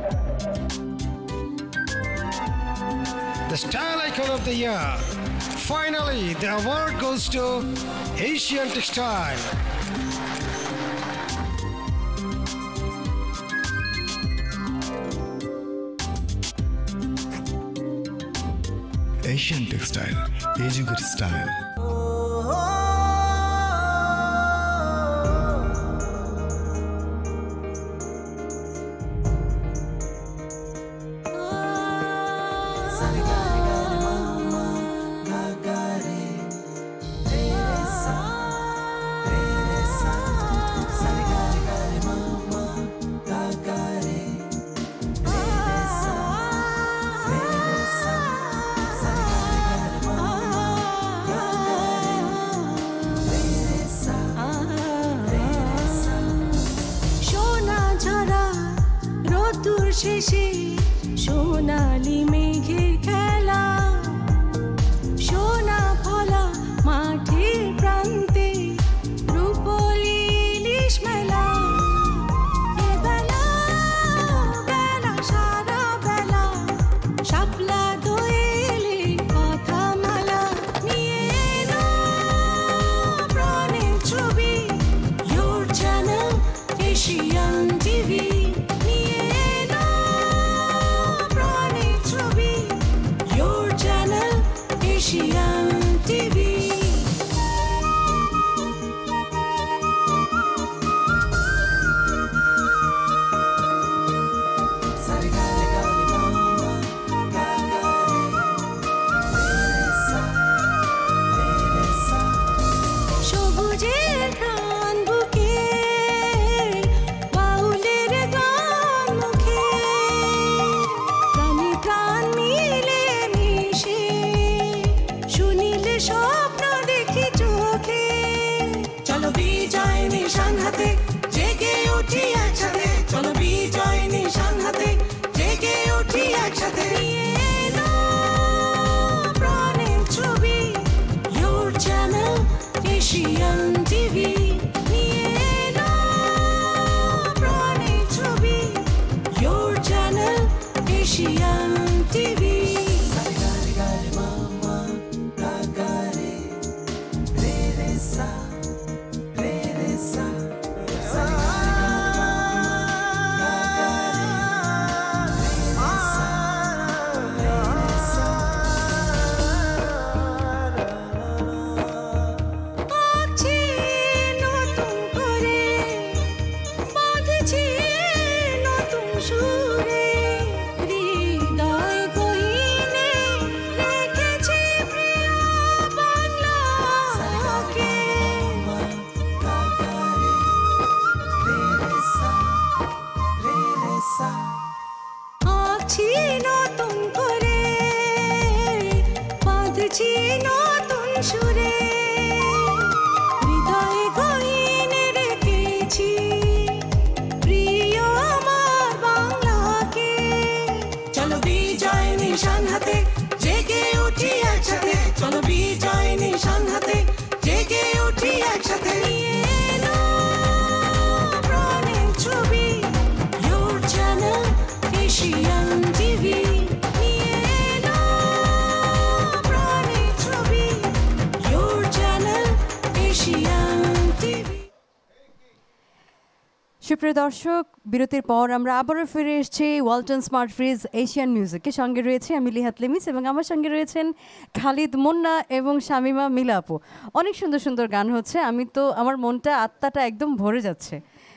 The Style Icon of the Year. Finally, the award goes to Asian Textile. Asian Textile, এই যুগের স্টাইল। শেষে সোনালি মেঘের খেলা এশিয়ান টিভি। চলো বিজয় নিশান হাতে জেগে উঠি একসাথে, চলো বিজয় নিশান হাতে জেগে উঠি একসাথে। প্রাণের ছবি your channel এশিয়ান টিভি। প্রাণের ছবি your channel এশিয়ান টিভি। সুপ্রিয় দর্শক, বিরতির পর আমরা আবারও ফিরে এসেছি ওয়ালটন স্মার্ট ফ্রিজ এশিয়ান মিউজিকে। সঙ্গে রয়েছে আমি লিহাত লিমিস এবং আমার সঙ্গে রয়েছেন খালিদ মুন্না এবং শামিমা মিলা আপু। অনেক সুন্দর সুন্দর গান হচ্ছে, আমি তো আমার মনটা আত্মাটা একদম ভরে যাচ্ছে।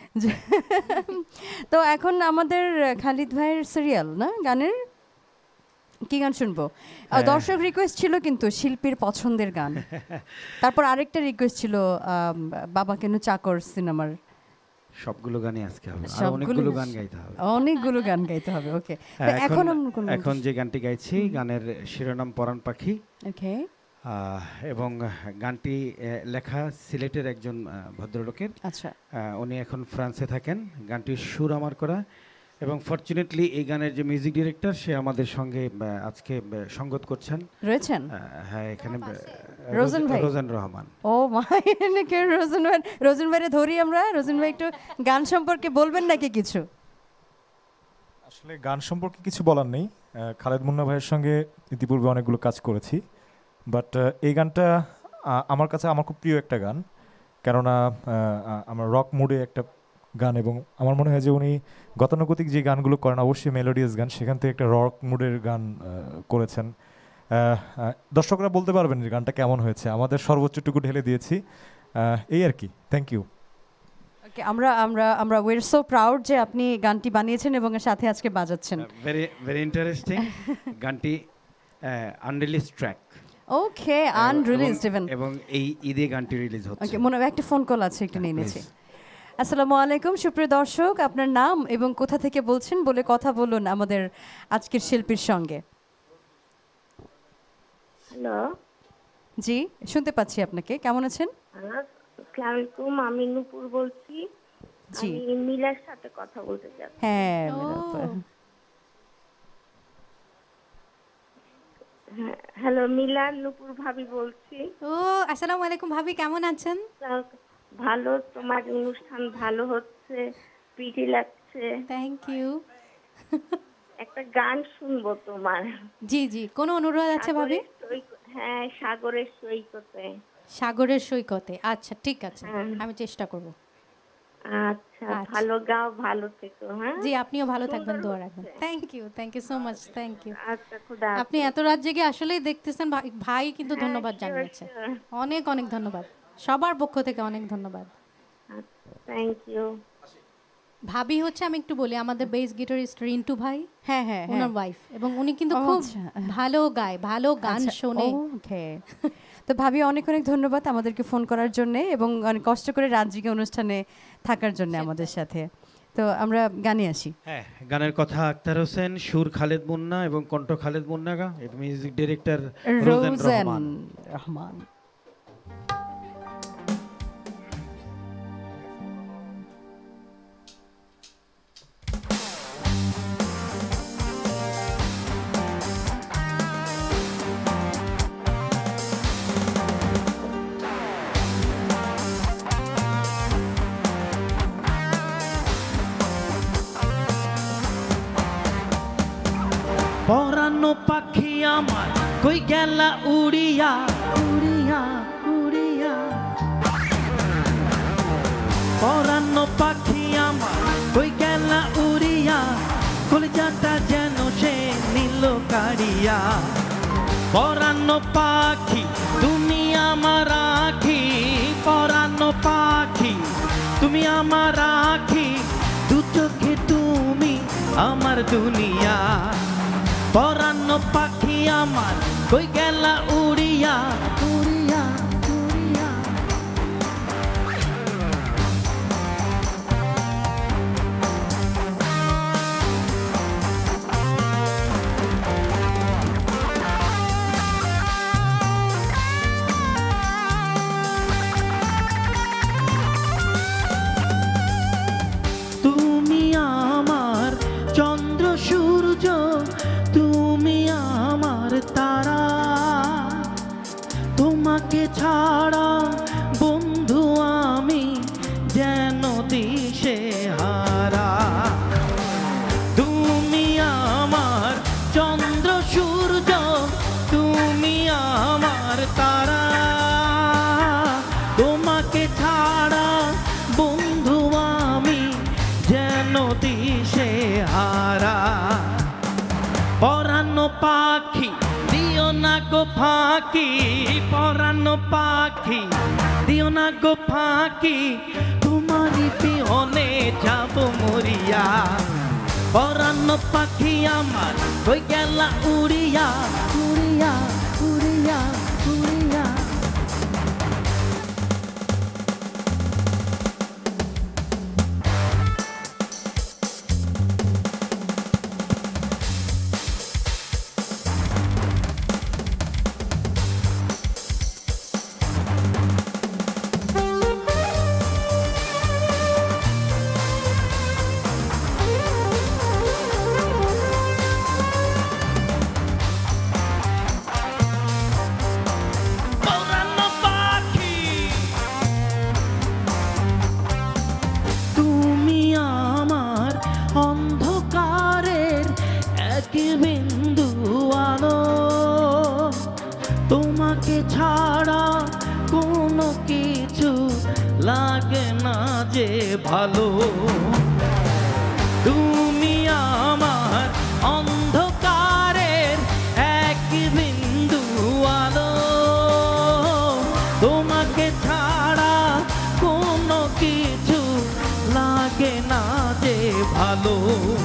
তো এখন আমাদের খালিদ ভাইয়ের সিরিয়াল না, গানের কি গান শুনবো? দর্শক রিকোয়েস্ট ছিল কিন্তু শিল্পীর পছন্দের গান। তারপর আরেকটা রিকোয়েস্ট ছিল বাবা কেন চাকর সিনেমার। সবগুলো গানই আজকে হবে, আর অনেকগুলো গান গাইতে হবে, অনেকগুলো গান গাইতে হবে। ওকে, এখন এখন যে গানটি গাইছি গানের শিরোনাম পরাণ পাখি। ওকে, এবং গানটি লেখা সিলেটের একজন ভদ্রলোকের। আচ্ছা, উনি এখন ফ্রান্সে থাকেন। গানটির সুর আমার করা এবং ফরচুনেটলি এই গানের যে মিউজিক ডিরেক্টর সে আমাদের সঙ্গে আজকে সঙ্গত করছেন রয়েছেন। হ্যাঁ, এখানে রোজন ভাই, রোজন রহমান। ও মাই, কে রোজন ভাই? রোজন ভাইরে ধরি আমরা। রোজন ভাই একটু গান সম্পর্কে বলবেন নাকি কিছু? আসলে গান সম্পর্কে কিছু বলার নেই। খালেদ মুন্না ভাইয়ের সঙ্গে ইতিপূর্বে অনেকগুলো কাজ করেছি, বাট এই গানটা আমার কাছে আমার খুব প্রিয় একটা গান, কেননা আমার রক মুডে একটা গান এবং আমার মনে হয় যে উনি গতানুগতিক যে গানগুলো করেন অবশ্যই মেলোডিয়াস গান, সেখান থেকে একটা রক মুডের গান করেছেন। দর্শকরা বলতে পারবেন যে গানটা কেমন হয়েছে, আমাদের সর্বোচ্চটুকু ঢেলে দিয়েছি, এই আর কি। Thank you. ওকে, আমরা আমরা আমরা উই আর সো প্রাউড যে আপনি গানটি বানিয়েছেন এবং সাথে আজকে বাজাচ্ছেন। Very very interesting. গানটি unreleased track. Okay, unreleased even, এবং এই ঈদে গানটি রিলিজ হচ্ছে। ওকে, মনে একটা ফোন কল আছে, একটু নিয়ে নিয়েছি। আসসালামু আলাইকুম সুপ্রিয় দর্শক, আপনার নাম এবং কোথা থেকে বলছেন বলে কথা বলুন আমাদের আজকের শিল্পীর সঙ্গে। হ্যালো, জি শুনতে পাচ্ছি আপনাকে, কেমন আছেন? আসসালামু আলাইকুম, আমি নূপুর বলছি। জি, আমি মিলার সাথে কথা বলতে চাচ্ছি। হ্যাঁ, হ্যালো মিলা, নূপুর ভাবি বলছি। ও আসসালামু আলাইকুম ভাবি, কেমন আছেন? ভালো, তোমার অনুষ্ঠান ভালো হচ্ছে, পিটি লাগছে। Thank you. একটা গান শুনবো তোমার। জি জি, কোনো অনুরোধ আছে ভাবি? হ্যাঁ, সাগরের সৈকতে। সাগরের সৈকতে, আচ্ছা ঠিক আছে, আমি চেষ্টা করব। আচ্ছা, ভালো গাও, ভালো থেকো। হ্যাঁ জি, আপনিও ভালো থাকবেন, দোয়া রাখবেন। Thank you, thank you so much, thank you. আচ্ছা, খোদা। আপনি এত রাত জেগে আসলেই দেখতেছেন, ভাই কিন্তু ধন্যবাদ জানিয়েছে, অনেক অনেক ধন্যবাদ, সবার পক্ষ থেকে অনেক ধন্যবাদ। Thank you. ভাবি হচ্ছে, আমি একটু বলি, আমাদের বেস গিটারিস্ট রিন্টু ভাই, হ্যাঁ হ্যাঁ, ওনার ওয়াইফ, এবং উনি কিন্তু খুব ভালো গায়, ভালো গান শোনে। ওকে, তো ভাবি অনেক অনেক ধন্যবাদ আমাদেরকে ফোন করার জন্য এবং অনেক কষ্ট করে রাত জেগে অনুষ্ঠানে থাকার জন্য আমাদের সাথে। তো আমরা গানে আসি। হ্যাঁ, গানের কথা আক্তার হোসেন, সুর খালেদ মুন্না এবং কণ্ঠ খালেদ মুন্না, গা মিউজিক ডিরেক্টর রোজন রহমান। পরানো পাখি আমার কই গেলা উড়িয়া উড়িয়া উড়িয়া পরানো পাখি আমার কই গেলা উড়িয়া কলিজাটা যেন সে নীল কাড়িয়া পরানো পাখি তুমি আমার আখি পরানো পাখি তুমি আমার আখি দু চোখে তুমি আমার দুনিয়া পরানো পাখি আমার কই গেলা উড়িয়া উড়িয়া উড়িয়া তুমি আমার চন্দ্র সূর্য তুমি আমার তারা তোমাকে ছাড়া বন্ধু আমি যেন দিশে হারা তুমি আমার চন্দ্র সূর্য তুমি আমার তারা তোমাকে ছাড়া বন্ধু আমি যেন দিশে হারা পরানো পাখি দিও না গো ফাঁকি পরানো পাখি দিও না গো ফাঁকি তোমারই পিহনে যাব মরিয়া পরানো পাখি আমার কই গেলা উড়িয়া উড়িয়া উড়িয়া উড়িয়া পরানো পাখি তুমি আমার অন্ধকারের এক বিন্দু আলো তোমাকে ছাড়া কোনো কিছু লাগে না যে ভালো তুমি আমার অন্ধকারের এক বিন্দু আলো তোমাকে ছাড়া কোনো কিছু লাগে না যে ভালো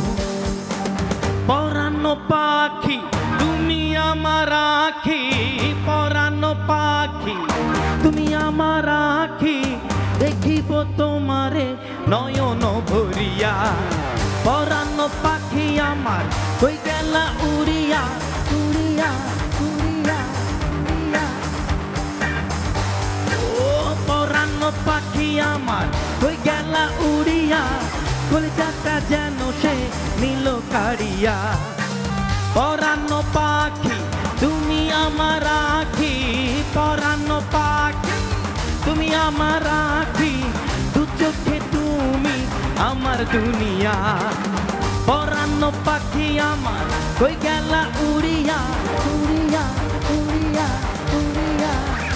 পরানো পাখি তুমি আমার আখি পরানো পাখি তুমি আমার আখি দেখিব তোমারে নয়ন ভরিয়া পরানো পাখি আমার কই গেলা উড়িয়া উড়িয়া উড়িয়া উড়িয়া ও পরানো পাখি আমার কই গেলা উড়িয়া কলিজাটা যেন সে নীল কাড়িয়া পরানো পাখি তুমি আমার আখি পরানো পাখি তুমি আমার আখি দু চোখে তুমি আমার দুনিয়া পরানো পাখি আমার কই গেলা উড়িয়া উড়িয়া উড়িয়া উড়িয়া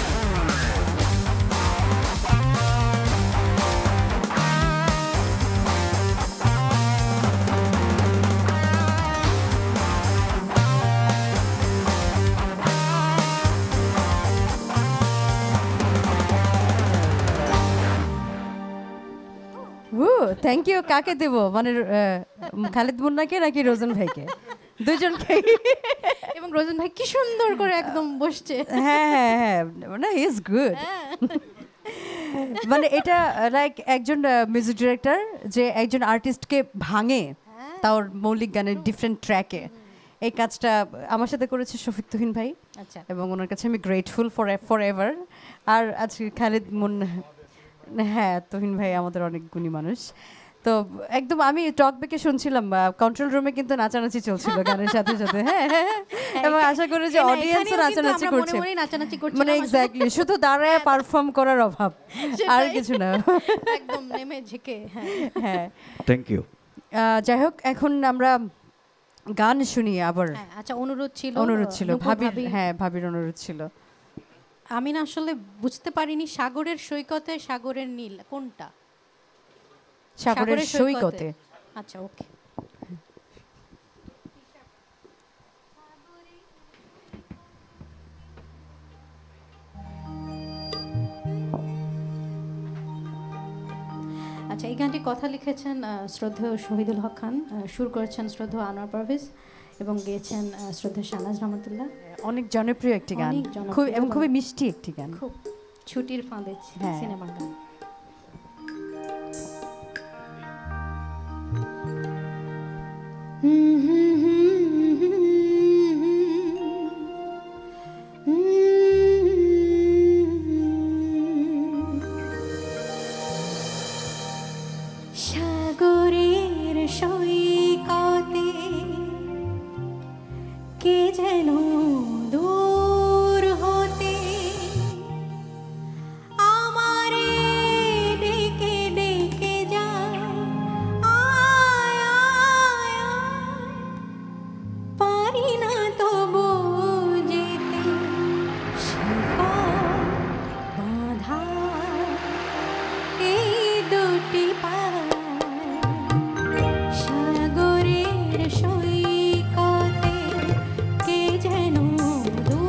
থ্যাংক ইউ কাকে দেব মানে আহ, খালিদ মুন্নাকে নাকি রোজন ভাইকে দুজনকে এবং রোজন ভাই কি সুন্দর করে একদম বসছে হ্যাঁ হ্যাঁ হ্যাঁ মানে হি ইজ গুড মানে এটা লাইক একজন মিউজিক ডিরেক্টর যে একজন আর্টিস্টকে ভাঙে তার মৌলিক গানের ডিফারেন্ট ট্র্যাকে এই কাজটা আমার সাথে করেছে শফিক তুহিন ভাই আচ্ছা এবং ওনার কাছে আমি গ্রেটফুল ফর ফর এভার আর আজকে খালিদ মুন্না হ্যাঁ তুহিন ভাই আমাদের অনেক গুণী মানুষ তো একদম আমি টক বেকে শুনছিলাম কন্ট্রোল রুমে কিন্তু নাচানাচি চলছিল গানের সাথে সাথে হ্যাঁ হ্যাঁ এবং আশা করি যে অডিয়েন্সও নাচানাচি করছে মানে এক্স্যাক্টলি শুধু দাঁড়ায় পারফর্ম করার অভাব আর কিছু না একদম নেমে ঝেঁকে হ্যাঁ হ্যাঁ থ্যাংক ইউ যাই হোক এখন আমরা গান শুনি আবার। হ্যাঁ, আচ্ছা অনুরোধ ছিল অনুরোধ ছিল নূপুর ভাবির, ভাবি- হ্যাঁ ভাবির অনুরোধ ছিল। আমি না আসলে বুঝতে পারিনি সাগরের সৈকতে সাগরের নীল কোনটা? সাগরের সৈকতে। আচ্ছা ওকে। আচ্ছা এই গানটির কথা লিখেছেন আহ, শ্রদ্ধেয় শহীদুল হক খান, আহ, সুর করেছেন শ্রদ্ধেয় আনোয়ার পারভেজ এবং গেয়েছেন আহ, শ্রদ্ধেয় শাহনাজ রহমতুল্লাহ। অনেক জনপ্রিয় একটি গান, অনেক জনপ্রিয় খুব এবং এবং খুবই মিষ্টি একটি গান। খুব ছুটির ফাঁদে হ্যাঁ। সিনেমার গান। সাগরের সৈকতে কে যেন দূর হতে আমারে ডেকে ডেকে যায়, আয় আয় আয়, পারি না তবু যেতে শিকল বাঁধা এই দুটি পায়। সাগরের সৈকতে কে যেন দূর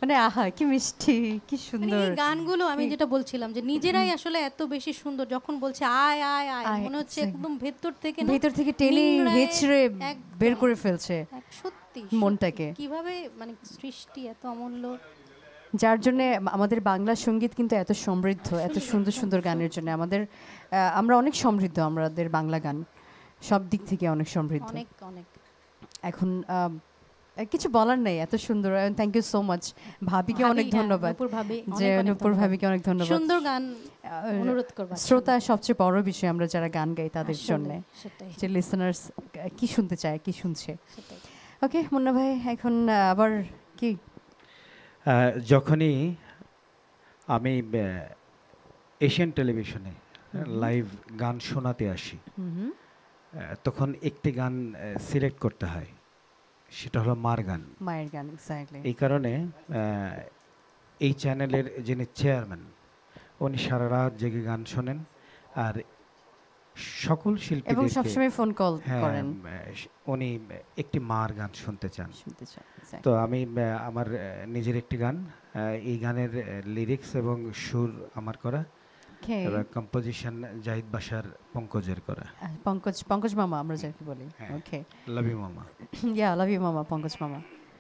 মানে আহা কি মিষ্টি কি মানে সুন্দর এই গানগুলো আমি যেটা বলছিলাম যে নিজেরাই আসলে এত বেশি সুন্দর যখন বলছে আয় আয় আয় আয়, মনে হচ্ছে exactly. একদম ভেতর থেকে না ভেতর থেকে টেনে নিংড়ায় হেঁচড়ে একদম। বের করে ফেলছে সত্যি মনটাকে। সত্যি। কিভাবে মানে সৃষ্টি এত অমূল্য যার জন্য আমাদের বাংলা সঙ্গীত কিন্তু এত সমৃদ্ধ এত সুন্দর সুন্দর গানের জন্য আমাদের আহ, আমরা অনেক সমৃদ্ধ আমাদের বাংলা গান সব দিক থেকে অনেক সমৃদ্ধ অনেক অনেক এখন আম, আহ, কিছু বলার নেই এত সুন্দর থ্যাংক ইউ সো মাচ ভাবিকে ভাবি, অনেক হ্যাঁ, ধন্যবাদ নূপুর ভাবি, যে অনেক অনেক নূপুর ধন্যবাদ। ভাবিকে অনেক ধন্যবাদ সুন্দর গান আহ, অনুরোধ করবো। শ্রোতা সবচেয়ে বড় বিষয় আমরা যারা গান গাই তাদের আসলে, জন্য সেটাই। যে লিসনার্স কি শুনতে চায় কি শুনছে ওকে মুন্না ভাই এখন আহ, আবার কি আহ, যখনই আমি আহ, এশিয়ান টেলিভিশনে লাইভ গান শোনাতে আসি হুম আহ, তখন একটি গান সিলেক্ট করতে হয় সেটা হলো মার গান মায়ের গান এক্স্যাক্টলি এই কারণে আহ, এই চ্যানেলের যিনি চেয়ারম্যান উনি সারা রাত জেগে গান শোনেন আর সকল শিল্পীদের এবং সবসময় ফোন কল করেন উনি একটি মার গান শুনতে চান শুনতে চান তো আমি আহ, আমার আহ, নিজের একটি গান আহ, এই গানের লিরিক্স এবং সুর আমার করা Okay. এবং কম্পোজিশন জাহিদ বাশার পঙ্কজের করা আহ, পঙ্কজ পঙ্কজ মামা আমরা যাকে বলি ওকে লাভ ইউ মামা ইয়া লাভ ইউ মামা পঙ্কজ মামা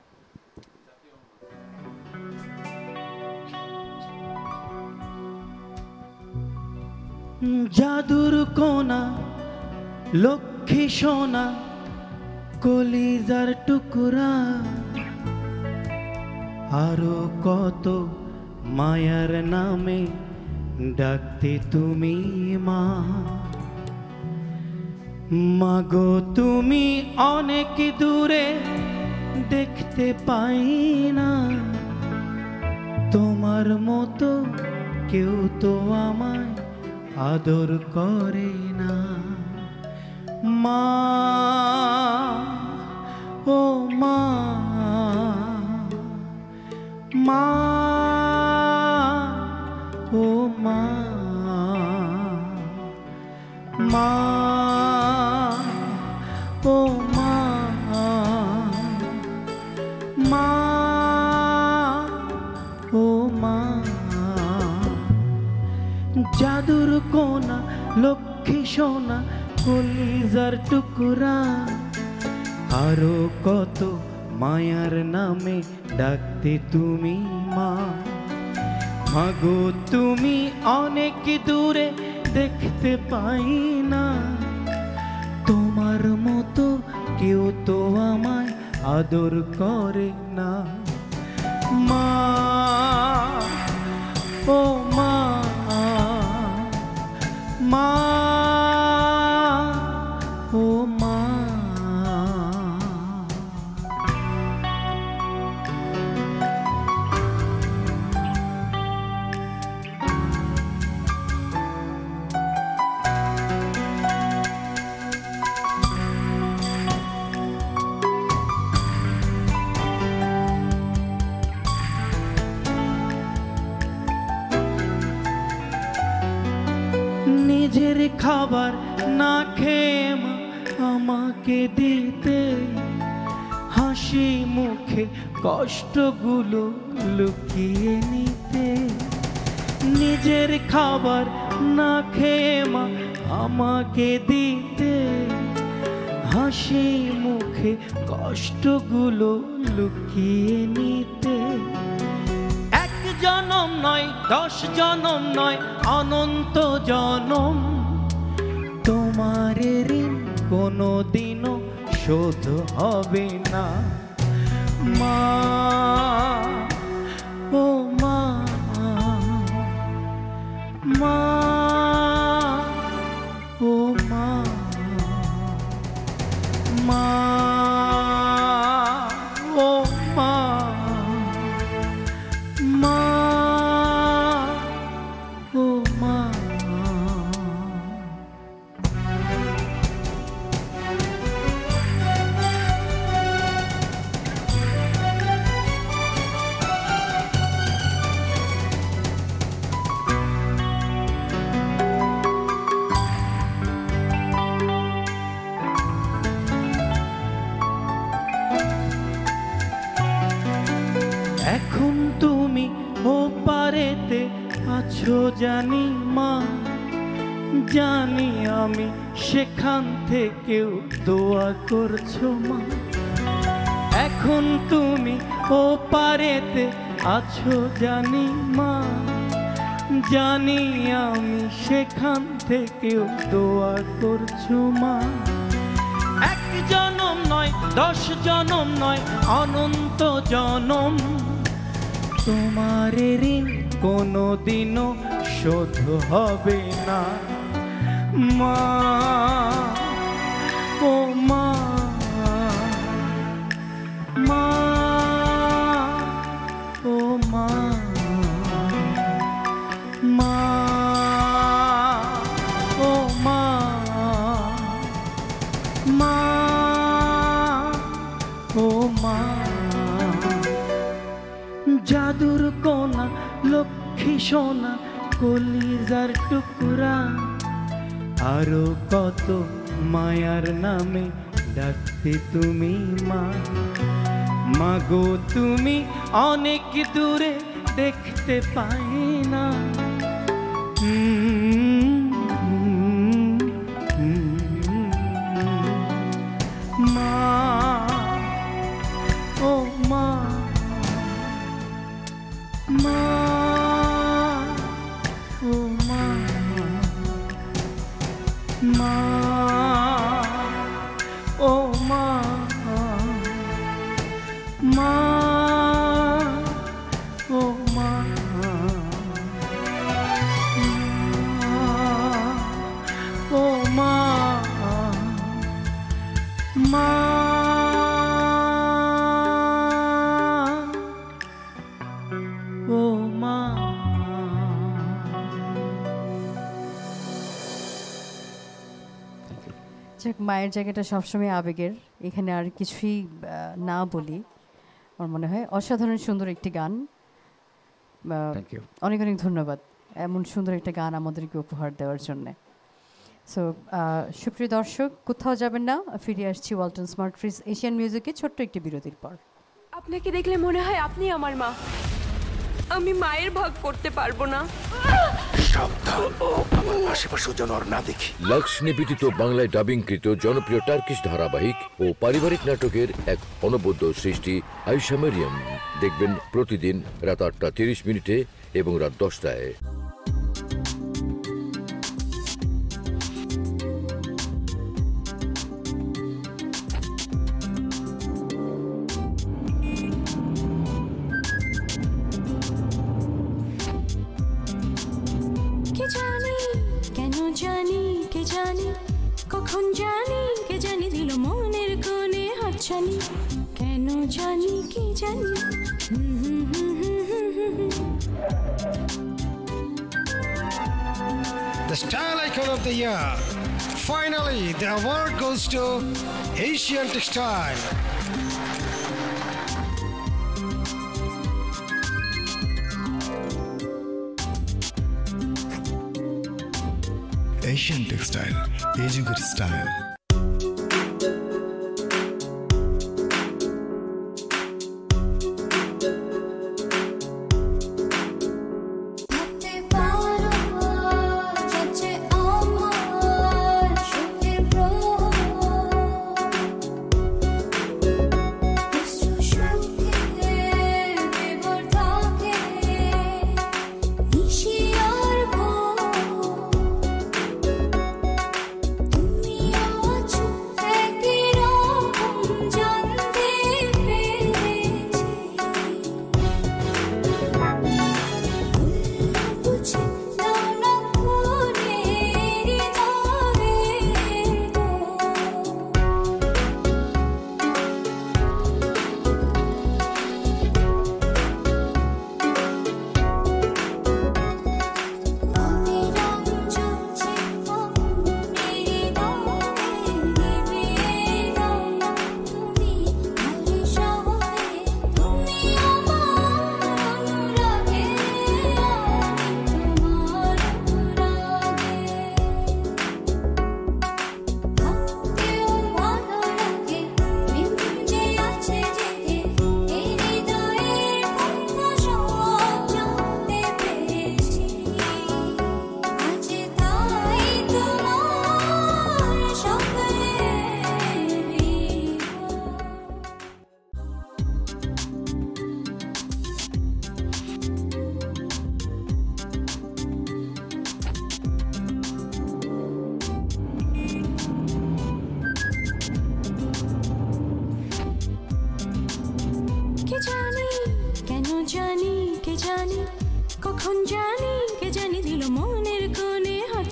জাদুর কোনা লক্ষ্মী সোনা কলিজার টুকরা আরো কত মায়ার নামে ডাকতে তুমি মা মাগো তুমি অনেক দূরে দেখতে পাই না তোমার মতো কেউ তো আমায় আদর করে না মা ও মা মা ও মা মা ও মা মা ও মা জাদুর কোনা লক্ষ্মী সোনা কলিজার টুকরা আরো কত মায়ার নামে ডাকতে তুমি মা মাগো তুমি অনেক দূরে দেখতে পাই না তোমার মতো কেউ তো আমায় আদর করে না মা ও মা মা ও মা নিজের খাবার না খেয়ে মা আমাকে দিতে হাসি মুখে কষ্টগুলো লুকিয়ে নিতে নিজের খাবার না খেয়ে মা আমাকে দিতে হাসি মুখে কষ্টগুলো লুকিয়ে নিতে এক জনম নয় দশ জনম নয় অনন্ত জনম তোমার ঋণ কোনোদিনও শোধ হবে না মা ও মা মা ও মা মা ও মা মা ও মা জানি মা, জানি আমি সেখান থেকেও দোয়া করছো মা। এখন তুমি ও পারেতে আছো জানি মা, জানি আমি সেখান থেকেও দোয়া করছো মা। এক জনম নয় দশ জনম নয় অনন্ত জনম, তোমার ঋণ কোনো দিনও শোধ হবে না মা। ও মা, মা, ও মা, মা, ও মা, মা, ও মা। জাদুর কোনা লক্ষ্মী সোনা কলিজার টুকরা, আরো কত মায়ার নামে ডাকতে তুমি মা। মাগো তুমি অনেক দূরে দেখতে পাই না, মা, ও মা, মা, ও মা, মা, ও মা, মা, ও মা, ও মা, মা, ও মা। যাক, মায়ের জায়গাটা সবসময় আবেগের, এখানে আর কিছুই আহ, না বলি। আমার মনে হয় অসাধারণ সুন্দর একটি গান। আহ, অনেক অনেক ধন্যবাদ এমন সুন্দর একটা গান আমাদেরকে উপহার দেওয়ার জন্য। সো সুপ্রিয় দর্শক, কোথাও যাবেন না, ফিরে আসছি ওয়ালটন স্মার্ট ফ্রিজ এশিয়ান মিউজিকে ছোট্ট একটি বিরতির পর। আপনাকে দেখলে মনে হয় আপনি আমার মা, আমি মায়ের ভাগ করতে পারবো না। লক্স নিবেদিত বাংলায় ডাবিংকৃত জনপ্রিয় টার্কিশ ধারাবাহিক ও পারিবারিক নাটকের এক অনবদ্য সৃষ্টি আয়েশা মারিয়াম, দেখবেন প্রতিদিন রাত আটটা তিরিশ মিনিটে এবং রাত দশটায়। কে জানি কেন জানি, কে জানি কখন জানি, কে জানি দিল মনের কোণে হাতছানি। কেন জানি কে জানি, হুম হুম হুম হুম হুম হুম হুম। The Style Icon of the Year. Finally, the award goes to Asian Textile. Asian Textile, এই যুগের স্টাইল। তুমি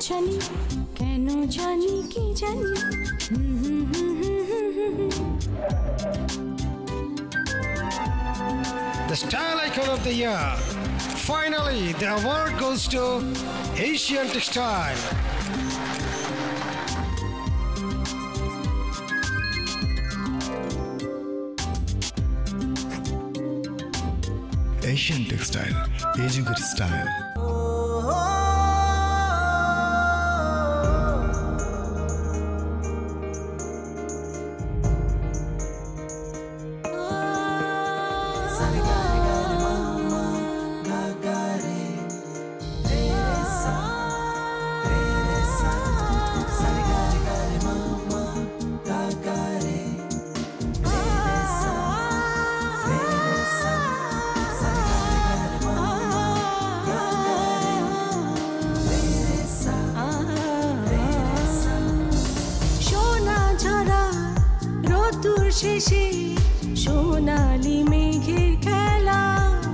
জানি কেন জানি কি জানি হুম হুম হুম হুম হুম হুম হুম। The Style Icon of the Year. Finally, the award goes to Asian Textile. Asian Textile, এই যুগের স্টাইল। শেষে সোনালি মেঘের খেলা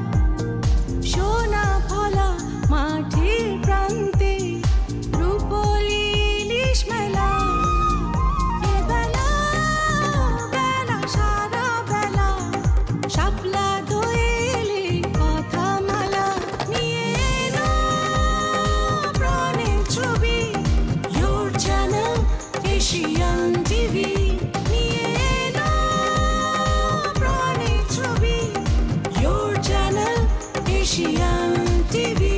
সোনা ফলা মাঠের প্রান্তে রূপলি ইলিশ মেলা এবেলা বেলা সারা বেলা শাপলা দোয়েলে কথা মালা নিয়ে এলো প্রাণের ছবি Your channel Asian TV Asian TV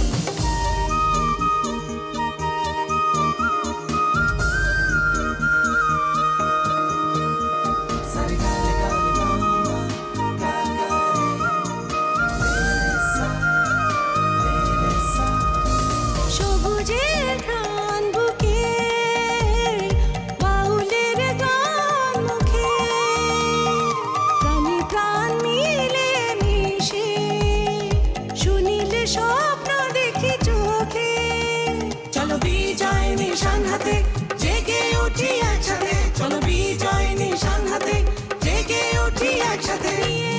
সবুজের ঘ্রাণ বুকে বাউলের গান মুখে প্রাণে প্রাণ মিলে মিশে শুনিলে স্বপ্ন দেখি চোখে চলো বিজয় নিশান হাতে জেগে উঠি একসাথে চলো বিজয় নিশান হাতে জেগে উঠি একসাথে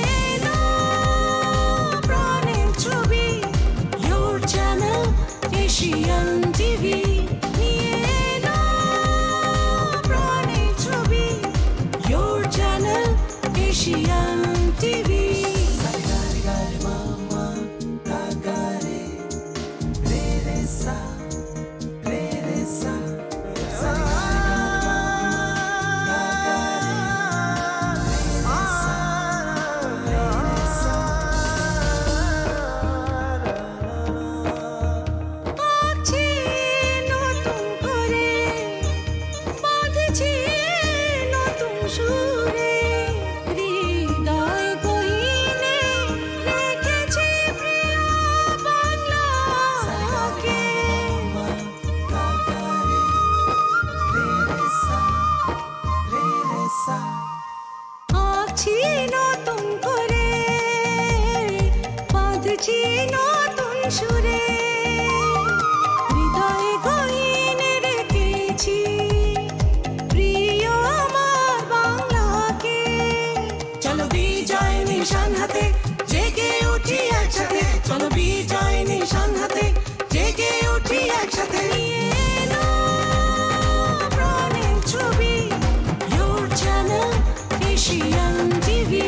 প্রাণের ছবি Your channel Asian টিভি নিয়ে এলো প্রাণের ছবি Your channel Asian টিভি নতুন সুরে হৃদয়ে গহীনে রেখেছি প্রিয় আমার বাংলাকে চলো বিজয় নিশান হাতে জেগে উঠি একসাথে চলো বিজয় নিশান হাতে জেগে উঠি একসাথে প্রাণের ছবি Your channel Asian টিভি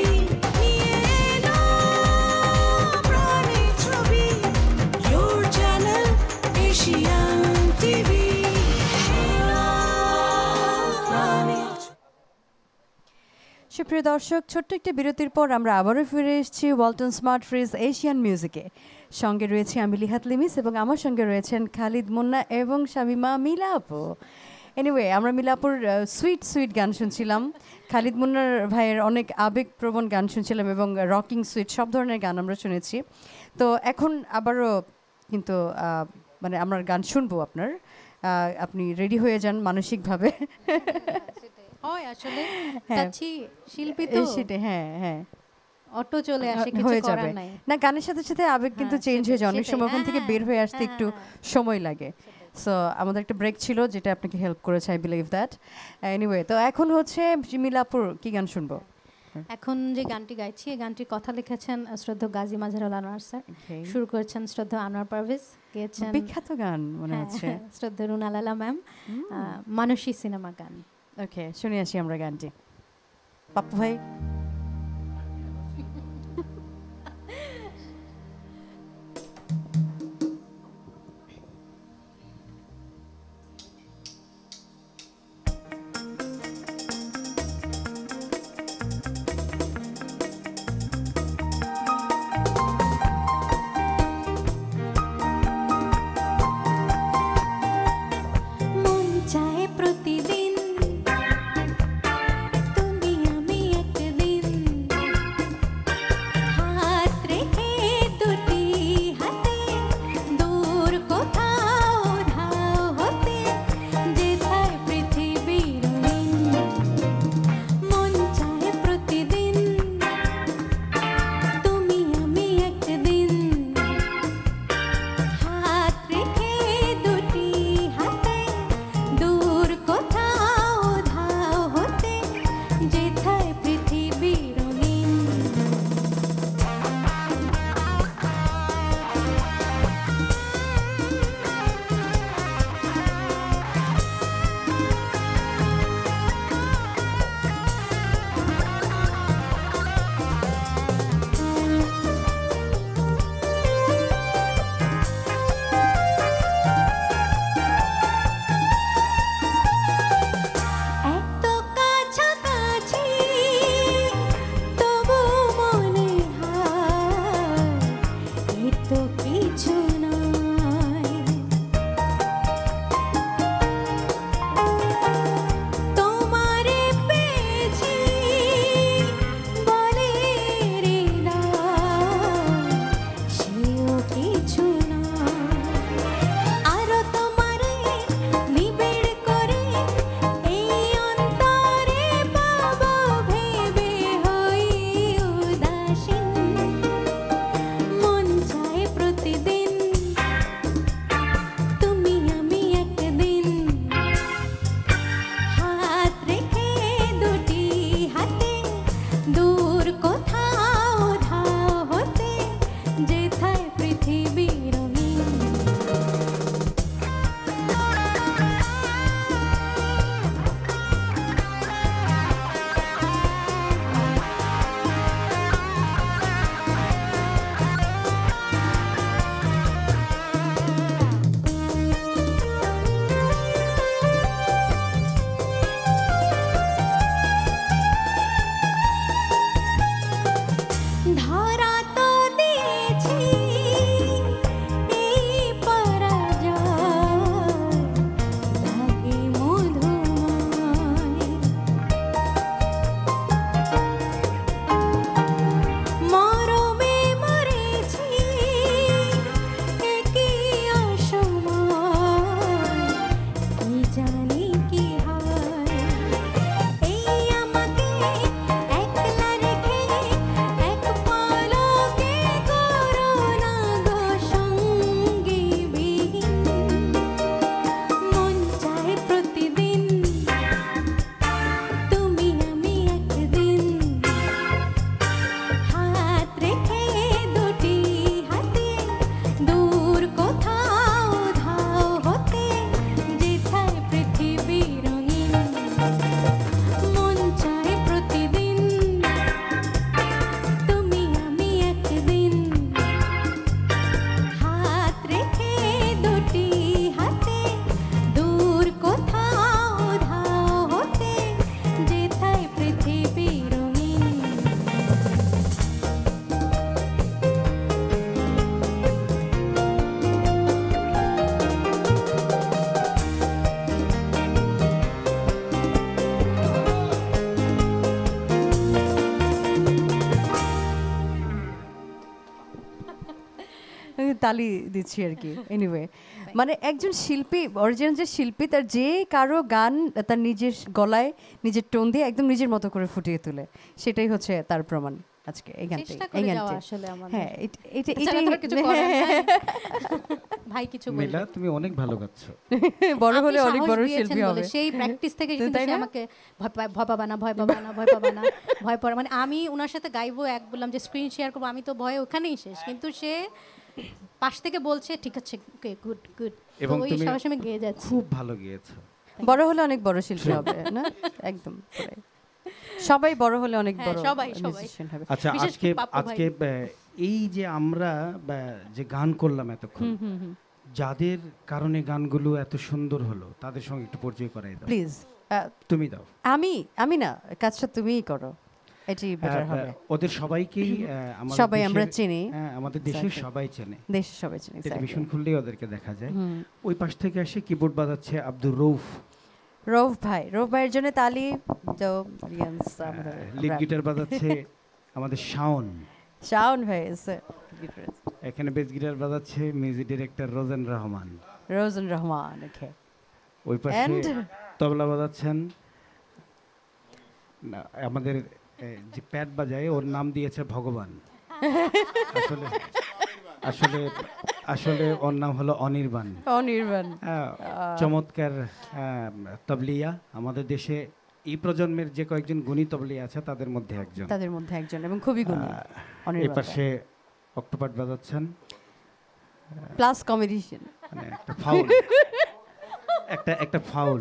সুপ্রিয় দর্শক, ছোট্ট একটি বিরতির পর আমরা আবারও ফিরে এসেছি ওয়ালটন স্মার্ট ফ্রিজ এশিয়ান মিউজিকে। সঙ্গে রয়েছে আমি লিহাত লিমিস এবং আমার সঙ্গে রয়েছেন খালিদ মুন্না এবং শামিমা মিলা আপু। এনিওয়ে, আমরা মিলা আপুর সুইট সুইট গান শুনছিলাম, খালিদ মুন্নার ভাইয়ের অনেক আবেগপ্রবণ গান শুনছিলাম এবং রকিং সুইট সব ধরনের গান আমরা শুনেছি। তো এখন আবারও কিন্তু মানে আমরা গান শুনবো আপনার, আপনি রেডি হয়ে যান মানসিকভাবে। হয় আসলে তাচ্ছি শিল্পী তো সেটা, হ্যাঁ হ্যাঁ অটো চলে আসে, কিছু করার নাই। না, গানের সাথে সাথে আবেগ কিন্তু চেঞ্জ হয়ে যায়, অনেক সময় ওখান থেকে বের হয়ে আসতে একটু সময় লাগে। সো আমাদের একটা ব্রেক ছিল যেটা আপনাকে হেল্প করেছে, আই বিলিভ দ্যাট। এনিওয়ে, তো এখন হচ্ছে মিলাপুর কি গান শুনবো? এখন যে গানটি গাইছি এই গানটির কথা লিখেছেন শ্রদ্ধেয় গাজী মাজহারুল আনোয়ার স্যার, সুর করেছেন শ্রদ্ধেয় আনোয়ার পারভেজ, গেয়েছেন বিখ্যাত গান মনে হচ্ছে শ্রদ্ধেয় রুনা লালা ম্যাম, মানসী সিনেমা গান। ওকে, শুনে আসি আমরা গানটি। পাপ্পু ভাই প্রতিদিন তুমি আমি একদিন তালি দিচ্ছি আর কি এনিওয়ে মানে একজন শিল্পী অরিজিনাল যে শিল্পী তার যে কারো গান তার নিজের গলায় নিজের টোন দিয়ে একদম নিজের মতো করে ফুটিয়ে তোলে সেটাই হচ্ছে তার প্রমাণ আজকে এই গানটি চেষ্টা এই করে যাওয়া গানটি আসলে আমাদের। হ্যাঁ এট- এটা এছাড়া তো আর কিছু করার নাই। ভাই কিছু বলবে? মিলা তুমি অনেক ভালো গাচ্ছ। বড় আপনি হলে অনেক সাহস বড় দিয়েছেন শিল্পী বলে, হবে। সেই প্র্যাকটিস থেকে কিন্তু তাই সে না? আমাকে ভয় পায়- ভয় পাবা না ভয় পাবা না ভয় পাবা না ভয় পড়া মানে আমি ওনার সাথে গাইবো এক বললাম যে স্ক্রিন শেয়ার করবো আমি তো ভয়ে ওখানেই শেষ কিন্তু সে পাশ থেকে বলছে ঠিক আছে গুড গুড এবং ওই তুমি সাহসে আমি গেয়ে যাচ্ছি খুব ভালো গেয়েছো। বড় হলে অনেক বড় শিল্পী হবে না একদম পুরাই। সবাই বড় হলে অনেক হ্যাঁ, বড় সবাই, সবাই। musician হবে। আচ্ছা বিশেষ আজকে করে পাপ্পু ভাই। আজকে আহ, এই যে আমরা বা, যে গান করলাম এতক্ষণ হুম, হুম, হুম। যাদের কারণে গানগুলো এত সুন্দর হলো তাদের সঙ্গে একটু পরিচয় করাই দাও প্লিজ তুমি দাও। আমি আমি না কাজটা তুমিই করো এটি বেটার আহ, হবে ওদের সবাইকেই আহ, আমাদের সবাই আমরা দেশের- চিনি। হ্যাঁ, আমাদের দেশের Exactly. সবাই চেনে। দেশের সবাই চিনি, exactly. টেলিভিশন খুললেই ওদেরকে দেখা যায়। হুম। ওই পাশ থেকে এসে কিবোর্ড বাজাচ্ছে আব্দুর রৌফ, রৌফ ভাই রৌফ ভাইয়ের জন্য তালি তো রিয়ান্স আমাদের লিড গিটার বাজাচ্ছে আমাদের শাওন, শাওন ভাই is a guitarist. এখানে বেস গিটার বাজাচ্ছে মিউজিক ডিরেক্টর রোজন রহমান, রোজন রহমান ওকে ওই পাশে And? তবলা বাজাচ্ছেন না, আমাদের এ, যে প্যাড বাজায় ওর নাম দিয়েছে ভগবান। আসলে আসলে আসলে ওর নাম হলো অনির্বাণ। অনির্বাণ হ্যাঁ, চমৎকার আহ, তবলিয়া। আমাদের দেশে এই প্রজন্মের যে কয়েকজন গুণী তবলিয়া আছে তাদের মধ্যে একজন। তাদের মধ্যে একজন এবং খুবই গুণী আহ, এই অনির্বাণ পাশে অক্টোপাট বাজাচ্ছেন, প্লাস কম্বিনেশন মানে একটা ফাউল একটা একটা ফাউল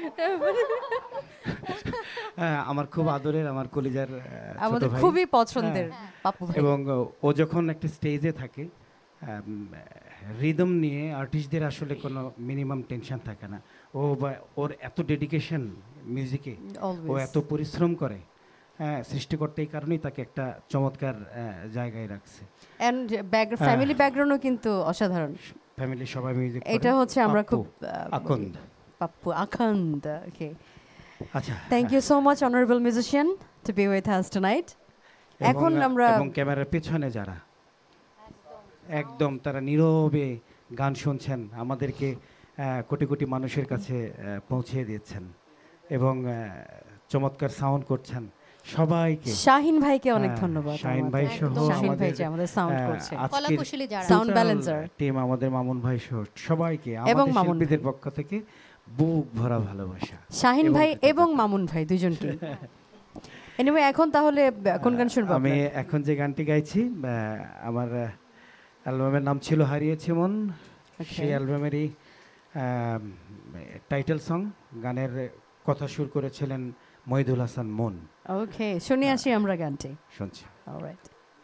হ্যাঁ, আমার খুব আদরের আমার কলিজার আহ, ছোট আমাদের ভাই। খুবই পছন্দের হ্যাঁ, পাপ্পু ভাই। এবং ও যখন একটা স্টেজে থাকে রিদম নিয়ে আর্টিস্টদের আসলে কোনো মিনিমাম টেনশন থাকে না। ও বা ওর এত ডেডিকেশন মিউজিকে, ও Always. এত পরিশ্রম করে, হ্যাঁ, সৃষ্টিকর্তা এই কারণেই তাকে একটা চমৎকার আহ, জায়গায় রাখছে। এন্ড ফ্যামিলি ব্যাকগ্রাউন্ডও কিন্তু অসাধারণ। ফ্যামিলি সবাই মিউজিক এটা হচ্ছে আমরা খুব আকন্দ পাপ্পু আখন্দ ওকে আচ্ছা thank you so much honourable musician to be with us tonight এখন এবং- আমরা এবং ক্যামেরার পেছনে যারা একদম তারা নীরবে গান শুনছেন, আমাদেরকে আহ, কোটি কোটি মানুষের কাছে আহ, পৌঁছে দিচ্ছেন এবং আহ, চমৎকার সাউন্ড করছেন সবাইকে। শাহিন ভাইকে অনেক হ্যাঁ, ধন্যবাদ শাহিন ভাই সহ একদম। শাহিন ভাই যে আমাদের সাউন্ড করছে কলাকুশলী যারা। সাউন্ড ব্যালেন্সার টিম, আমাদের মামুন ভাই সহ সবাইকে এবং আমাদের মামুন শিল্পীদের পক্ষ থেকে বুক ভরা ভালোবাসা। শাহিন এবং ভাই এবং মামুন ভাই দুইজনকে এনিওয়ে এখন তাহলে কোন গান শুনবো আমি আমরা? এখন যে গানটি গাইছি আহ, আমার অ্যালবামের নাম ছিল হারিয়েছে মন, সেই অ্যালবামেরই টাইটেল সং। গানের কথা সুর করেছিলেন মহিদুল হাসান মন। ওকে শুনে আসি আমরা গানটি শুনছি। অলরাইট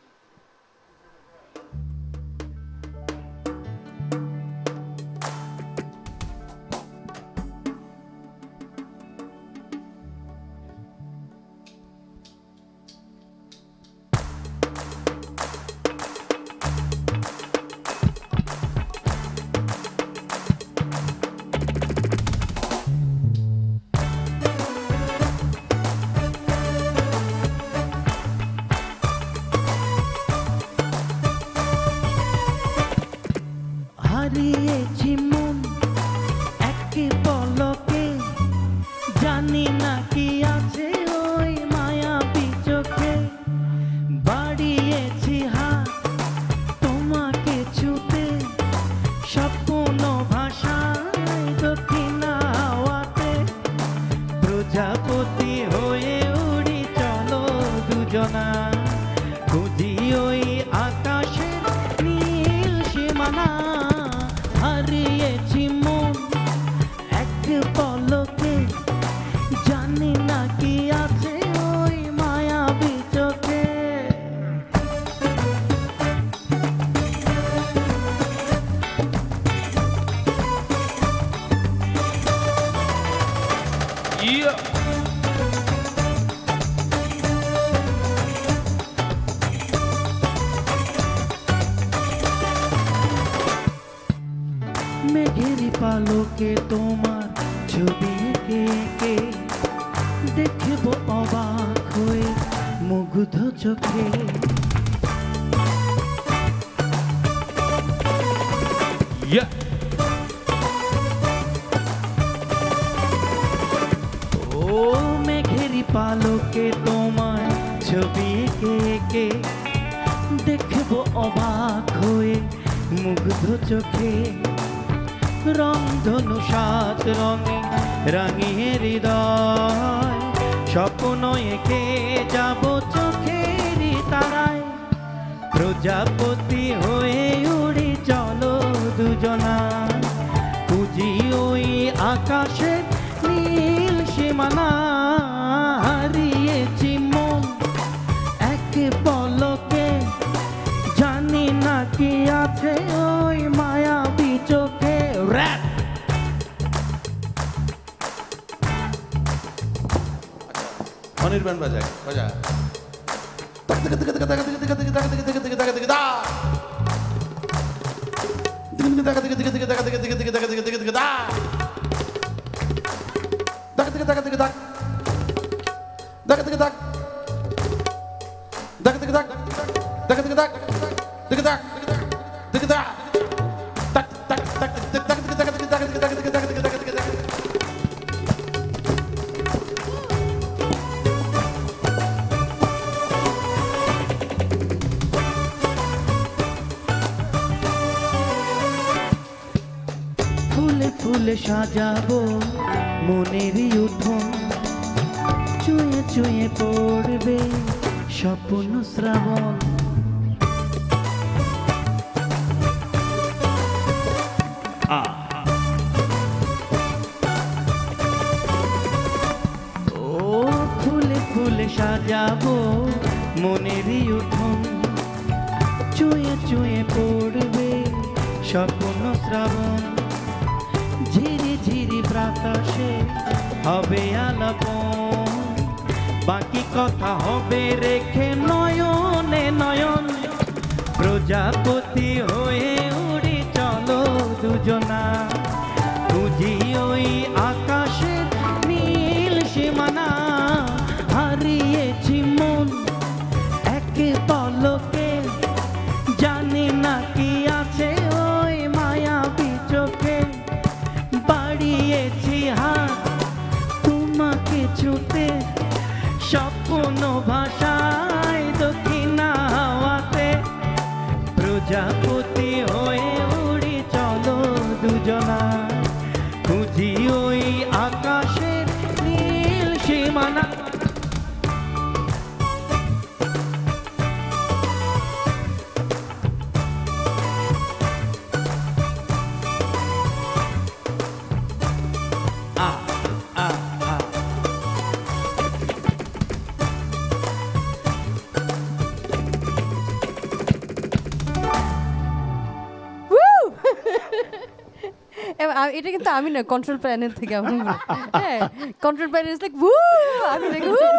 হারিয়েছি মন একে পলকে, জানি না কি আছে ওই মায়াবী চোখে। বাড়িয়েছি হাত তোমাকে ছুতে, স্বপ্ন ভাষায় দক্ষিণ হাওয়াতে। প্রজাপতি হয়ে উড়ি চলো দুজনা, খুঁজি ওই আকাশের নীল সীমানা। হারিয়েছি মন এক পলকে, জানি না কি আছে ওই মায়াবী চোখে। মেঘের পালকে তোমার ছবি এঁকে এঁকে, দেখব অবাক হয়ে মুগ্ধ চোখে। ও মেঘের পালকে তোমার ছবি এঁকে এঁকে দেখব অবাক হয়ে মুগ্ধ চোখে রংধনু সাত রঙে রাঙিয়ে হৃদয় স্বপ্ন এঁকে যাব চোখের তারায় প্রজাপতি হয়ে উড়ি চলো দুজনা খুঁজি ওই আকাশের নীল সীমানা হারিয়েছি মন এক পলকে জানি না কি আছে ওই মায়াবী চোখে র‍্যাপ অনির্বাণ বাজায় বাজা ফুলে ফুলে সাজাবো মনেরই উঠোন চুয়ে চুয়ে পড়বে স্বপ্ন শ্রাবণ ও ফুলে ফুলে সাজাবো মনেরই উঠোন চুয়ে চুয়ে পড়বে স্বপ্ন শ্রাবণ ঝিরি ঝিরি বাতাসে হবে আলাপন বাকি কথা হবে রেখে নয়নে নয়ন প্রজাপতি হয়ে উড়ি চলো দুজনা খুঁজি ওই আকাশের নীল সীমানা হারিয়েছি মন এক পলকে জানি না কি আছে ওই মায়াবী চোখে বাড়িয়েছি হাত তোমাকে ছুতে স্বপ্ন ভাষায় দক্ষিণা হাওয়াতে প্রজাপতি হয়ে উড়ি চলো দুজনা খুঁজি ওই আকাশের নীল সীমানা এটা কিন্তু আমি না কন্ট্রোল প্যানেল থেকে আমি হ্যাঁ control panel is like woo আমি লাইক woo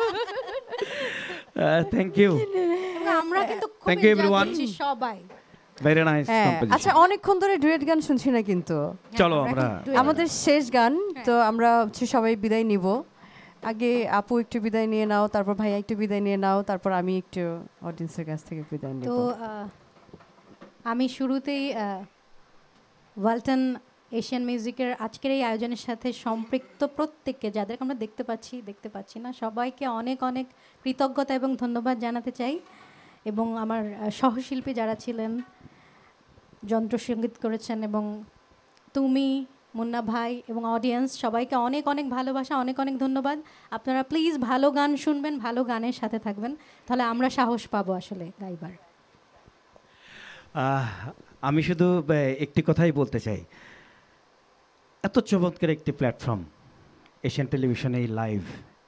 থ্যাংক ইউ আমরা কিন্তু থ্যাংক ইউ এভরিওয়ান সবাই ভেরি নাইস আচ্ছা অনেকক্ষণ ধরে ডুয়েট গান শুনছি না কিন্তু চলো আমরা আমাদের শেষ গান তো আমরা হচ্ছে সবাই বিদায় নিব আগে আপু একটু বিদায় নিয়ে নাও তারপর ভাইয়া একটু বিদায় নিয়ে নাও তারপর আমি একটু অডিয়েন্সের কাছ থেকে বিদায় নিব তো আমি শুরুতেই ওয়ালটন এশিয়ান মিউজিকের আজকের এই আয়োজনের সাথে সম্পৃক্ত প্রত্যেককে যাদেরকে আমরা দেখতে পাচ্ছি দেখতে পাচ্ছি না সবাইকে অনেক অনেক কৃতজ্ঞতা এবং ধন্যবাদ জানাতে চাই এবং আমার সহশিল্পী যারা ছিলেন যন্ত্রসঙ্গীত করেছেন এবং তুমি মুন্না ভাই এবং অডিয়েন্স সবাইকে অনেক অনেক ভালোবাসা অনেক অনেক ধন্যবাদ আপনারা প্লিজ ভালো গান শুনবেন ভালো গানের সাথে থাকবেন তাহলে আমরা সাহস পাবো আসলে গাইবার আমি শুধু একটি কথাই বলতে চাই এত চমৎকার একটি প্ল্যাটফর্ম এশিয়ান টেলিভিশনে এই লাইভ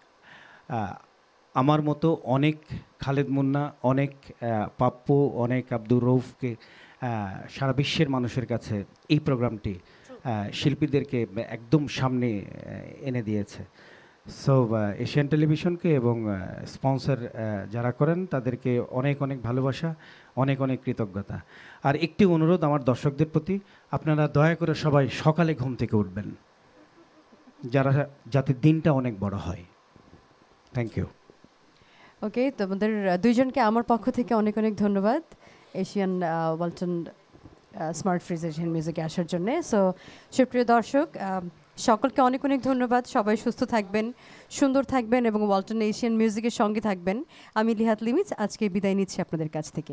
আমার মতো অনেক খালেদ মুন্না অনেক পাপ্পু অনেক আব্দুর রৌফকে সারা বিশ্বের মানুষের কাছে এই প্রোগ্রামটি শিল্পীদেরকে একদম সামনে এনে দিয়েছে সো এশিয়ান টেলিভিশনকে এবং স্পন্সর যারা করেন তাদেরকে অনেক অনেক ভালোবাসা অনেক অনেক কৃতজ্ঞতা আর একটি অনুরোধ আমার দর্শকদের প্রতি আপনারা দয়া করে সবাই সকালে ঘুম থেকে উঠবেন যারা যাতে দিনটা অনেক বড় হয় থ্যাংক ইউ ওকে তোমাদের দুইজনকে আমার পক্ষ থেকে অনেক অনেক ধন্যবাদ Asian Walton smart fridge Asian মিউজিকে আসার জন্য সো সুপ্রিয় দর্শক সকলকে অনেক অনেক ধন্যবাদ। সবাই সুস্থ থাকবেন, সুন্দর থাকবেন এবং ওয়ালটন এশিয়ান মিউজিকের সঙ্গে থাকবেন। আমি লিহাত লিমিজ আজকে বিদায় নিচ্ছি আপনাদের কাছ থেকে।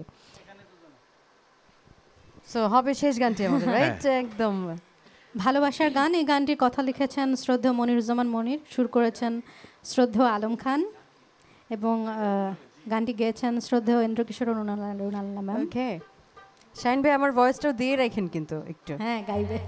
সো হবে শেষ গানটি আমাদের, রাইট? একদম ভালোবাসার গান। এই গানটির কথা লিখেছেন শ্রদ্ধেয় মনিরুজ্জামান মনির, সুর করেছেন শ্রদ্ধেয় আলম খান এবং গানটি গেয়েছেন শ্রদ্ধেয় ইন্দ্রকিশোর রুনাল্লা ম্যাম। ওকে, শাইন ভাই আমার ভয়েসটাও দিয়ে রাখেন কিন্তু একটু। হ্যাঁ, গাইবে।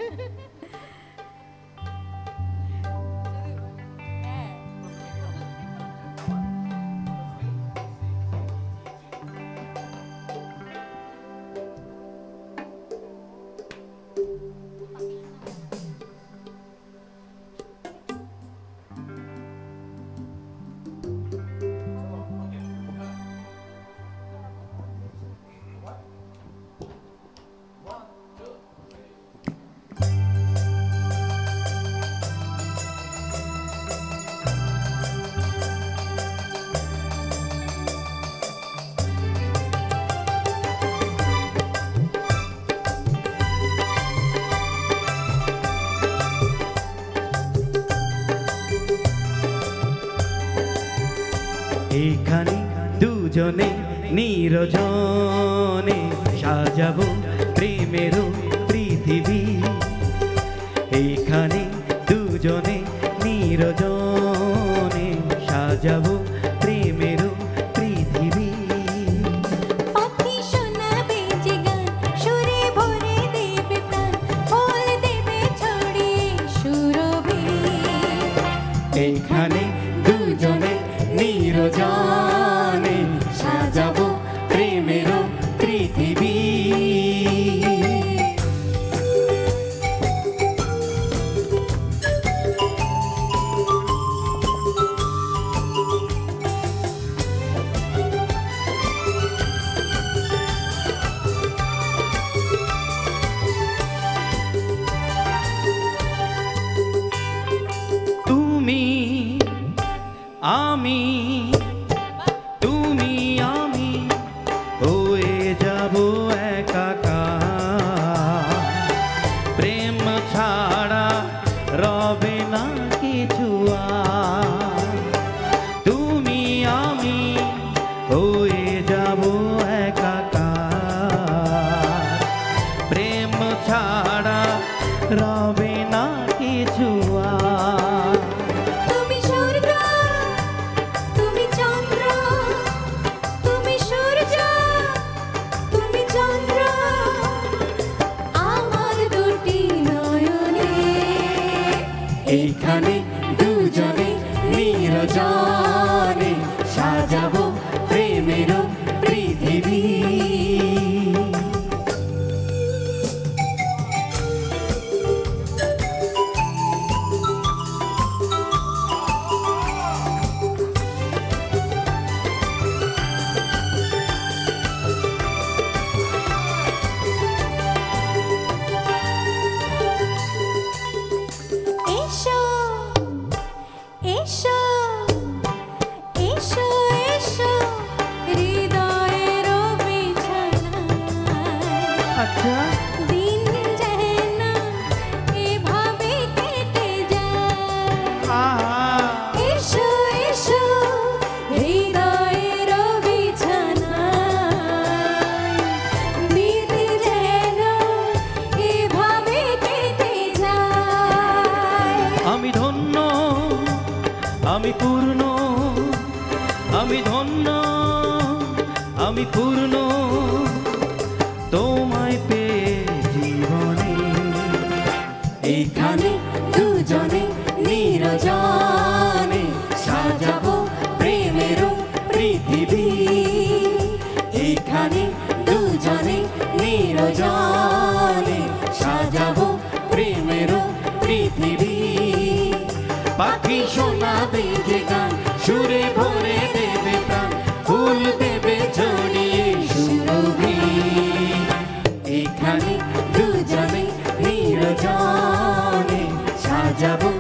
এখানে দুজনে নিরজনে সাজাবো প্রেমের পৃথিবী। এখানে দুজনে নিরজনে সাজাবো প্রেমের পৃথিবী। পাখি শোনাবে যে গান, সুরে ভরে দেবে প্রাণ, ফুল দেবে ছড়িয়ে সুরভি। এখানে দুজনে নিরজনে সাজাবো প্রেমের পৃথিবী। তুমি আমি, তুমি আমি হয়ে যাব একাকার। প্রেম ছাড়া রবে না কিছু আর। তুমি আমি হয়ে যাব একাকার। প্রেম ছাড়া রবে না কিছু আর। তুমি স্বর্গ, তুমি চন্দ্র, তুমি সূর্য, তুমি চন্দ্র, আমার দুটি নয়নে। এইখানে দুজনে নিরজনে সাজাবো প্রেমের পৃথিবী। এসো, এসো, এসো, এসো হৃদয়ের বিছানায়। আচ্ছা, দিন যেন এভাবে কেটে যায়। এসো, এসো হৃদয়ের বিছানায়। দিন যেন এভাবে কেটে যায়। আমি ধন্য, আমি পূর্ণ, আমি ধন্য, আমি পূর্ণ তোমায় পেয়ে জীবনে। এইখানে দুজনে নিরজনে সাজাবো প্রেমের পৃথিবী। এইখানে দুজনে নিরজনে সাজাবো প্রেমের পৃথিবী। পাখি শোনাবে যে গান, সুরে ভরে দেবে প্রাণ, ফুল দেবে ছড়িয়ে সুরভি। এখানে দুজনে নিরজনে সাজাবো